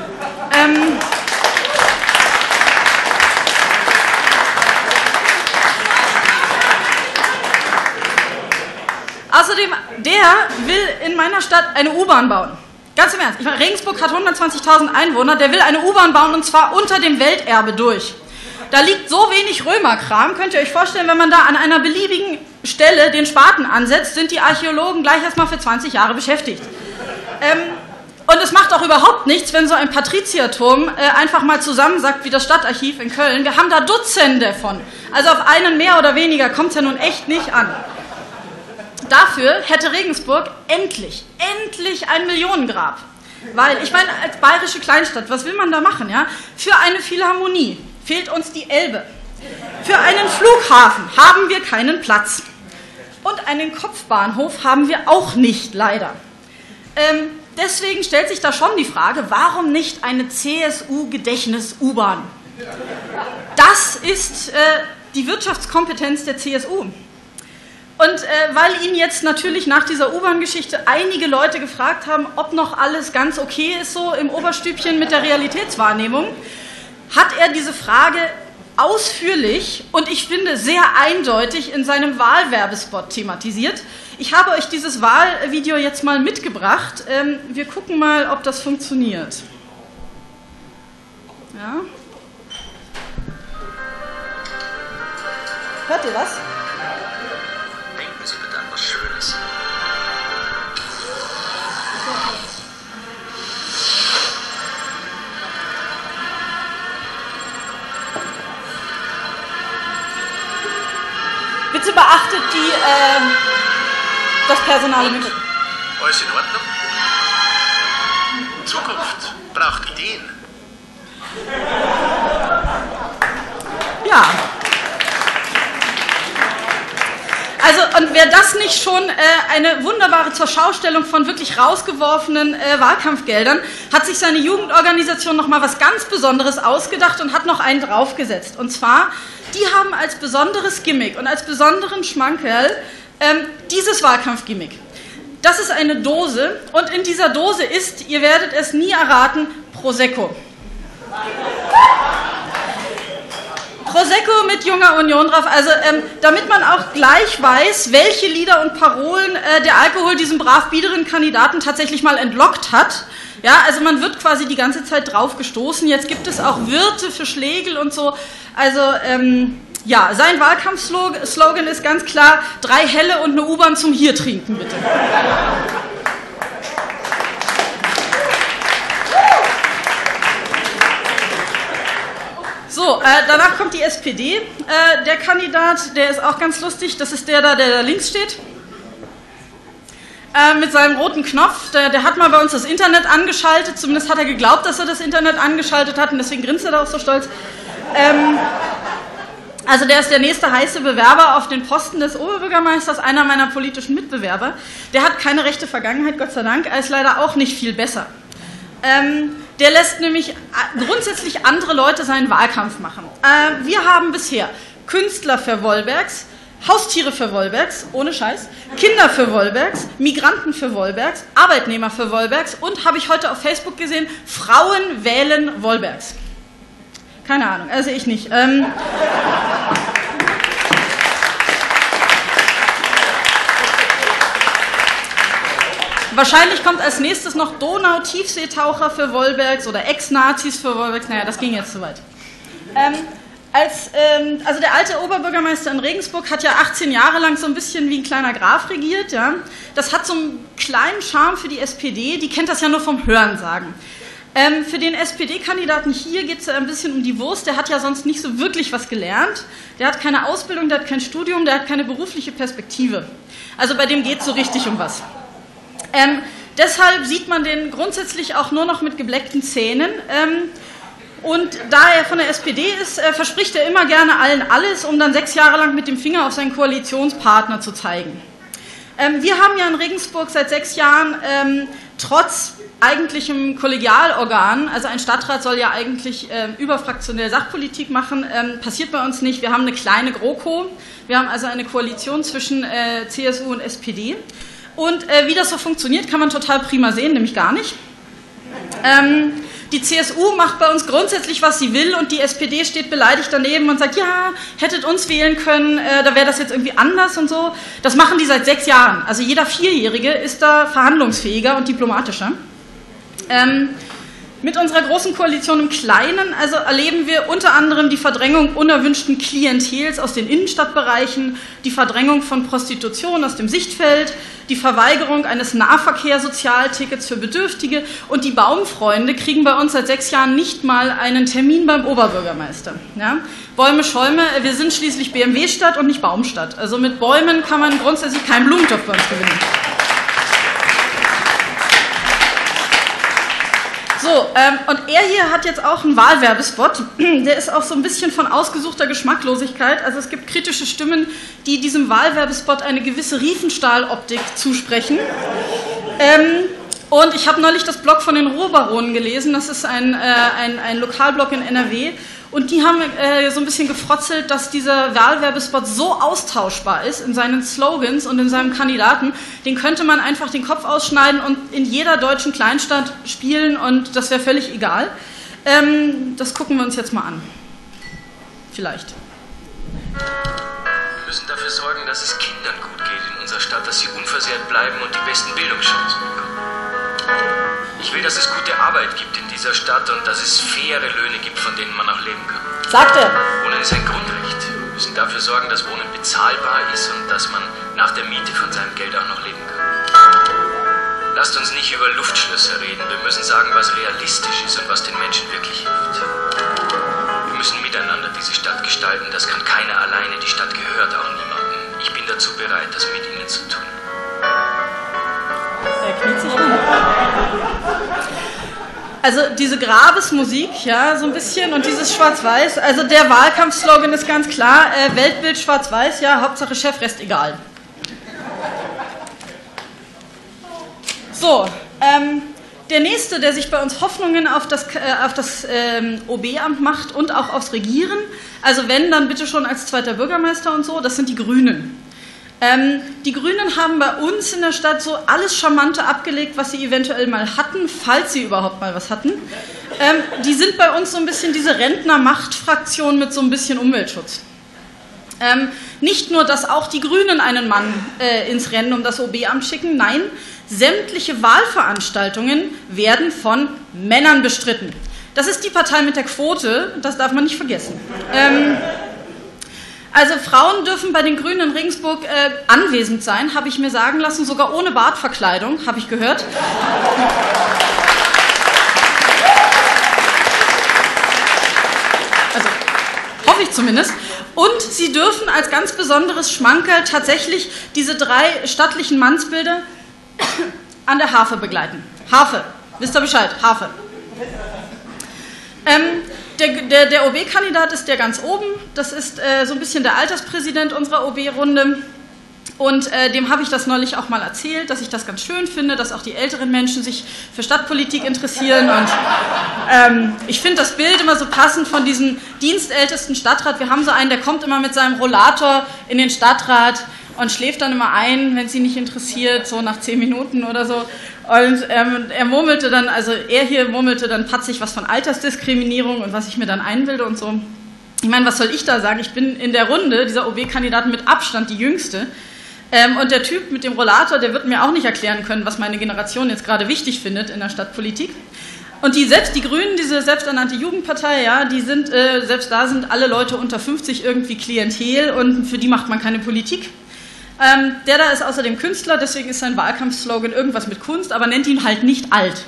Außerdem, der will in meiner Stadt eine U-Bahn bauen. Ganz im Ernst. Ich meine, Regensburg hat 120.000 Einwohner, der will eine U-Bahn bauen und zwar unter dem Welterbe durch. Da liegt so wenig Römerkram, könnt ihr euch vorstellen, wenn man da an einer beliebigen Stelle den Spaten ansetzt, sind die Archäologen gleich erstmal für 20 Jahre beschäftigt. Und es macht auch überhaupt nichts, wenn so ein Patrizierturm einfach mal zusammensackt wie das Stadtarchiv in Köln. Wir haben da Dutzende von. Also auf einen mehr oder weniger kommt es ja nun echt nicht an. Dafür hätte Regensburg endlich ein Millionengrab. Weil, ich meine, als bayerische Kleinstadt, was will man da machen, ja? Für eine Philharmonie fehlt uns die Elbe. Für einen Flughafen haben wir keinen Platz. Und einen Kopfbahnhof haben wir auch nicht, leider. Deswegen stellt sich da schon die Frage, warum nicht eine CSU-Gedächtnis-U-Bahn? Das ist die Wirtschaftskompetenz der CSU. Und weil ihn jetzt natürlich nach dieser U-Bahn-Geschichte einige Leute gefragt haben, ob noch alles ganz okay ist, so im Oberstübchen mit der Realitätswahrnehmung, hat er diese Frage ausführlich und ich finde sehr eindeutig in seinem Wahlwerbespot thematisiert. Ich habe euch dieses Wahlvideo jetzt mal mitgebracht. Wir gucken mal, ob das funktioniert. Ja. Hört ihr was? Denken Sie bitte an was Schönes. Bitte beachtet das Personal im Hintergrund. Alles in Ordnung? Zukunft braucht Ideen. Ja. Also, und wäre das nicht schon eine wunderbare Zurschaustellung von wirklich rausgeworfenen Wahlkampfgeldern, hat sich seine Jugendorganisation noch mal was ganz Besonderes ausgedacht und hat noch einen draufgesetzt. Und zwar, die haben als besonderes Gimmick und als besonderen Schmankerl dieses Wahlkampfgimmick. Das ist eine Dose und in dieser Dose ist, ihr werdet es nie erraten, Prosecco. Prosecco mit Junger Union drauf, also damit man auch gleich weiß, welche Lieder und Parolen der Alkohol diesem brav biederen Kandidaten tatsächlich mal entlockt hat. Ja, also man wird quasi die ganze Zeit drauf gestoßen. Jetzt gibt es auch Wirte für Schlegel und so. Also ja, sein Wahlkampfslogan ist ganz klar: 3 Helle und eine U-Bahn zum hier trinken, bitte. So, danach kommt die SPD. Der Kandidat, der ist auch ganz lustig, das ist der da links steht. Mit seinem roten Knopf, der hat mal bei uns das Internet angeschaltet, zumindest hat er geglaubt, dass er das Internet angeschaltet hat und deswegen grinst er da auch so stolz. Also der ist der nächste heiße Bewerber auf den Posten des Oberbürgermeisters, einer meiner politischen Mitbewerber. Der hat keine rechte Vergangenheit, Gott sei Dank, er ist leider auch nicht viel besser. Der lässt nämlich grundsätzlich andere Leute seinen Wahlkampf machen. Wir haben bisher Künstler für Wollbergs, Haustiere für Wollbergs, ohne Scheiß, Kinder für Wollbergs, Migranten für Wollbergs, Arbeitnehmer für Wollbergs und, habe ich heute auf Facebook gesehen, Frauen wählen Wollbergs. Keine Ahnung, also ich nicht. Wahrscheinlich kommt als nächstes noch Donau-Tiefseetaucher für Wollbergs oder Ex-Nazis für Wollbergs. Naja, das ging jetzt zu weit. Also der alte Oberbürgermeister in Regensburg hat ja 18 Jahre lang so ein bisschen wie ein kleiner Graf regiert. Ja? Das hat so einen kleinen Charme für die SPD, die kennt das ja nur vom Hörensagen. Für den SPD-Kandidaten hier geht es ja ein bisschen um die Wurst, der hat ja sonst nicht so wirklich was gelernt. Der hat keine Ausbildung, der hat kein Studium, der hat keine berufliche Perspektive. Also bei dem geht es so richtig um was. Deshalb sieht man den grundsätzlich auch nur noch mit gebleckten Zähnen. Und da er von der SPD ist, verspricht er immer gerne allen alles, um dann 6 Jahre lang mit dem Finger auf seinen Koalitionspartner zu zeigen. Wir haben ja in Regensburg seit 6 Jahren trotz eigentlichem Kollegialorgan, also ein Stadtrat soll ja eigentlich überfraktionell Sachpolitik machen, passiert bei uns nicht. Wir haben eine kleine GroKo, wir haben also eine Koalition zwischen CSU und SPD. Und wie das so funktioniert, kann man total prima sehen, nämlich gar nicht. Die CSU macht bei uns grundsätzlich, was sie will, und die SPD steht beleidigt daneben und sagt, ja, hättet uns wählen können, da wäre das jetzt irgendwie anders und so. Das machen die seit 6 Jahren. Also jeder Vierjährige ist da verhandlungsfähiger und diplomatischer. Mit unserer großen Koalition im Kleinen also erleben wir unter anderem die Verdrängung unerwünschten Klientels aus den Innenstadtbereichen, die Verdrängung von Prostitution aus dem Sichtfeld, die Verweigerung eines Nahverkehrssozialtickets für Bedürftige, und die Baumfreunde kriegen bei uns seit 6 Jahren nicht mal einen Termin beim Oberbürgermeister. Ja? Bäume, Schäume, wir sind schließlich BMW-Stadt und nicht Baumstadt. Also mit Bäumen kann man grundsätzlich keinen Blumentopf bei uns gewinnen. So, und er hier hat jetzt auch einen Wahlwerbespot, der ist auch so ein bisschen von ausgesuchter Geschmacklosigkeit. Also es gibt kritische Stimmen, die diesem Wahlwerbespot eine gewisse Riefenstahl-Optik zusprechen. Und ich habe neulich das Blog von den Ruhrbaronen gelesen, das ist ein Lokalblog in NRW. Und die haben so ein bisschen gefrotzelt, dass dieser Wahlwerbespot so austauschbar ist in seinen Slogans und in seinem Kandidaten, den könnte man einfach den Kopf ausschneiden und in jeder deutschen Kleinstadt spielen, und das wäre völlig egal. Das gucken wir uns jetzt mal an. Vielleicht. Wir müssen dafür sorgen, dass es Kindern gut geht in unserer Stadt, dass sie unversehrt bleiben und die besten Bildungschancen bekommen. Ich will, dass es gute Arbeit gibt in dieser Stadt und dass es faire Löhne gibt, von denen man auch leben kann. Sagt er. Wohnen ist ein Grundrecht. Wir müssen dafür sorgen, dass Wohnen bezahlbar ist und dass man nach der Miete von seinem Geld auch noch leben kann. Lasst uns nicht über Luftschlösser reden. Wir müssen sagen, was realistisch ist und was den Menschen wirklich hilft. Wir müssen miteinander diese Stadt gestalten. Das kann keiner alleine. Die Stadt gehört auch niemandem. Ich bin dazu bereit, das mit Ihnen zu tun. Er kniet sich an. Also diese Grabesmusik, ja, so ein bisschen, und dieses Schwarz-Weiß, also der Wahlkampfslogan ist ganz klar, Weltbild Schwarz-Weiß, ja, Hauptsache Chef, Rest egal. So, der Nächste, der sich bei uns Hoffnungen auf das OB-Amt macht und auch aufs Regieren, also wenn, dann bitte schon als zweiter Bürgermeister und so, das sind die Grünen. Die Grünen haben bei uns in der Stadt so alles Charmante abgelegt, was sie eventuell mal hatten, falls sie überhaupt mal was hatten. Die sind bei uns so ein bisschen diese Rentner-Macht-Fraktion mit so ein bisschen Umweltschutz. Nicht nur, dass auch die Grünen einen Mann ins Rennen um das OB-Amt schicken, nein, sämtliche Wahlveranstaltungen werden von Männern bestritten. Das ist die Partei mit der Quote, das darf man nicht vergessen. Also Frauen dürfen bei den Grünen in Regensburg anwesend sein, habe ich mir sagen lassen, sogar ohne Bartverkleidung, habe ich gehört. Also hoffe ich zumindest. Und sie dürfen als ganz besonderes Schmankerl tatsächlich diese 3 stattlichen Mannsbilder an der Harfe begleiten. Harfe, wisst ihr Bescheid, Harfe. Der OB-Kandidat ist der ganz oben, das ist so ein bisschen der Alterspräsident unserer OB-Runde, und dem habe ich das neulich auch mal erzählt, dass ich das ganz schön finde, dass auch die älteren Menschen sich für Stadtpolitik interessieren, und ich finde das Bild immer so passend von diesem dienstältesten Stadtrat. Wir haben so einen, der kommt immer mit seinem Rollator in den Stadtrat und schläft dann immer ein, wenn es ihn nicht interessiert, so nach 10 Minuten oder so. Und er murmelte dann, also er hier murmelte dann patzig was von Altersdiskriminierung und was ich mir dann einbilde und so. Ich meine, was soll ich da sagen? Ich bin in der Runde dieser OB-Kandidaten mit Abstand die Jüngste. Und der Typ mit dem Rollator, der wird mir auch nicht erklären können, was meine Generation jetzt gerade wichtig findet in der Stadtpolitik. Und die Grünen, diese selbsternannte Jugendpartei, ja, die sind, selbst da sind alle Leute unter 50 irgendwie Klientel und für die macht man keine Politik. Der da ist außerdem Künstler, deswegen ist sein Wahlkampfslogan irgendwas mit Kunst, aber nennt ihn halt nicht alt.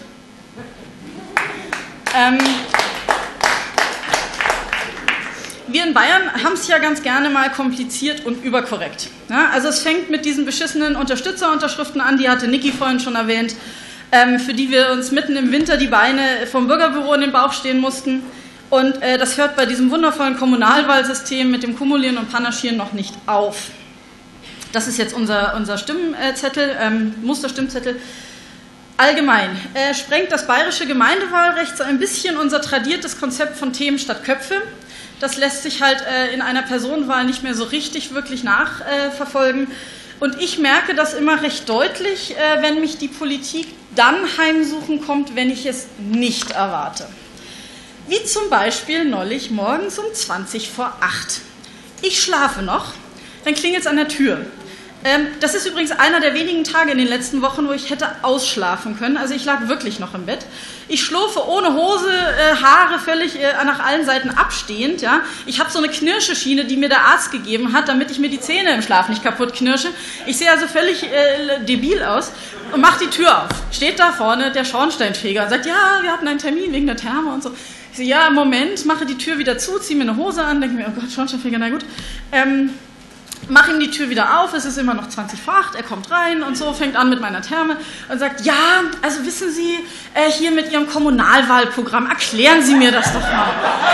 Wir in Bayern haben es ja ganz gerne mal kompliziert und überkorrekt. Ja, also es fängt mit diesen beschissenen Unterstützerunterschriften an, die hatte Niki vorhin schon erwähnt, für die wir uns mitten im Winter die Beine vom Bürgerbüro in den Bauch stehen mussten. Und das hört bei diesem wundervollen Kommunalwahlsystem mit dem Kumulieren und Panaschieren noch nicht auf. Das ist jetzt unser Stimmzettel, Musterstimmzettel. Allgemein sprengt das bayerische Gemeindewahlrecht so ein bisschen unser tradiertes Konzept von Themen statt Köpfe. Das lässt sich halt in einer Personenwahl nicht mehr so richtig wirklich nachverfolgen. Und ich merke das immer recht deutlich, wenn mich die Politik dann heimsuchen kommt, wenn ich es nicht erwarte. Wie zum Beispiel neulich morgens um 20 vor 8. Ich schlafe noch, dann klingelt es an der Tür. Das ist übrigens einer der wenigen Tage in den letzten Wochen, wo ich hätte ausschlafen können. Also ich lag wirklich noch im Bett. Ich schlurfe ohne Hose, Haare völlig nach allen Seiten abstehend. Ja. Ich habe so eine Knirscheschiene, die mir der Arzt gegeben hat, damit ich mir die Zähne im Schlaf nicht kaputt knirsche. Ich sehe also völlig debil aus und mache die Tür auf. Steht da vorne der Schornsteinfeger und sagt, ja, wir hatten einen Termin wegen der Therme und so. Ich so, ja, Moment, mache die Tür wieder zu, ziehe mir eine Hose an, denke mir, oh Gott, Schornsteinfeger, na gut. Mache ihm die Tür wieder auf, es ist immer noch 20 vor 8, er kommt rein und so, fängt an mit meiner Therme und sagt, ja, also wissen Sie, hier mit Ihrem Kommunalwahlprogramm, erklären Sie mir das doch mal.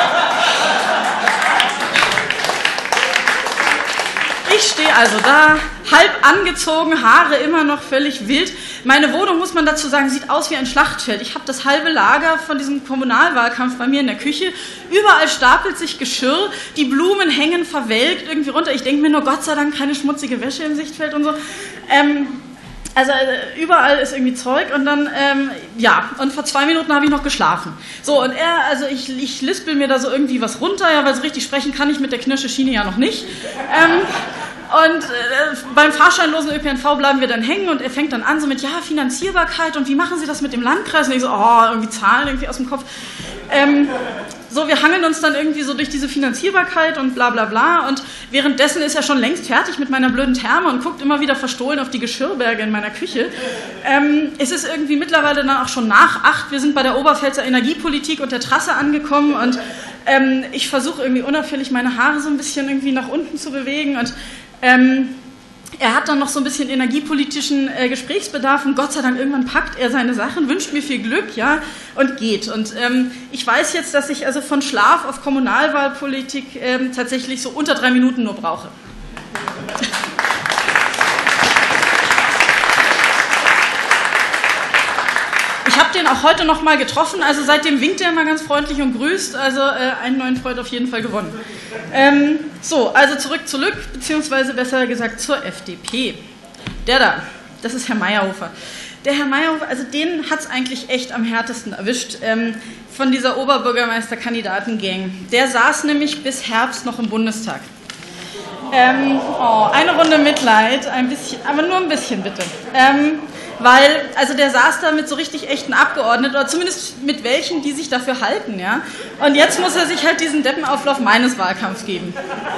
Ich stehe also da, halb angezogen, Haare immer noch völlig wild. Meine Wohnung, muss man dazu sagen, sieht aus wie ein Schlachtfeld. Ich habe das halbe Lager von diesem Kommunalwahlkampf bei mir in der Küche. Überall stapelt sich Geschirr, die Blumen hängen verwelkt irgendwie runter. Ich denke mir nur, Gott sei Dank keine schmutzige Wäsche im Sichtfeld und so. Also überall ist irgendwie Zeug und dann, ja, und vor 2 Minuten habe ich noch geschlafen. So, und ich lispel mir da so irgendwie was runter, ja, weil so richtig sprechen kann ich mit der Knirscheschiene ja noch nicht. Beim fahrscheinlosen ÖPNV bleiben wir dann hängen und er fängt dann an so mit, ja, Finanzierbarkeit und wie machen Sie das mit dem Landkreis? Und ich so, irgendwie Zahlen irgendwie aus dem Kopf. So, wir hangeln uns dann irgendwie so durch diese Finanzierbarkeit und bla bla bla und währenddessen ist er schon längst fertig mit meiner blöden Therme und guckt immer wieder verstohlen auf die Geschirrberge in meiner Küche. Es ist irgendwie mittlerweile dann auch schon nach 8, wir sind bei der Oberpfälzer Energiepolitik und der Trasse angekommen und ich versuche irgendwie unauffällig meine Haare so ein bisschen irgendwie nach unten zu bewegen und er hat dann noch so ein bisschen energiepolitischen Gesprächsbedarf und Gott sei Dank irgendwann packt er seine Sachen, wünscht mir viel Glück, ja, und geht. Und ich weiß jetzt, dass ich also von Schlaf auf Kommunalwahlpolitik tatsächlich so unter 3 Minuten nur brauche. Ich habe den auch heute noch mal getroffen, also seitdem winkt er immer ganz freundlich und grüßt, also einen neuen Freund auf jeden Fall gewonnen. So, also zurück, beziehungsweise besser gesagt zur FDP. Der da, das ist Herr Mayerhofer. Der Herr Mayerhofer, also den hat es eigentlich echt am härtesten erwischt von dieser Oberbürgermeisterkandidaten-Gang. Der saß nämlich bis Herbst noch im Bundestag. Eine Runde Mitleid, ein bisschen, aber nur ein bisschen bitte. Weil, also der saß da mit so richtig echten Abgeordneten, oder zumindest mit welchen, die sich dafür halten, ja. Und jetzt muss er sich halt diesen Deppenauflauf meines Wahlkampfs geben.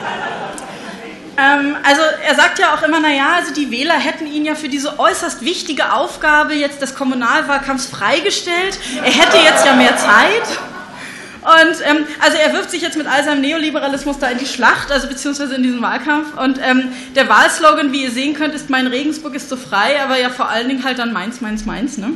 Also er sagt ja auch immer, naja, also die Wähler hätten ihn ja für diese äußerst wichtige Aufgabe jetzt des Kommunalwahlkampfs freigestellt. Er hätte jetzt ja mehr Zeit. Und also er wirft sich jetzt mit all seinem Neoliberalismus da in die Schlacht, also beziehungsweise in diesen Wahlkampf. Und der Wahlslogan, wie ihr sehen könnt, ist mein Regensburg ist so frei, aber ja vor allen Dingen halt dann Mainz, Mainz, Mainz. Ne?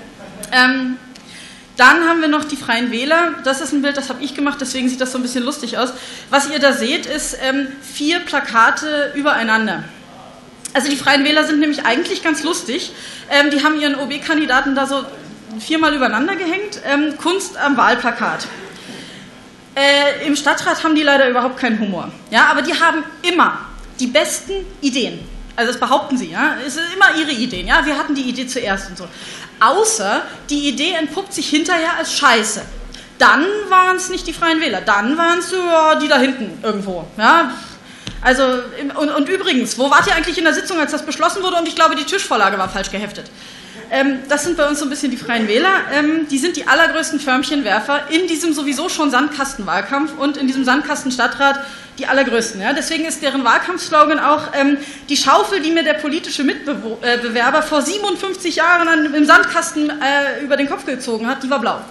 Dann haben wir noch die Freien Wähler. Das ist ein Bild, das habe ich gemacht, deswegen sieht das so ein bisschen lustig aus. Was ihr da seht, ist 4 Plakate übereinander. Also die Freien Wähler sind nämlich eigentlich ganz lustig. Die haben ihren OB-Kandidaten da so 4-mal übereinander gehängt. Kunst am Wahlplakat. Im Stadtrat haben die leider überhaupt keinen Humor. Ja, aber die haben immer die besten Ideen. Also das behaupten sie. Ja? Es sind immer ihre Ideen. Ja? Wir hatten die Idee zuerst und so. Außer die Idee entpuppt sich hinterher als Scheiße. Dann waren es nicht die Freien Wähler. Dann waren es die da hinten irgendwo. Ja? Also, und übrigens, wo wart ihr eigentlich in der Sitzung, als das beschlossen wurde? Und ich glaube, die Tischvorlage war falsch geheftet. Das sind bei uns so ein bisschen die Freien Wähler. Die sind die allergrößten Förmchenwerfer in diesem sowieso schon Sandkastenwahlkampf und in diesem Sandkastenstadtrat die allergrößten. Ja? Deswegen ist deren Wahlkampfslogan auch die Schaufel, die mir der politische Mitbewerber vor 57 Jahren im Sandkasten über den Kopf gezogen hat, die war blau.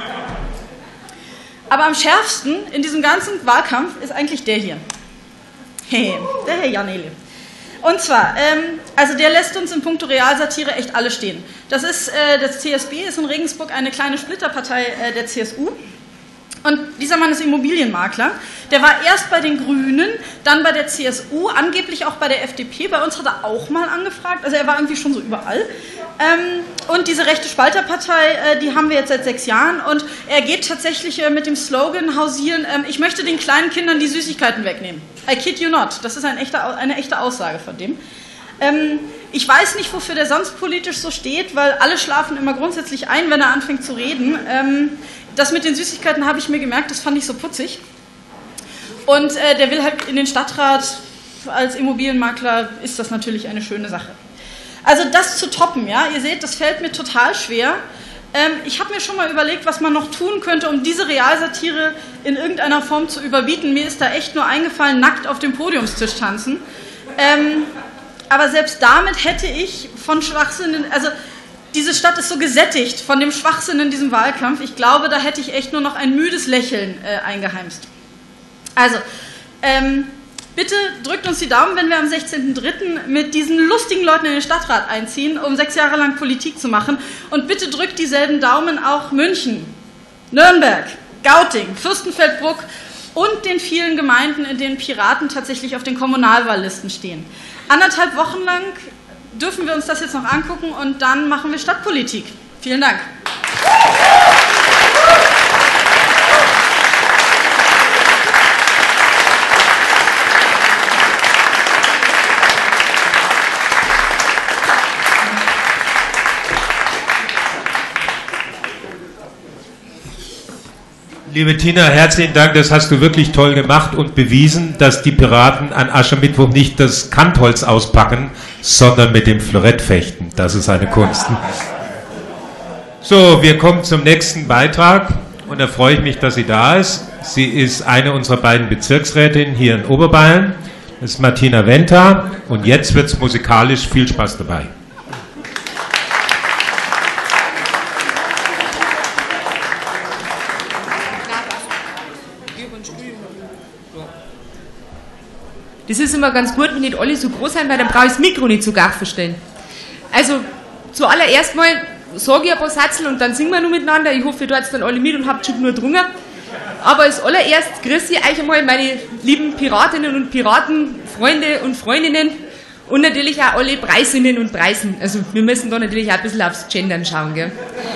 Aber am schärfsten in diesem ganzen Wahlkampf ist eigentlich der hier. Hey, der Herr Janele. Und zwar, also der lässt uns in puncto Realsatire echt alle stehen. Das CSB ist in Regensburg eine kleine Splitterpartei der CSU. Und dieser Mann ist Immobilienmakler. Der war erst bei den Grünen, dann bei der CSU, angeblich auch bei der FDP. Bei uns hat er auch mal angefragt. Also er war irgendwie schon so überall. Und diese rechte Spalterpartei, die haben wir jetzt seit 6 Jahren. Und er geht tatsächlich mit dem Slogan hausieren, ich möchte den kleinen Kindern die Süßigkeiten wegnehmen. I kid you not. Das ist eine echte Aussage von dem. Ich weiß nicht, wofür der sonst politisch so steht, weil alle schlafen immer grundsätzlich ein, wenn er anfängt zu reden. Das mit den Süßigkeiten habe ich mir gemerkt, das fand ich so putzig. Und der will halt in den Stadtrat, als Immobilienmakler ist das natürlich eine schöne Sache. Also das zu toppen, ja, ihr seht, das fällt mir total schwer. Ich habe mir schon mal überlegt, was man noch tun könnte, um diese Realsatire in irgendeiner Form zu überbieten. Mir ist da echt nur eingefallen, nackt auf dem Podiumstisch tanzen. Aber selbst damit hätte ich von Schwachsinn, also diese Stadt ist so gesättigt von dem Schwachsinn in diesem Wahlkampf. Ich glaube, da hätte ich echt nur noch ein müdes Lächeln eingeheimst. Also, bitte drückt uns die Daumen, wenn wir am 16.03. mit diesen lustigen Leuten in den Stadtrat einziehen, um 6 Jahre lang Politik zu machen. Und bitte drückt dieselben Daumen auch München, Nürnberg, Gauting, Fürstenfeldbruck und den vielen Gemeinden, in denen Piraten tatsächlich auf den Kommunalwahllisten stehen. 1,5 Wochen lang dürfen wir uns das jetzt noch angucken und dann machen wir Stadtpolitik. Vielen Dank. Liebe Tina, herzlichen Dank, das hast du wirklich toll gemacht und bewiesen, dass die Piraten an Aschermittwoch nicht das Kantholz auspacken, sondern mit dem Florett fechten. Das ist eine Kunst. So, wir kommen zum nächsten Beitrag und da freue ich mich, dass sie da ist. Sie ist eine unserer beiden Bezirksrätinnen hier in Oberbayern. Das ist Martina Venta und jetzt wird es musikalisch. Viel Spaß dabei. Das ist immer ganz gut, wenn nicht alle so groß sind, weil dann brauche ich das Mikro nicht so gar verstellen. Also, zuallererst mal sage ich ein paar Sätze und dann singen wir nur miteinander. Ich hoffe, ihr tut dann alle mit und habt schon nur drungen. Aber als allererst grüße ich euch einmal meine lieben Piratinnen und Piraten, Freunde und Freundinnen und natürlich auch alle Preisinnen und Preisen. Also, wir müssen da natürlich auch ein bisschen aufs Gendern schauen, gell?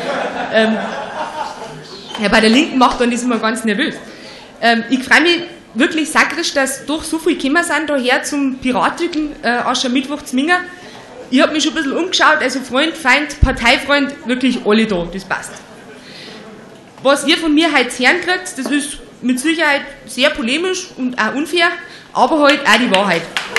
Ja, bei der Linken macht dann das immer ganz nervös. Ich freue mich wirklich sakrisch, dass doch so viele gekommen sind daher zum piratigen Aschermittwoch zu Minga. Ich habe mich schon ein bisschen umgeschaut, also Freund, Feind, Parteifreund, wirklich alle da, das passt. Was ihr von mir heute hören kriegt, das ist mit Sicherheit sehr polemisch und auch unfair, aber halt auch die Wahrheit.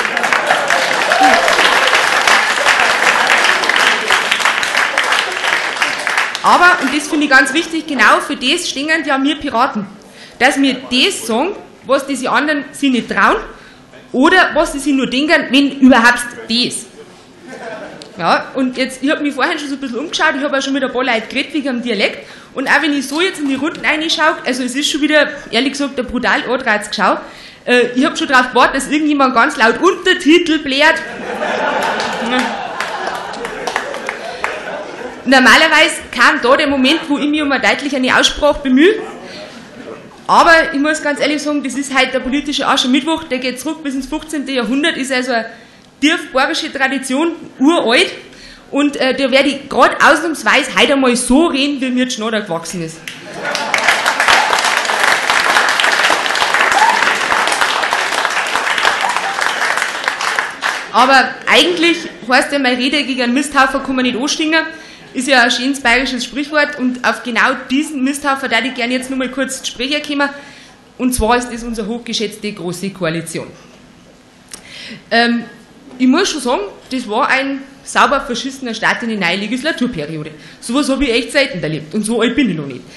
Aber, und das finde ich ganz wichtig, genau für das stehen ja wir Piraten. Dass wir das sagen, was diese anderen sich nicht trauen oder was sie sich nur denken, wenn überhaupt das. Ja, und jetzt, ich habe mich vorhin schon so ein bisschen umgeschaut, ich habe auch schon mit ein paar Leuten geredet wegen dem Dialekt und auch wenn ich so jetzt in die Runden reinschaue, also es ist schon wieder, ehrlich gesagt, ein brutal Anreiz geschaut. Ich habe schon darauf gewartet, dass irgendjemand ganz laut Untertitel blärt. Normalerweise kam da der Moment, wo ich mich um eine deutliche Aussprache bemühe. Aber ich muss ganz ehrlich sagen, das ist halt der politische Aschermittwoch, der geht zurück bis ins 15. Jahrhundert, ist also eine tiefbayerische Tradition, uralt. Und da werde ich gerade ausnahmsweise heute einmal so reden, wie mir die Schnader gewachsen ist. Aber eigentlich heißt ja, meine Rede gegen einen Misthaufen kann man nicht anstingen. Ist ja ein schönes bayerisches Sprichwort und auf genau diesen Misthaufen würde ich gerne jetzt nur mal kurz zu sprechen kommen. Und zwar ist das unsere hochgeschätzte Große Koalition. Ich muss schon sagen, das war ein sauber verschissener Start in die neue Legislaturperiode. Sowas habe ich echt selten erlebt und so alt bin ich noch nicht.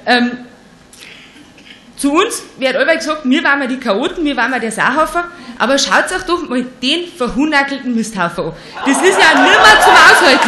Zu uns wird allweil gesagt, wir waren die Chaoten, wir waren der Sauhaufen, aber schaut euch doch mal den verhunackelten Misthaufen an. Das ist ja nimmer zum Aushalten.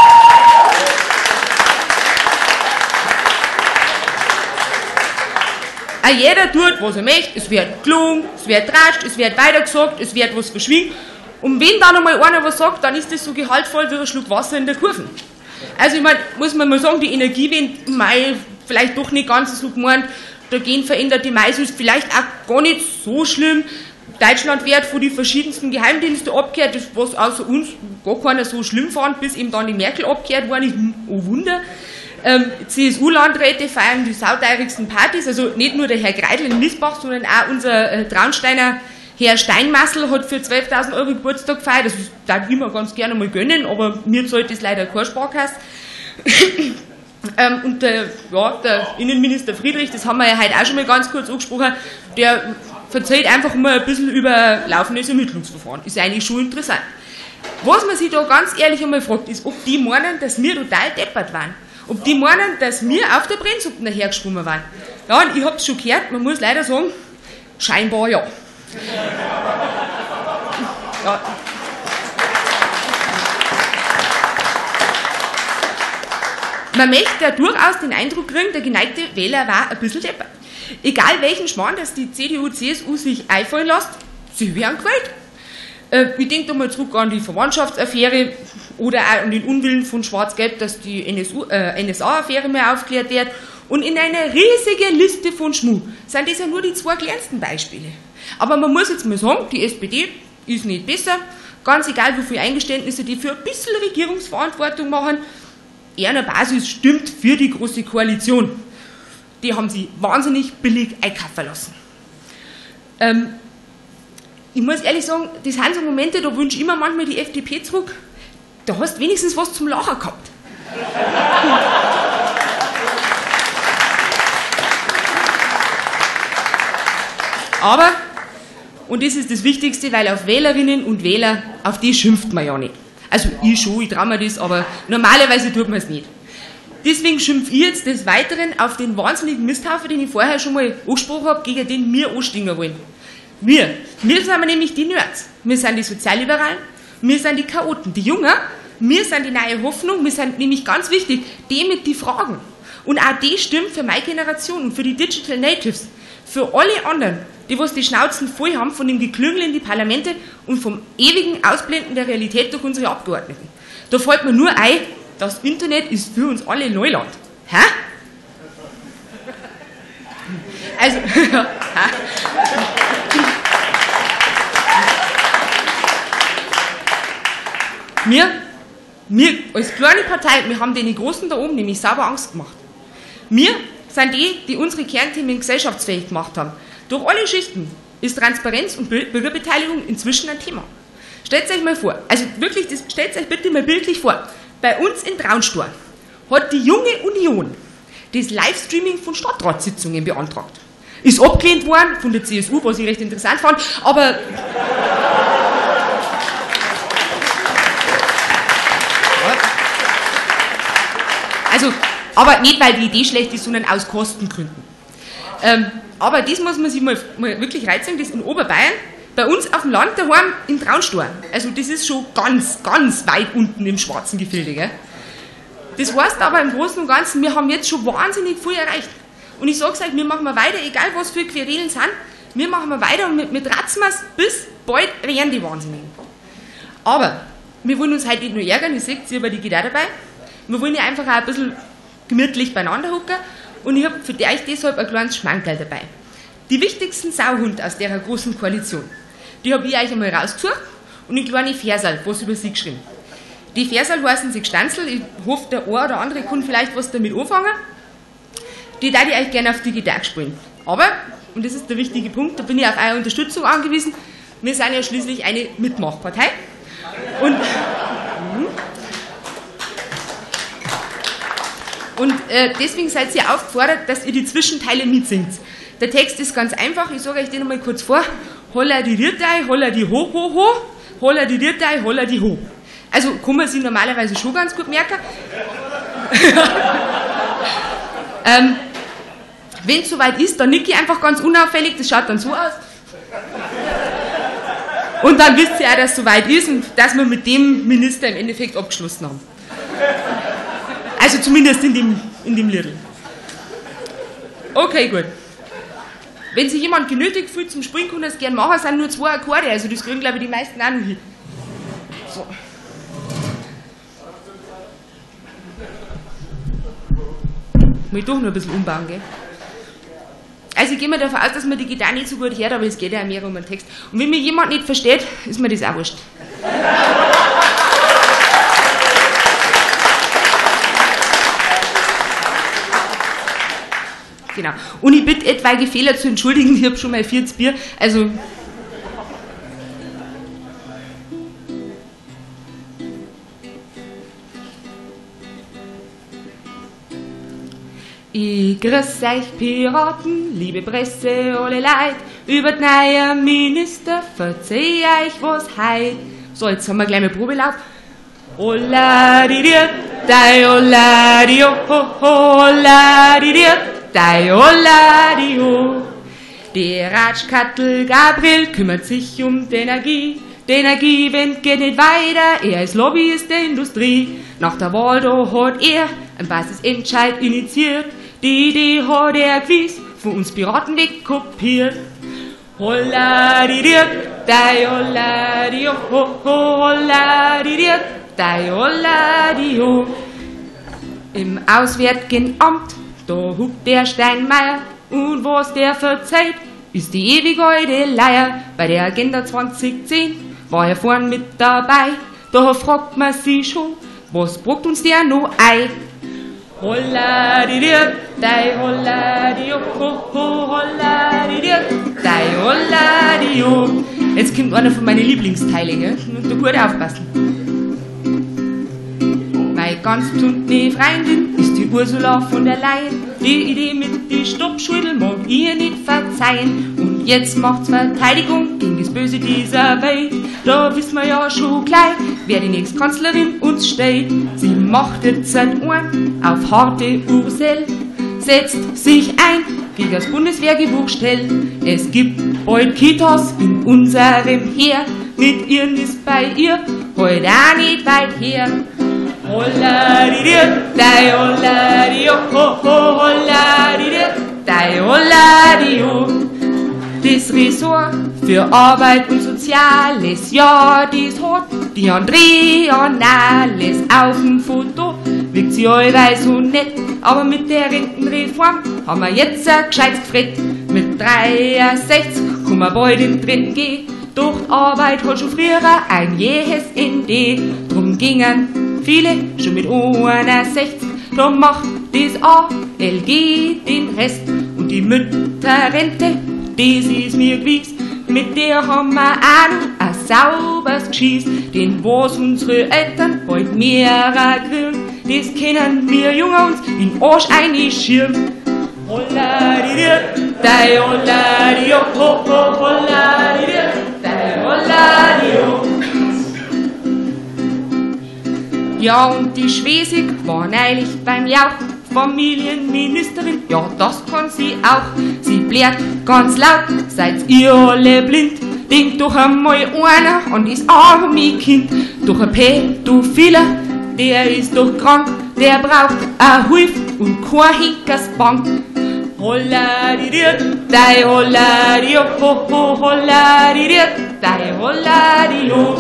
Auch jeder tut, was er möchte, es wird gelogen, es wird ratscht, es wird weitergesagt, es wird was verschwiegen. Und wenn dann einmal einer was sagt, dann ist das so gehaltvoll wie ein Schluck Wasser in der Kurve. Also ich meine, muss man mal sagen, die Energiewende, vielleicht doch nicht ganz so gemeint, da gehen veränderte Maisels vielleicht auch gar nicht so schlimm. Deutschland wird von den verschiedensten Geheimdiensten abgehört, das was außer uns gar keiner so schlimm fand, bis eben dann die Merkel abgehört worden ist. Oh Wunder. CSU-Landräte feiern die sauteurigsten Partys, also nicht nur der Herr Greidl in Miesbach, sondern auch unser Traunsteiner Herr Steinmassel hat für 12.000 € Geburtstag gefeiert. Das darf ich mir ganz gerne mal gönnen, aber mir zahlt das leider keine Sparkasse. Und der Innenminister Friedrich, das haben wir ja heute auch schon mal ganz kurz angesprochen, der erzählt einfach mal ein bisschen über laufendes Ermittlungsverfahren. Ist eigentlich schon interessant. Was man sich da ganz ehrlich einmal fragt, ist, ob die meinen, dass wir total deppert waren. Ob die meinen, dass wir auf der Brennsuppe dahergeschwommen waren. Ja, und ich hab's schon gehört, man muss leider sagen, scheinbar ja. Ja. Man möchte ja durchaus den Eindruck kriegen, der geneigte Wähler war ein bisschen deppert. Egal welchen Schmarrn, dass die CDU, CSU sich einfallen lässt, sie werden gewählt. Ich denke da mal zurück an die Verwandtschaftsaffäre oder auch an den Unwillen von Schwarz-Gelb, dass die NSA-Affäre mehr aufgeklärt wird. Und in einer riesigen Liste von Schmuh sind das ja nur die zwei kleinsten Beispiele. Aber man muss jetzt mal sagen, die SPD ist nicht besser. Ganz egal, wie viele Eingeständnisse die für ein bisschen Regierungsverantwortung machen, ihre Basis stimmt für die Große Koalition. Die haben sie wahnsinnig billig einkaufen lassen. Ich muss ehrlich sagen, das sind so Momente, da wünsche ich immer manchmal die FDP zurück. Da hast du wenigstens was zum Lachen gehabt. Aber, und das ist das Wichtigste, weil auf Wählerinnen und Wähler, auf die schimpft man ja nicht. Also ich schon, ich traue mir das, aber normalerweise tut man es nicht. Deswegen schimpfe ich jetzt des Weiteren auf den wahnsinnigen Misthaufen, den ich vorher schon mal angesprochen habe, gegen den wir anstehen wollen. Wir sind nämlich die Nerds. Wir sind die Sozialliberalen, wir sind die Chaoten, die Jungen, wir sind die neue Hoffnung, wir sind nämlich ganz wichtig, die mit die Fragen. Und auch die stimmt für meine Generation und für die Digital Natives, für alle anderen, die was die Schnauzen voll haben von dem Geklüngel in die Parlamente und vom ewigen Ausblenden der Realität durch unsere Abgeordneten. Da fällt mir nur ein, das Internet ist für uns alle Neuland. Hä? Also, wir als kleine Partei, wir haben den Großen da oben nämlich sauber Angst gemacht. Wir sind die unsere Kernthemen gesellschaftsfähig gemacht haben. Durch alle Schichten ist Transparenz und Bürgerbeteiligung inzwischen ein Thema. Stellt euch mal vor, also wirklich, stellt euch bitte mal bildlich vor, bei uns in Traunstor hat die Junge Union das Livestreaming von Stadtratssitzungen beantragt. Ist abgelehnt worden von der CSU, was ich recht interessant fand, aber aber nicht, weil die Idee schlecht ist, sondern aus Kostengründen. Aber das muss man sich mal wirklich reizen, das in Oberbayern, bei uns auf dem Land daheim in Traunstor. Also das ist schon ganz, ganz weit unten im schwarzen Gefilde. Gell? Das heißt aber im Großen und Ganzen, wir haben jetzt schon wahnsinnig viel erreicht. Und ich sage euch, wir machen weiter, egal was für Querelen sind, wir machen weiter und mit ratzen wir es, bis bald rennen die Wahnsinnigen. Aber wir wollen uns heute nicht nur ärgern, ihr seht, aber die geht auch dabei. Wir wollen ja einfach auch ein bisschen gemütlich beieinander hocken und ich habe für euch deshalb ein kleines Schmankerl dabei. Die wichtigsten Sauhunde aus der großen Koalition, die habe ich euch einmal rausgesucht und ein kleines Versal, was über sie geschrieben. Die Versal heißen sie Gstanzl, ich hoffe, der eine oder andere kann vielleicht was damit anfangen. Die würde ich euch gerne auf die Gitarre spielen. Aber, und das ist der wichtige Punkt, da bin ich auf eure Unterstützung angewiesen, wir sind ja schließlich eine Mitmachpartei. Und deswegen seid ihr aufgefordert, dass ihr die Zwischenteile mitsingt. Der Text ist ganz einfach, ich sage euch den nochmal kurz vor. Holla die Rirtei, holla die ho, ho, ho, holla die Rirtei, holla die ho. Also kann man sich normalerweise schon ganz gut merken. Wenn es soweit ist, dann nicke ich einfach ganz unauffällig, das schaut dann so aus. Und dann wisst ihr auch, dass es soweit ist und dass wir mit dem Minister im Endeffekt abgeschlossen haben. Also zumindest in dem Liedl. Okay, gut. Wenn sich jemand genötigt fühlt zum Springen, kann er es gerne machen, es sind nur 2 Akkorde, also das kriegen, glaube ich, die meisten auch noch hin. So. Muss ich doch noch ein bisschen umbauen, gell? Also ich gehe mal davon aus, dass man die Gitarre nicht so gut hört, aber es geht ja mehr um den Text. Und wenn mir jemand nicht versteht, ist mir das auch wurscht. Genau. Und ich bitte etwaige Fehler zu entschuldigen, ich habe schon mal 40 Bier, also... Ich grüß euch Piraten, liebe Presse, alle Leid, über den neuen Minister verzeih euch was heit. So, jetzt haben wir gleich mal Probelauf. Ola-di-dir, dai ola-di-o, ola-di-dir, dai ola-di-o. Der Ratschkattel Gabriel kümmert sich um die Energie. Die Energiewende geht nicht weiter, er ist Lobbyist der Industrie. Nach der Wahl da hat er ein Basisentscheid initiiert. Die Idee hat er gewiss, von uns Piraten wegkopiert. Holla-di-dir, dai holla-di-o, holla-di-dir, dai holla-di-o. Im Auswärtigen Amt, da huckt der Steinmeier, und was der verzeiht, ist die ewig alte Leier. Bei der Agenda 2010 war er vorn mit dabei, da fragt man sich schon, was braucht uns der noch ein? Holla-di-dir, dai holla-di-o, holla-di-dir, dai holla-di-o. Jetzt kommt einer von meinen Lieblingsteilen, gell? Und da gut aufpassen. Meine ganz besondere Freundin ist die Ursula von der Leyen. Die Idee mit die Stoppschulden mag ihr nicht verzeihen. Und jetzt macht's Verteidigung gegen das Böse dieser Welt. Da wissen wir ja schon gleich, wer die nächste Kanzlerin uns steht. Sie macht jetzt ein Ohren auf harte Ursel, setzt sich ein gegen das Bundeswehrgebuchstell. Es gibt bald Kitas in unserem Heer. Mit ihren ist bei ihr heute auch nicht weit her. Holla-di-dir, dai holla-di-o, holla-di-dir, dai holla-di-o. Das Ressort für Arbeit und Soziales, ja, das hat die Andrea Nahles auf dem Foto. Wirkt sie allweil so nett, aber mit der Rentenreform haben wir jetzt ein gescheites Gefrett. Mit 63 kann man bald in Trend gehen, doch die Arbeit hat schon früher ein jähes Ende. Drum gingen viele schon mit 61, drum macht das ALG den Rest. Und die Mütterrente, das ist mir gewiss, mit der haben wir auch noch ein sauberes Geschiss. Denn was unsere Eltern bald mehrer kriegen, das können wir Jungen uns in den Arsch einschirmen. Holla-di-dir, dai holla-di-o, holla-di-dir, dai holla-di-o. Ja, und die Schwesig war neulich beim Jauchen, Familienministerin, ja, das kann sie auch. Sie blärt ganz laut, seid ihr alle blind? Denkt doch einmal einer an das arme Kind. Doch ein Pädophiler, der ist doch krank, der braucht a Hilfe und kein Henkersbank. Holla-di-dir, dai holla-di-o, holla-di-dir, dai holla-di-o.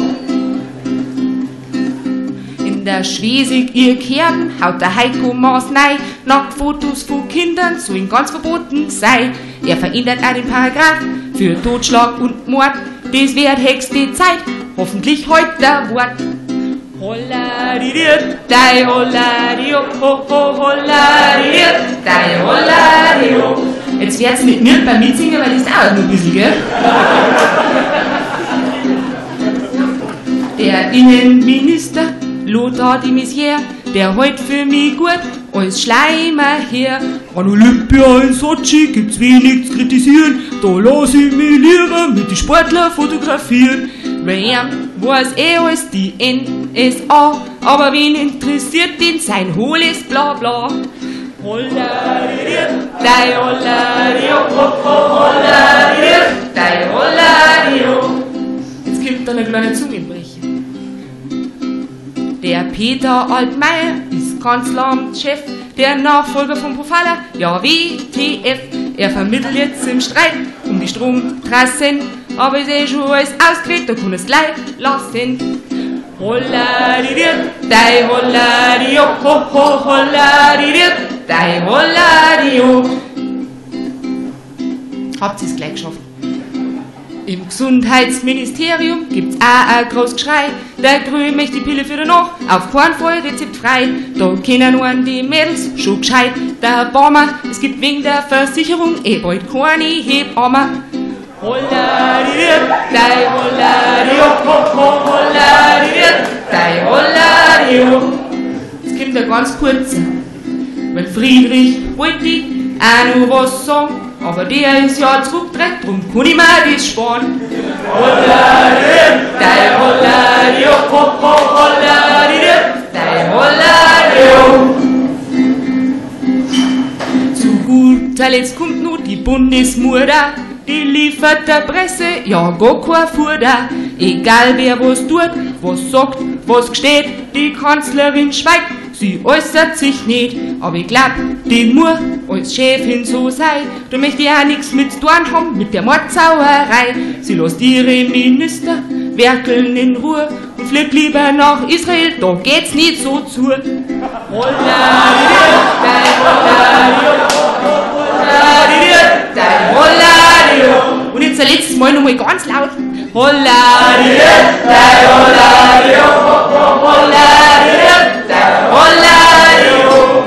In der Schwesig ihr Kern haut der Heiko Maas nein. Nacktfotos von Kindern sollen ganz verboten sein. Er verändert auch den Paragraph für Totschlag und Mord. Das wird höchste Zeit, hoffentlich heute der Wort. Holla-di-dir, dai holla-di-o, holla-di-dir, dai holla-di-o. Jetzt wird's mit mir beim Mitsingen, weil das dauert noch ein bisschen, gell? Der Innenminister Lothar de Maizière, der heut für mich gut als Schleimer her. An Olympia in Sochi gibt's wenig zu kritisieren, da lass ich mich lieber mit den Sportlern fotografieren. Weil er weiß alles die USA, aber wen interessiert den sein hohles Blabla? Holladier, dei Holladio, Holladier, dei Holladio. Jetzt kommt dann ein kleiner Zungenbrecher. Der Peter Altmaier ist Kanzleramtschef, der Nachfolger vom Profiler, ja WTF. Er vermittelt jetzt im Streit um die Stromtrassen, aber ist eh schon alles ausgeredet, da kann es gleich lassen. Holladier, dei Holladio, Holladier, dei Holladio. Habt ihr es gleich geschafft? Im Gesundheitsministerium gibt's auch ein großes Geschrei. Der Grün möchte die Pille für den Nacht auf keinen Fall rezeptfrei. Da kennen nur die Mädels schon gescheit. Der Barmer, es gibt wegen der Versicherung bald keine Hebamme. Holladier, dei Holladio, Holladier, dei Holladio. Jetzt kommt der ganz kurze. Weil Friedrich wollte auch noch was sagen, aber der ist ja zurückgedreht, drum kann ich mir das sparen. Holladier, dei Holladio, Holladier, dei Holladio. Zu guter Letzt kommt nur die Bundesmutter, die liefert der Presse ja gar kein Futter. Egal wer was tut, was sagt, was gesteht, die Kanzlerin schweigt, sie äußert sich nicht. Aber ich glaub, die muss als Chefin so sein, da möchte ich auch nichts mit zu tun haben mit der Mordsauerei. Sie lässt ihre Minister werkeln in Ruhe und fliegt lieber nach Israel, da geht's nicht so zu. Holladier, dei Holladio, Holladier, dei Holladio. Und jetzt ein letztes Mal nochmal ganz laut. Holladier, dei Holladio, Holladier, dei Holladio.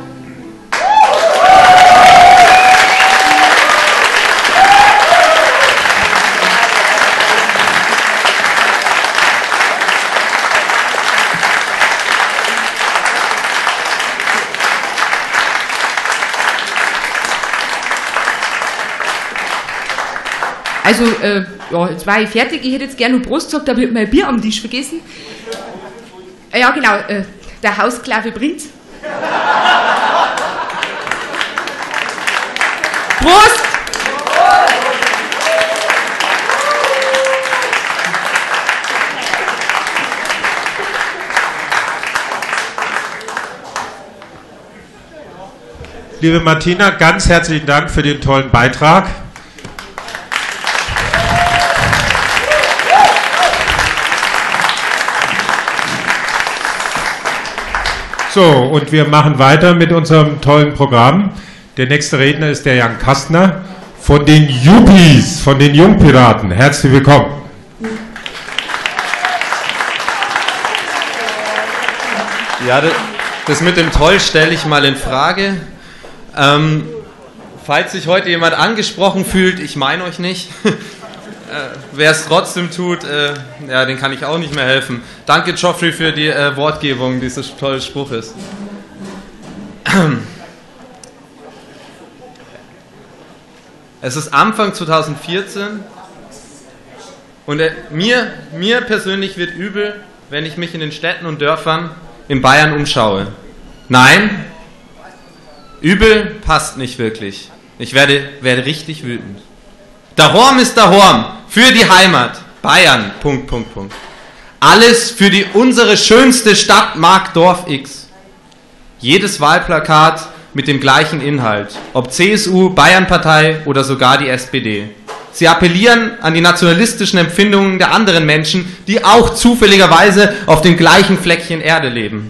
Also, ja, jetzt war ich fertig. Ich hätte jetzt gerne noch Prost gesagt, aber ich habe mein Bier am Tisch vergessen. Ja, genau, der Hausklave bringt's. Prost! Liebe Martina, ganz herzlichen Dank für den tollen Beitrag. So, und wir machen weiter mit unserem tollen Programm. Der nächste Redner ist der Jan Kastner von den Juppies, von den Jungpiraten. Herzlich willkommen. Ja, das mit dem Toll stelle ich mal in Frage. Falls sich heute jemand angesprochen fühlt, ich meine euch nicht. Wer es trotzdem tut, ja, den kann ich auch nicht mehr helfen. Danke, Geoffrey, für die Wortgebung dieses tollen Spruches. Es ist Anfang 2014 und mir persönlich wird übel, wenn ich mich in den Städten und Dörfern in Bayern umschaue. Nein, übel passt nicht wirklich. Ich werde richtig wütend. Dahorm ist Dahorm, für die Heimat, Bayern, ... Alles für die unsere schönste Stadt Markdorf X. Jedes Wahlplakat mit dem gleichen Inhalt, ob CSU, Bayernpartei oder sogar die SPD. Sie appellieren an die nationalistischen Empfindungen der anderen Menschen, die auch zufälligerweise auf dem gleichen Fleckchen Erde leben.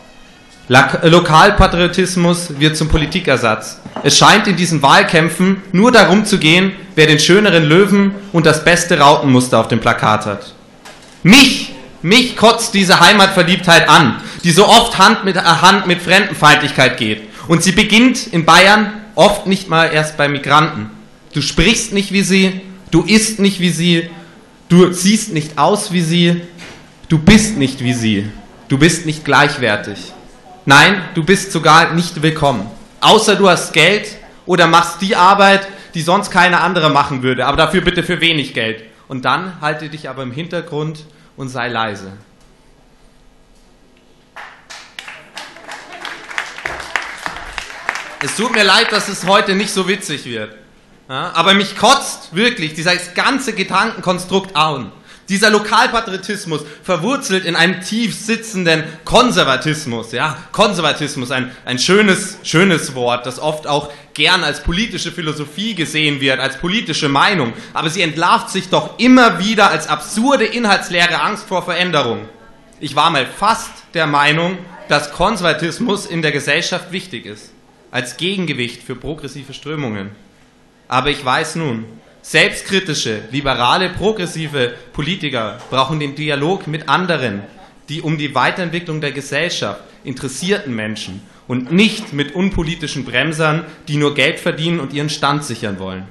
Lokalpatriotismus wird zum Politikersatz. Es scheint in diesen Wahlkämpfen nur darum zu gehen, wer den schöneren Löwen und das beste Rautenmuster auf dem Plakat hat. Mich kotzt diese Heimatverliebtheit an, die so oft Hand mit Fremdenfeindlichkeit geht. Und sie beginnt in Bayern oft nicht mal erst bei Migranten. Du sprichst nicht wie sie, du isst nicht wie sie, du siehst nicht aus wie sie, du bist nicht wie sie, du bist nicht gleichwertig. Nein, du bist sogar nicht willkommen. Außer du hast Geld oder machst die Arbeit, die sonst keine andere machen würde, aber dafür bitte für wenig Geld. Und dann halte dich aber im Hintergrund und sei leise. Es tut mir leid, dass es heute nicht so witzig wird. Ja, aber mich kotzt wirklich dieses ganze Gedankenkonstrukt an. Dieser Lokalpatriotismus verwurzelt in einem tief sitzenden Konservatismus. Ja, Konservatismus, ein schönes Wort, das oft auch gern als politische Philosophie gesehen wird, als politische Meinung. Aber sie entlarvt sich doch immer wieder als absurde, inhaltsleere Angst vor Veränderung. Ich war mal fast der Meinung, dass Konservatismus in der Gesellschaft wichtig ist, als Gegengewicht für progressive Strömungen. Aber ich weiß nun, selbstkritische, liberale, progressive Politiker brauchen den Dialog mit anderen, die um die Weiterentwicklung der Gesellschaft interessierten Menschen und nicht mit unpolitischen Bremsern, die nur Geld verdienen und ihren Stand sichern wollen.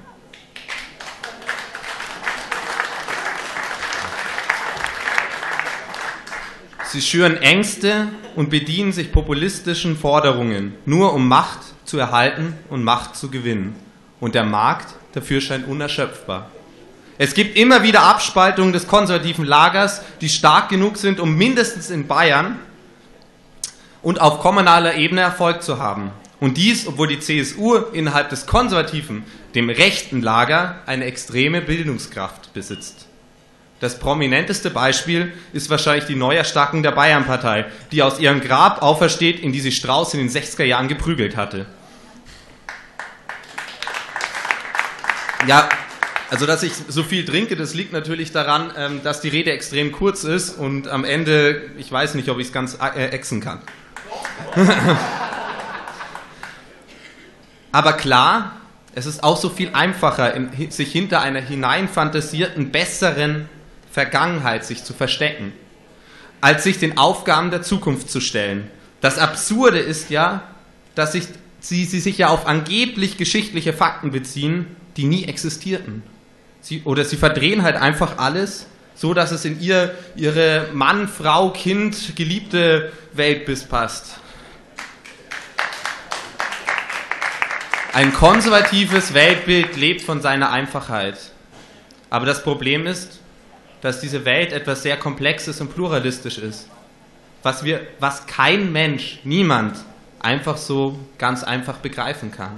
Sie schüren Ängste und bedienen sich populistischen Forderungen, nur um Macht zu erhalten und Macht zu gewinnen. Und der Markt dafür scheint unerschöpfbar. Es gibt immer wieder Abspaltungen des konservativen Lagers, die stark genug sind, um mindestens in Bayern und auf kommunaler Ebene Erfolg zu haben. Und dies, obwohl die CSU innerhalb des konservativen, dem rechten Lager, eine extreme Bildungskraft besitzt. Das prominenteste Beispiel ist wahrscheinlich die Neuerstarkung der Bayernpartei, die aus ihrem Grab aufersteht, in die sich Strauß in den 60er Jahren geprügelt hatte. Ja, also dass ich so viel trinke, das liegt natürlich daran, dass die Rede extrem kurz ist und am Ende, ich weiß nicht, ob ich es ganz exen kann. Aber klar, es ist auch so viel einfacher, sich hinter einer hineinfantasierten, besseren Vergangenheit sich zu verstecken, als sich den Aufgaben der Zukunft zu stellen. Das Absurde ist ja, dass sie sich ja auf angeblich geschichtliche Fakten beziehen, die nie existierten. Sie verdrehen halt einfach alles, so dass es in ihre Mann, Frau, Kind, geliebte Weltbild passt. Ein konservatives Weltbild lebt von seiner Einfachheit. Aber das Problem ist, dass diese Welt etwas sehr Komplexes und pluralistisch ist. Was kein Mensch, niemand einfach so ganz einfach begreifen kann.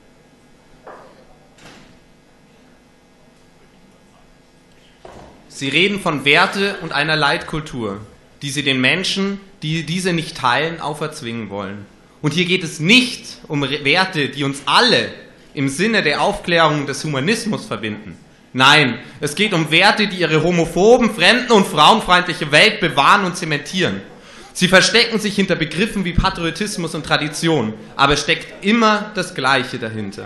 Sie reden von Werte und einer Leitkultur, die sie den Menschen, die diese nicht teilen, auferzwingen wollen. Und hier geht es nicht um Werte, die uns alle im Sinne der Aufklärung und des Humanismus verbinden. Nein, es geht um Werte, die ihre homophoben, fremden- und frauenfeindliche Welt bewahren und zementieren. Sie verstecken sich hinter Begriffen wie Patriotismus und Tradition, aber es steckt immer das Gleiche dahinter.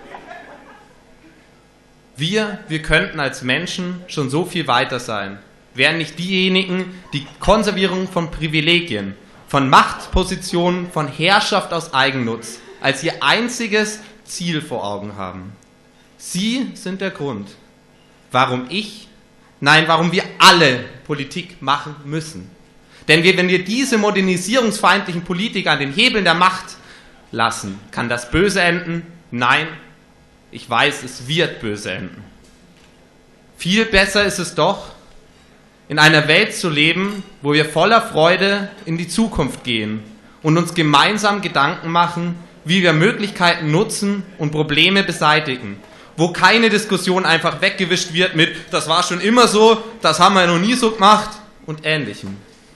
Wir könnten als Menschen schon so viel weiter sein, wären nicht diejenigen, die Konservierung von Privilegien, von Machtpositionen, von Herrschaft aus Eigennutz als ihr einziges Ziel vor Augen haben. Sie sind der Grund, warum wir alle Politik machen müssen. Denn wenn wir diese modernisierungsfeindlichen Politiker an den Hebeln der Macht lassen, kann das böse enden? Nein. Ich weiß, es wird böse enden. Viel besser ist es doch, in einer Welt zu leben, wo wir voller Freude in die Zukunft gehen und uns gemeinsam Gedanken machen, wie wir Möglichkeiten nutzen und Probleme beseitigen. Wo keine Diskussion einfach weggewischt wird mit, das war schon immer so, das haben wir noch nie so gemacht und Ähnlichem.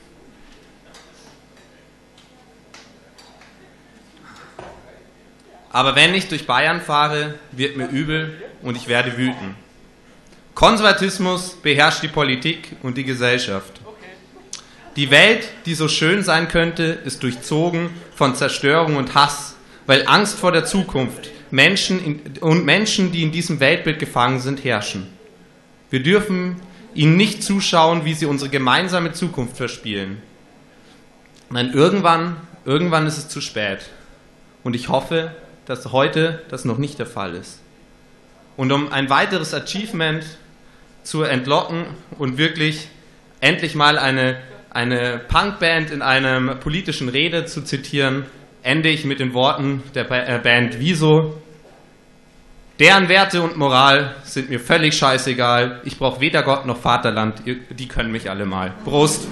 Aber wenn ich durch Bayern fahre, wird mir übel und ich werde wütend. Konservatismus beherrscht die Politik und die Gesellschaft. Die Welt, die so schön sein könnte, ist durchzogen von Zerstörung und Hass, weil Angst vor der Zukunft Menschen, die in diesem Weltbild gefangen sind, herrschen. Wir dürfen ihnen nicht zuschauen, wie sie unsere gemeinsame Zukunft verspielen. Nein, irgendwann ist es zu spät. Und ich hoffe, dass heute das noch nicht der Fall ist. Und um ein weiteres Achievement zu entlocken und wirklich endlich mal eine Punkband in einer politischen Rede zu zitieren, ende ich mit den Worten der Band Wieso. Deren Werte und Moral sind mir völlig scheißegal. Ich brauche weder Gott noch Vaterland. Die können mich alle mal. Prost!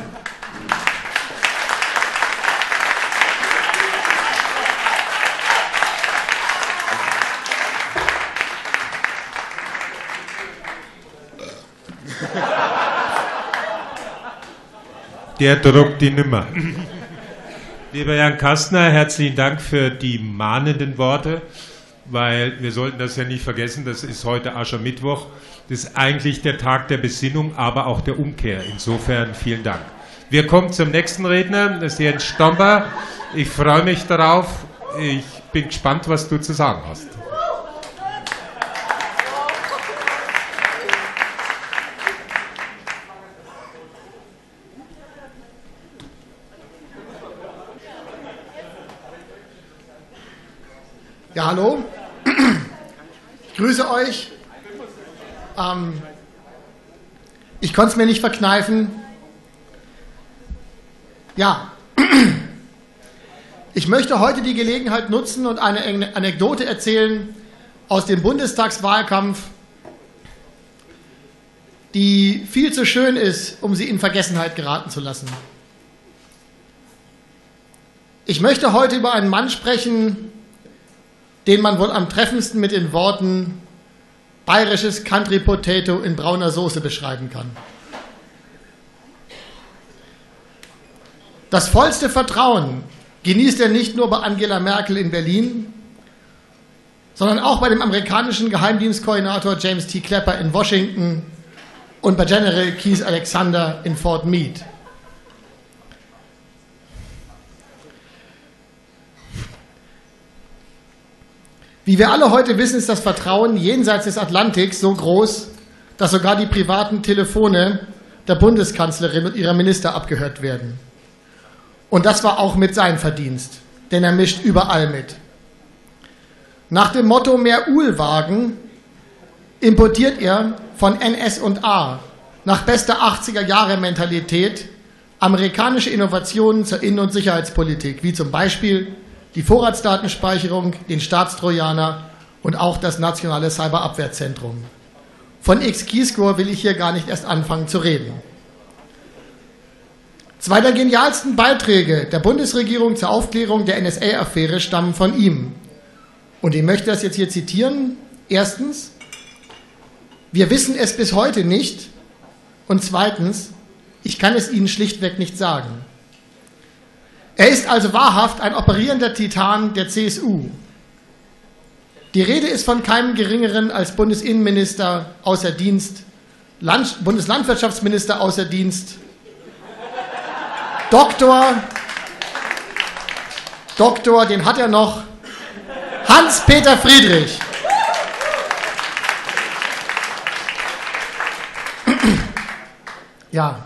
Der druckt die nimmer. Lieber Jan Kastner, herzlichen Dank für die mahnenden Worte, weil wir sollten das ja nicht vergessen, das ist heute Aschermittwoch, das ist eigentlich der Tag der Besinnung, aber auch der Umkehr. Insofern vielen Dank. Wir kommen zum nächsten Redner, das ist Jens Stomper. Ich freue mich darauf. Ich bin gespannt, was du zu sagen hast. Ja, hallo. Ich grüße euch. Ich konnte es mir nicht verkneifen. Ja, ich möchte heute die Gelegenheit nutzen und eine Anekdote erzählen aus dem Bundestagswahlkampf, die viel zu schön ist, um sie in Vergessenheit geraten zu lassen. Ich möchte heute über einen Mann sprechen, den man wohl am treffendsten mit den Worten bayerisches Country Potato in brauner Soße beschreiben kann. Das vollste Vertrauen genießt er nicht nur bei Angela Merkel in Berlin, sondern auch bei dem amerikanischen Geheimdienstkoordinator James T. Clapper in Washington und bei General Keith Alexander in Fort Meade. Wie wir alle heute wissen, ist das Vertrauen jenseits des Atlantiks so groß, dass sogar die privaten Telefone der Bundeskanzlerin und ihrer Minister abgehört werden. Und das war auch mit sein Verdienst, denn er mischt überall mit. Nach dem Motto mehr Uhlwagen importiert er von NS&A nach bester 80er-Jahre-Mentalität amerikanische Innovationen zur Innen- und Sicherheitspolitik, wie zum Beispiel die Vorratsdatenspeicherung, den Staatstrojaner und auch das nationale Cyberabwehrzentrum. Von X-Keyscore will ich hier gar nicht erst anfangen zu reden. Zwei der genialsten Beiträge der Bundesregierung zur Aufklärung der NSA-Affäre stammen von ihm. Und ich möchte das jetzt hier zitieren. Erstens, wir wissen es bis heute nicht. Und zweitens, ich kann es Ihnen schlichtweg nicht sagen. Er ist also wahrhaft ein operierender Titan der CSU. Die Rede ist von keinem Geringeren als Bundesinnenminister außer Dienst, Bundeslandwirtschaftsminister außer Dienst, Doktor, den hat er noch, Hans-Peter Friedrich. Ja.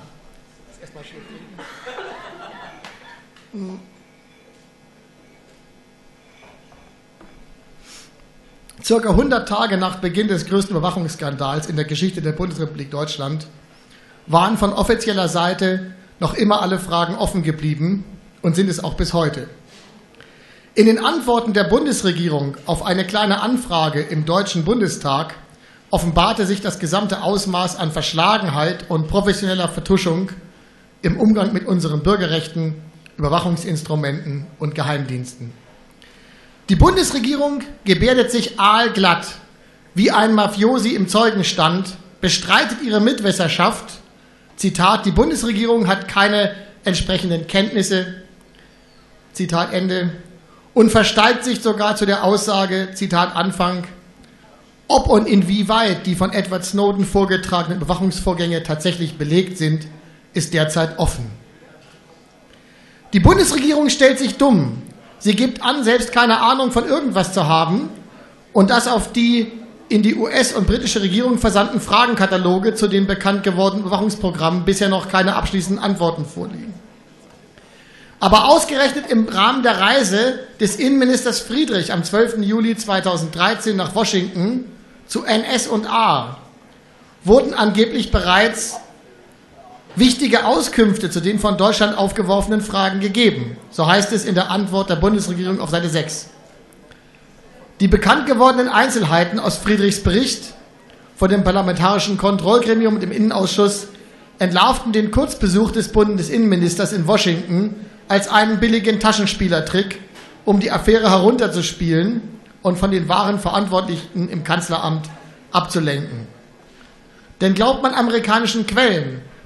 Circa 100 Tage nach Beginn des größten Überwachungsskandals in der Geschichte der Bundesrepublik Deutschland waren von offizieller Seite noch immer alle Fragen offen geblieben und sind es auch bis heute. In den Antworten der Bundesregierung auf eine kleine Anfrage im Deutschen Bundestag offenbarte sich das gesamte Ausmaß an Verschlagenheit und professioneller Vertuschung im Umgang mit unseren Bürgerrechten, Überwachungsinstrumenten und Geheimdiensten. Die Bundesregierung gebärdet sich aalglatt, wie ein Mafiosi im Zeugenstand, bestreitet ihre Mitwisserschaft. Zitat, die Bundesregierung hat keine entsprechenden Kenntnisse, Zitat Ende, und versteigt sich sogar zu der Aussage, Zitat Anfang, ob und inwieweit die von Edward Snowden vorgetragenen Überwachungsvorgänge tatsächlich belegt sind, ist derzeit offen. Die Bundesregierung stellt sich dumm. Sie gibt an, selbst keine Ahnung von irgendwas zu haben und das auf die in die US- und britische Regierung versandten Fragenkataloge zu den bekannt gewordenen Überwachungsprogrammen bisher noch keine abschließenden Antworten vorliegen. Aber ausgerechnet im Rahmen der Reise des Innenministers Friedrich am 12. Juli 2013 nach Washington zu NS&A wurden angeblich bereits wichtige Auskünfte zu den von Deutschland aufgeworfenen Fragen gegeben. So heißt es in der Antwort der Bundesregierung auf Seite 6. Die bekannt gewordenen Einzelheiten aus Friedrichs Bericht vor dem Parlamentarischen Kontrollgremium und dem Innenausschuss entlarvten den Kurzbesuch des Bundesinnenministers in Washington als einen billigen Taschenspielertrick, um die Affäre herunterzuspielen und von den wahren Verantwortlichen im Kanzleramt abzulenken. Denn glaubt man amerikanischen Quellen,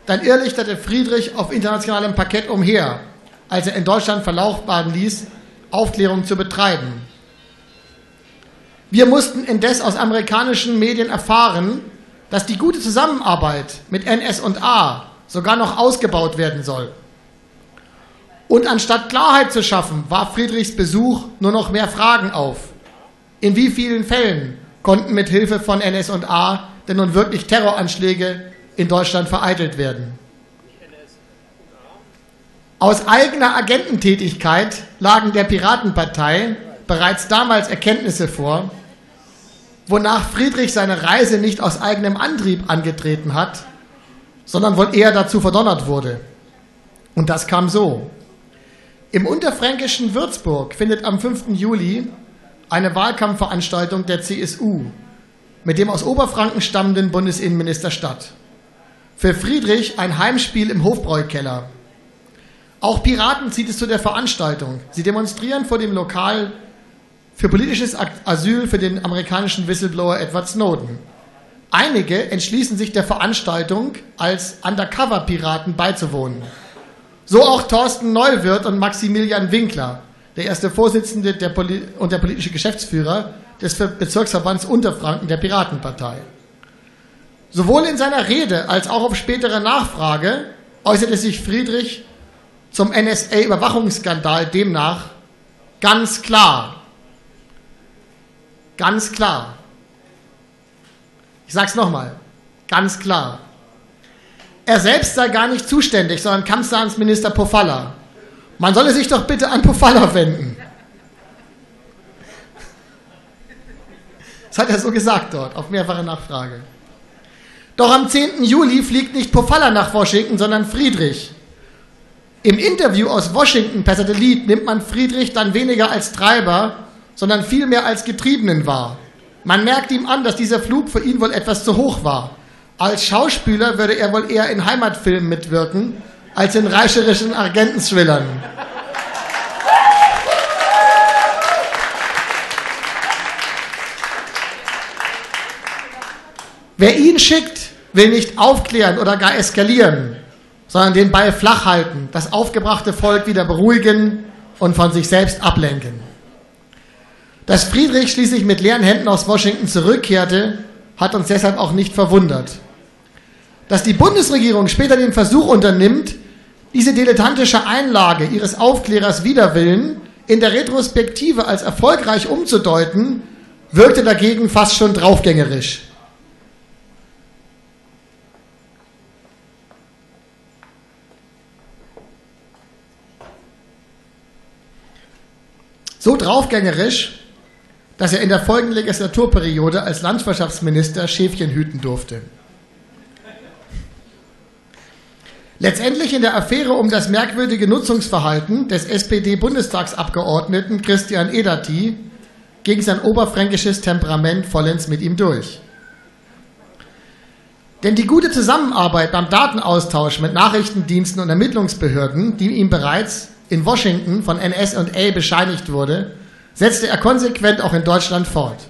dann irrlichterte Friedrich auf internationalem Parkett umher, als er in Deutschland verlautbaren ließ, Aufklärung zu betreiben. Wir mussten indes aus amerikanischen Medien erfahren, dass die gute Zusammenarbeit mit NS&A sogar noch ausgebaut werden soll. Und anstatt Klarheit zu schaffen, warf Friedrichs Besuch nur noch mehr Fragen auf. In wie vielen Fällen konnten mit Hilfe von NS&A denn nun wirklich Terroranschläge in Deutschland vereitelt werden? Aus eigener Agententätigkeit lagen der Piratenpartei bereits damals Erkenntnisse vor, wonach Friedrich seine Reise nicht aus eigenem Antrieb angetreten hat, sondern wohl eher dazu verdonnert wurde. Und das kam so. Im unterfränkischen Würzburg findet am 5. Juli eine Wahlkampfveranstaltung der CSU mit dem aus Oberfranken stammenden Bundesinnenminister statt. Für Friedrich ein Heimspiel im Hofbräukeller. Auch Piraten zieht es zu der Veranstaltung. Sie demonstrieren vor dem Lokal für politisches Asyl für den amerikanischen Whistleblower Edward Snowden. Einige entschließen sich der Veranstaltung als Undercover-Piraten beizuwohnen. So auch Thorsten Neuwirth und Maximilian Winkler, der erste Vorsitzende und der politische Geschäftsführer des Bezirksverbands Unterfranken der Piratenpartei. Sowohl in seiner Rede als auch auf spätere Nachfrage äußerte sich Friedrich zum NSA-Überwachungsskandal demnach ganz klar. Ganz klar. Ich sage es nochmal. Ganz klar. Er selbst sei gar nicht zuständig, sondern Kanzleramtsminister Pofalla. Man solle sich doch bitte an Pofalla wenden. Das hat er so gesagt dort, auf mehrfache Nachfrage. Doch am 10. Juli fliegt nicht Pofalla nach Washington, sondern Friedrich. Im Interview aus Washington per Satellit nimmt man Friedrich dann weniger als Treiber, sondern vielmehr als Getriebenen wahr. Man merkt ihm an, dass dieser Flug für ihn wohl etwas zu hoch war. Als Schauspieler würde er wohl eher in Heimatfilmen mitwirken, als in reicherischen Agenten-Thrillern. Wer ihn schickt, will nicht aufklären oder gar eskalieren, sondern den Ball flach halten, das aufgebrachte Volk wieder beruhigen und von sich selbst ablenken. Dass Friedrich schließlich mit leeren Händen aus Washington zurückkehrte, hat uns deshalb auch nicht verwundert. Dass die Bundesregierung später den Versuch unternimmt, diese dilettantische Einlage ihres Aufklärers wider Willen in der Retrospektive als erfolgreich umzudeuten, wirkte dagegen fast schon draufgängerisch. So draufgängerisch, dass er in der folgenden Legislaturperiode als Landwirtschaftsminister Schäfchen hüten durfte. Letztendlich in der Affäre um das merkwürdige Nutzungsverhalten des SPD-Bundestagsabgeordneten Christian Ederty ging sein oberfränkisches Temperament vollends mit ihm durch. Denn die gute Zusammenarbeit beim Datenaustausch mit Nachrichtendiensten und Ermittlungsbehörden, die ihm bereits in Washington von NS&A bescheinigt wurde, setzte er konsequent auch in Deutschland fort.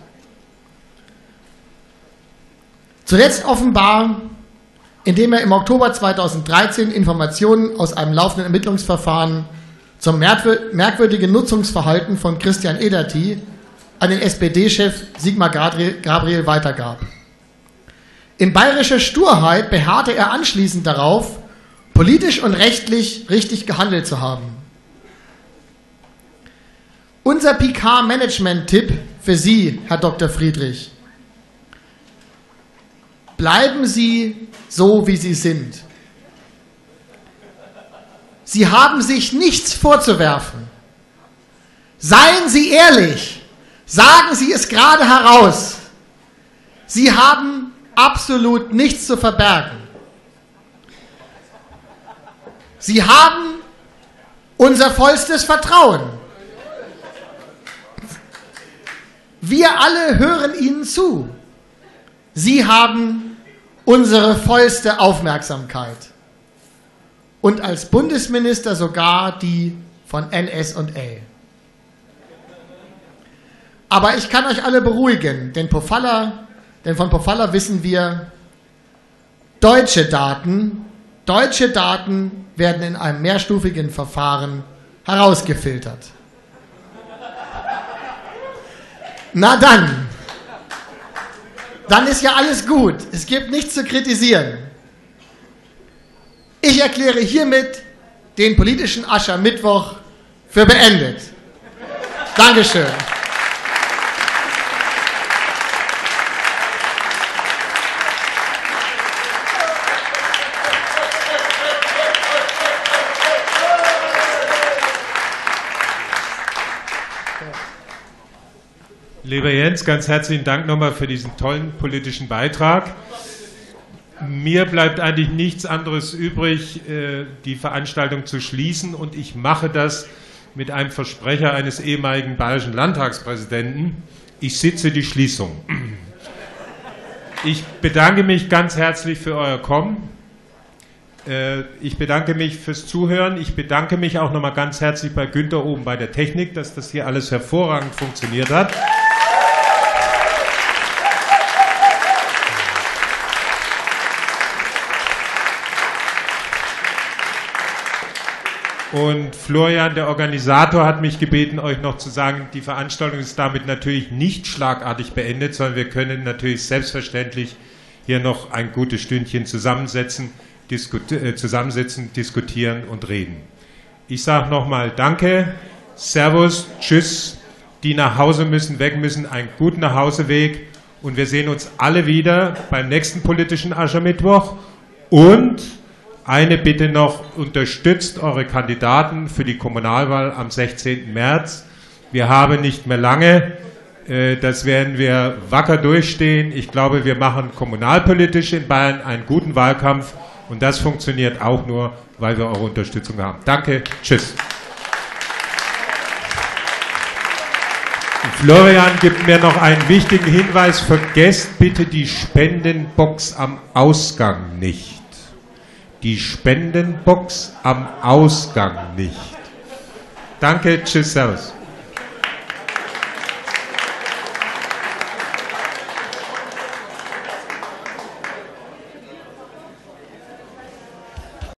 Zuletzt offenbar, indem er im Oktober 2013 Informationen aus einem laufenden Ermittlungsverfahren zum merkwürdigen Nutzungsverhalten von Christian Ederty an den SPD-Chef Sigmar Gabriel weitergab. In bayerischer Sturheit beharrte er anschließend darauf, politisch und rechtlich richtig gehandelt zu haben. Unser PK-Management-Tipp für Sie, Herr Dr. Friedrich: Bleiben Sie so, wie Sie sind. Sie haben sich nichts vorzuwerfen. Seien Sie ehrlich. Sagen Sie es gerade heraus. Sie haben absolut nichts zu verbergen. Sie haben unser vollstes Vertrauen. Wir alle hören Ihnen zu. Sie haben unsere vollste Aufmerksamkeit. Und als Bundesminister sogar die von NS&A. Aber ich kann euch alle beruhigen, denn von Pofalla wissen wir, deutsche Daten, Deutsche Daten werden in einem mehrstufigen Verfahren herausgefiltert. Na dann ist ja alles gut. Es gibt nichts zu kritisieren. Ich erkläre hiermit den politischen Aschermittwoch für beendet. Dankeschön. Lieber Jens, ganz herzlichen Dank nochmal für diesen tollen politischen Beitrag. Mir bleibt eigentlich nichts anderes übrig, die Veranstaltung zu schließen, und ich mache das mit einem Versprecher eines ehemaligen bayerischen Landtagspräsidenten. Ich sitze die Schließung. Ich bedanke mich ganz herzlich für euer Kommen. Ich bedanke mich fürs Zuhören. Ich bedanke mich auch nochmal ganz herzlich bei Günther oben bei der Technik, dass das hier alles hervorragend funktioniert hat. Und Florian, der Organisator, hat mich gebeten, euch noch zu sagen, die Veranstaltung ist damit natürlich nicht schlagartig beendet, sondern wir können natürlich selbstverständlich hier noch ein gutes Stündchen zusammensitzen, diskutieren und reden. Ich sage nochmal Danke, Servus, Tschüss, die nach Hause müssen, weg müssen, einen guten Nachhauseweg, und wir sehen uns alle wieder beim nächsten politischen Aschermittwoch. Und eine Bitte noch: Unterstützt eure Kandidaten für die Kommunalwahl am 16. März. Wir haben nicht mehr lange. Das werden wir wacker durchstehen. Ich glaube, wir machen kommunalpolitisch in Bayern einen guten Wahlkampf, und das funktioniert auch nur, weil wir eure Unterstützung haben. Danke, tschüss. Florian gibt mir noch einen wichtigen Hinweis. Vergesst bitte die Spendenbox am Ausgang nicht. Die Spendenbox am Ausgang nicht. Danke, tschüss, servus.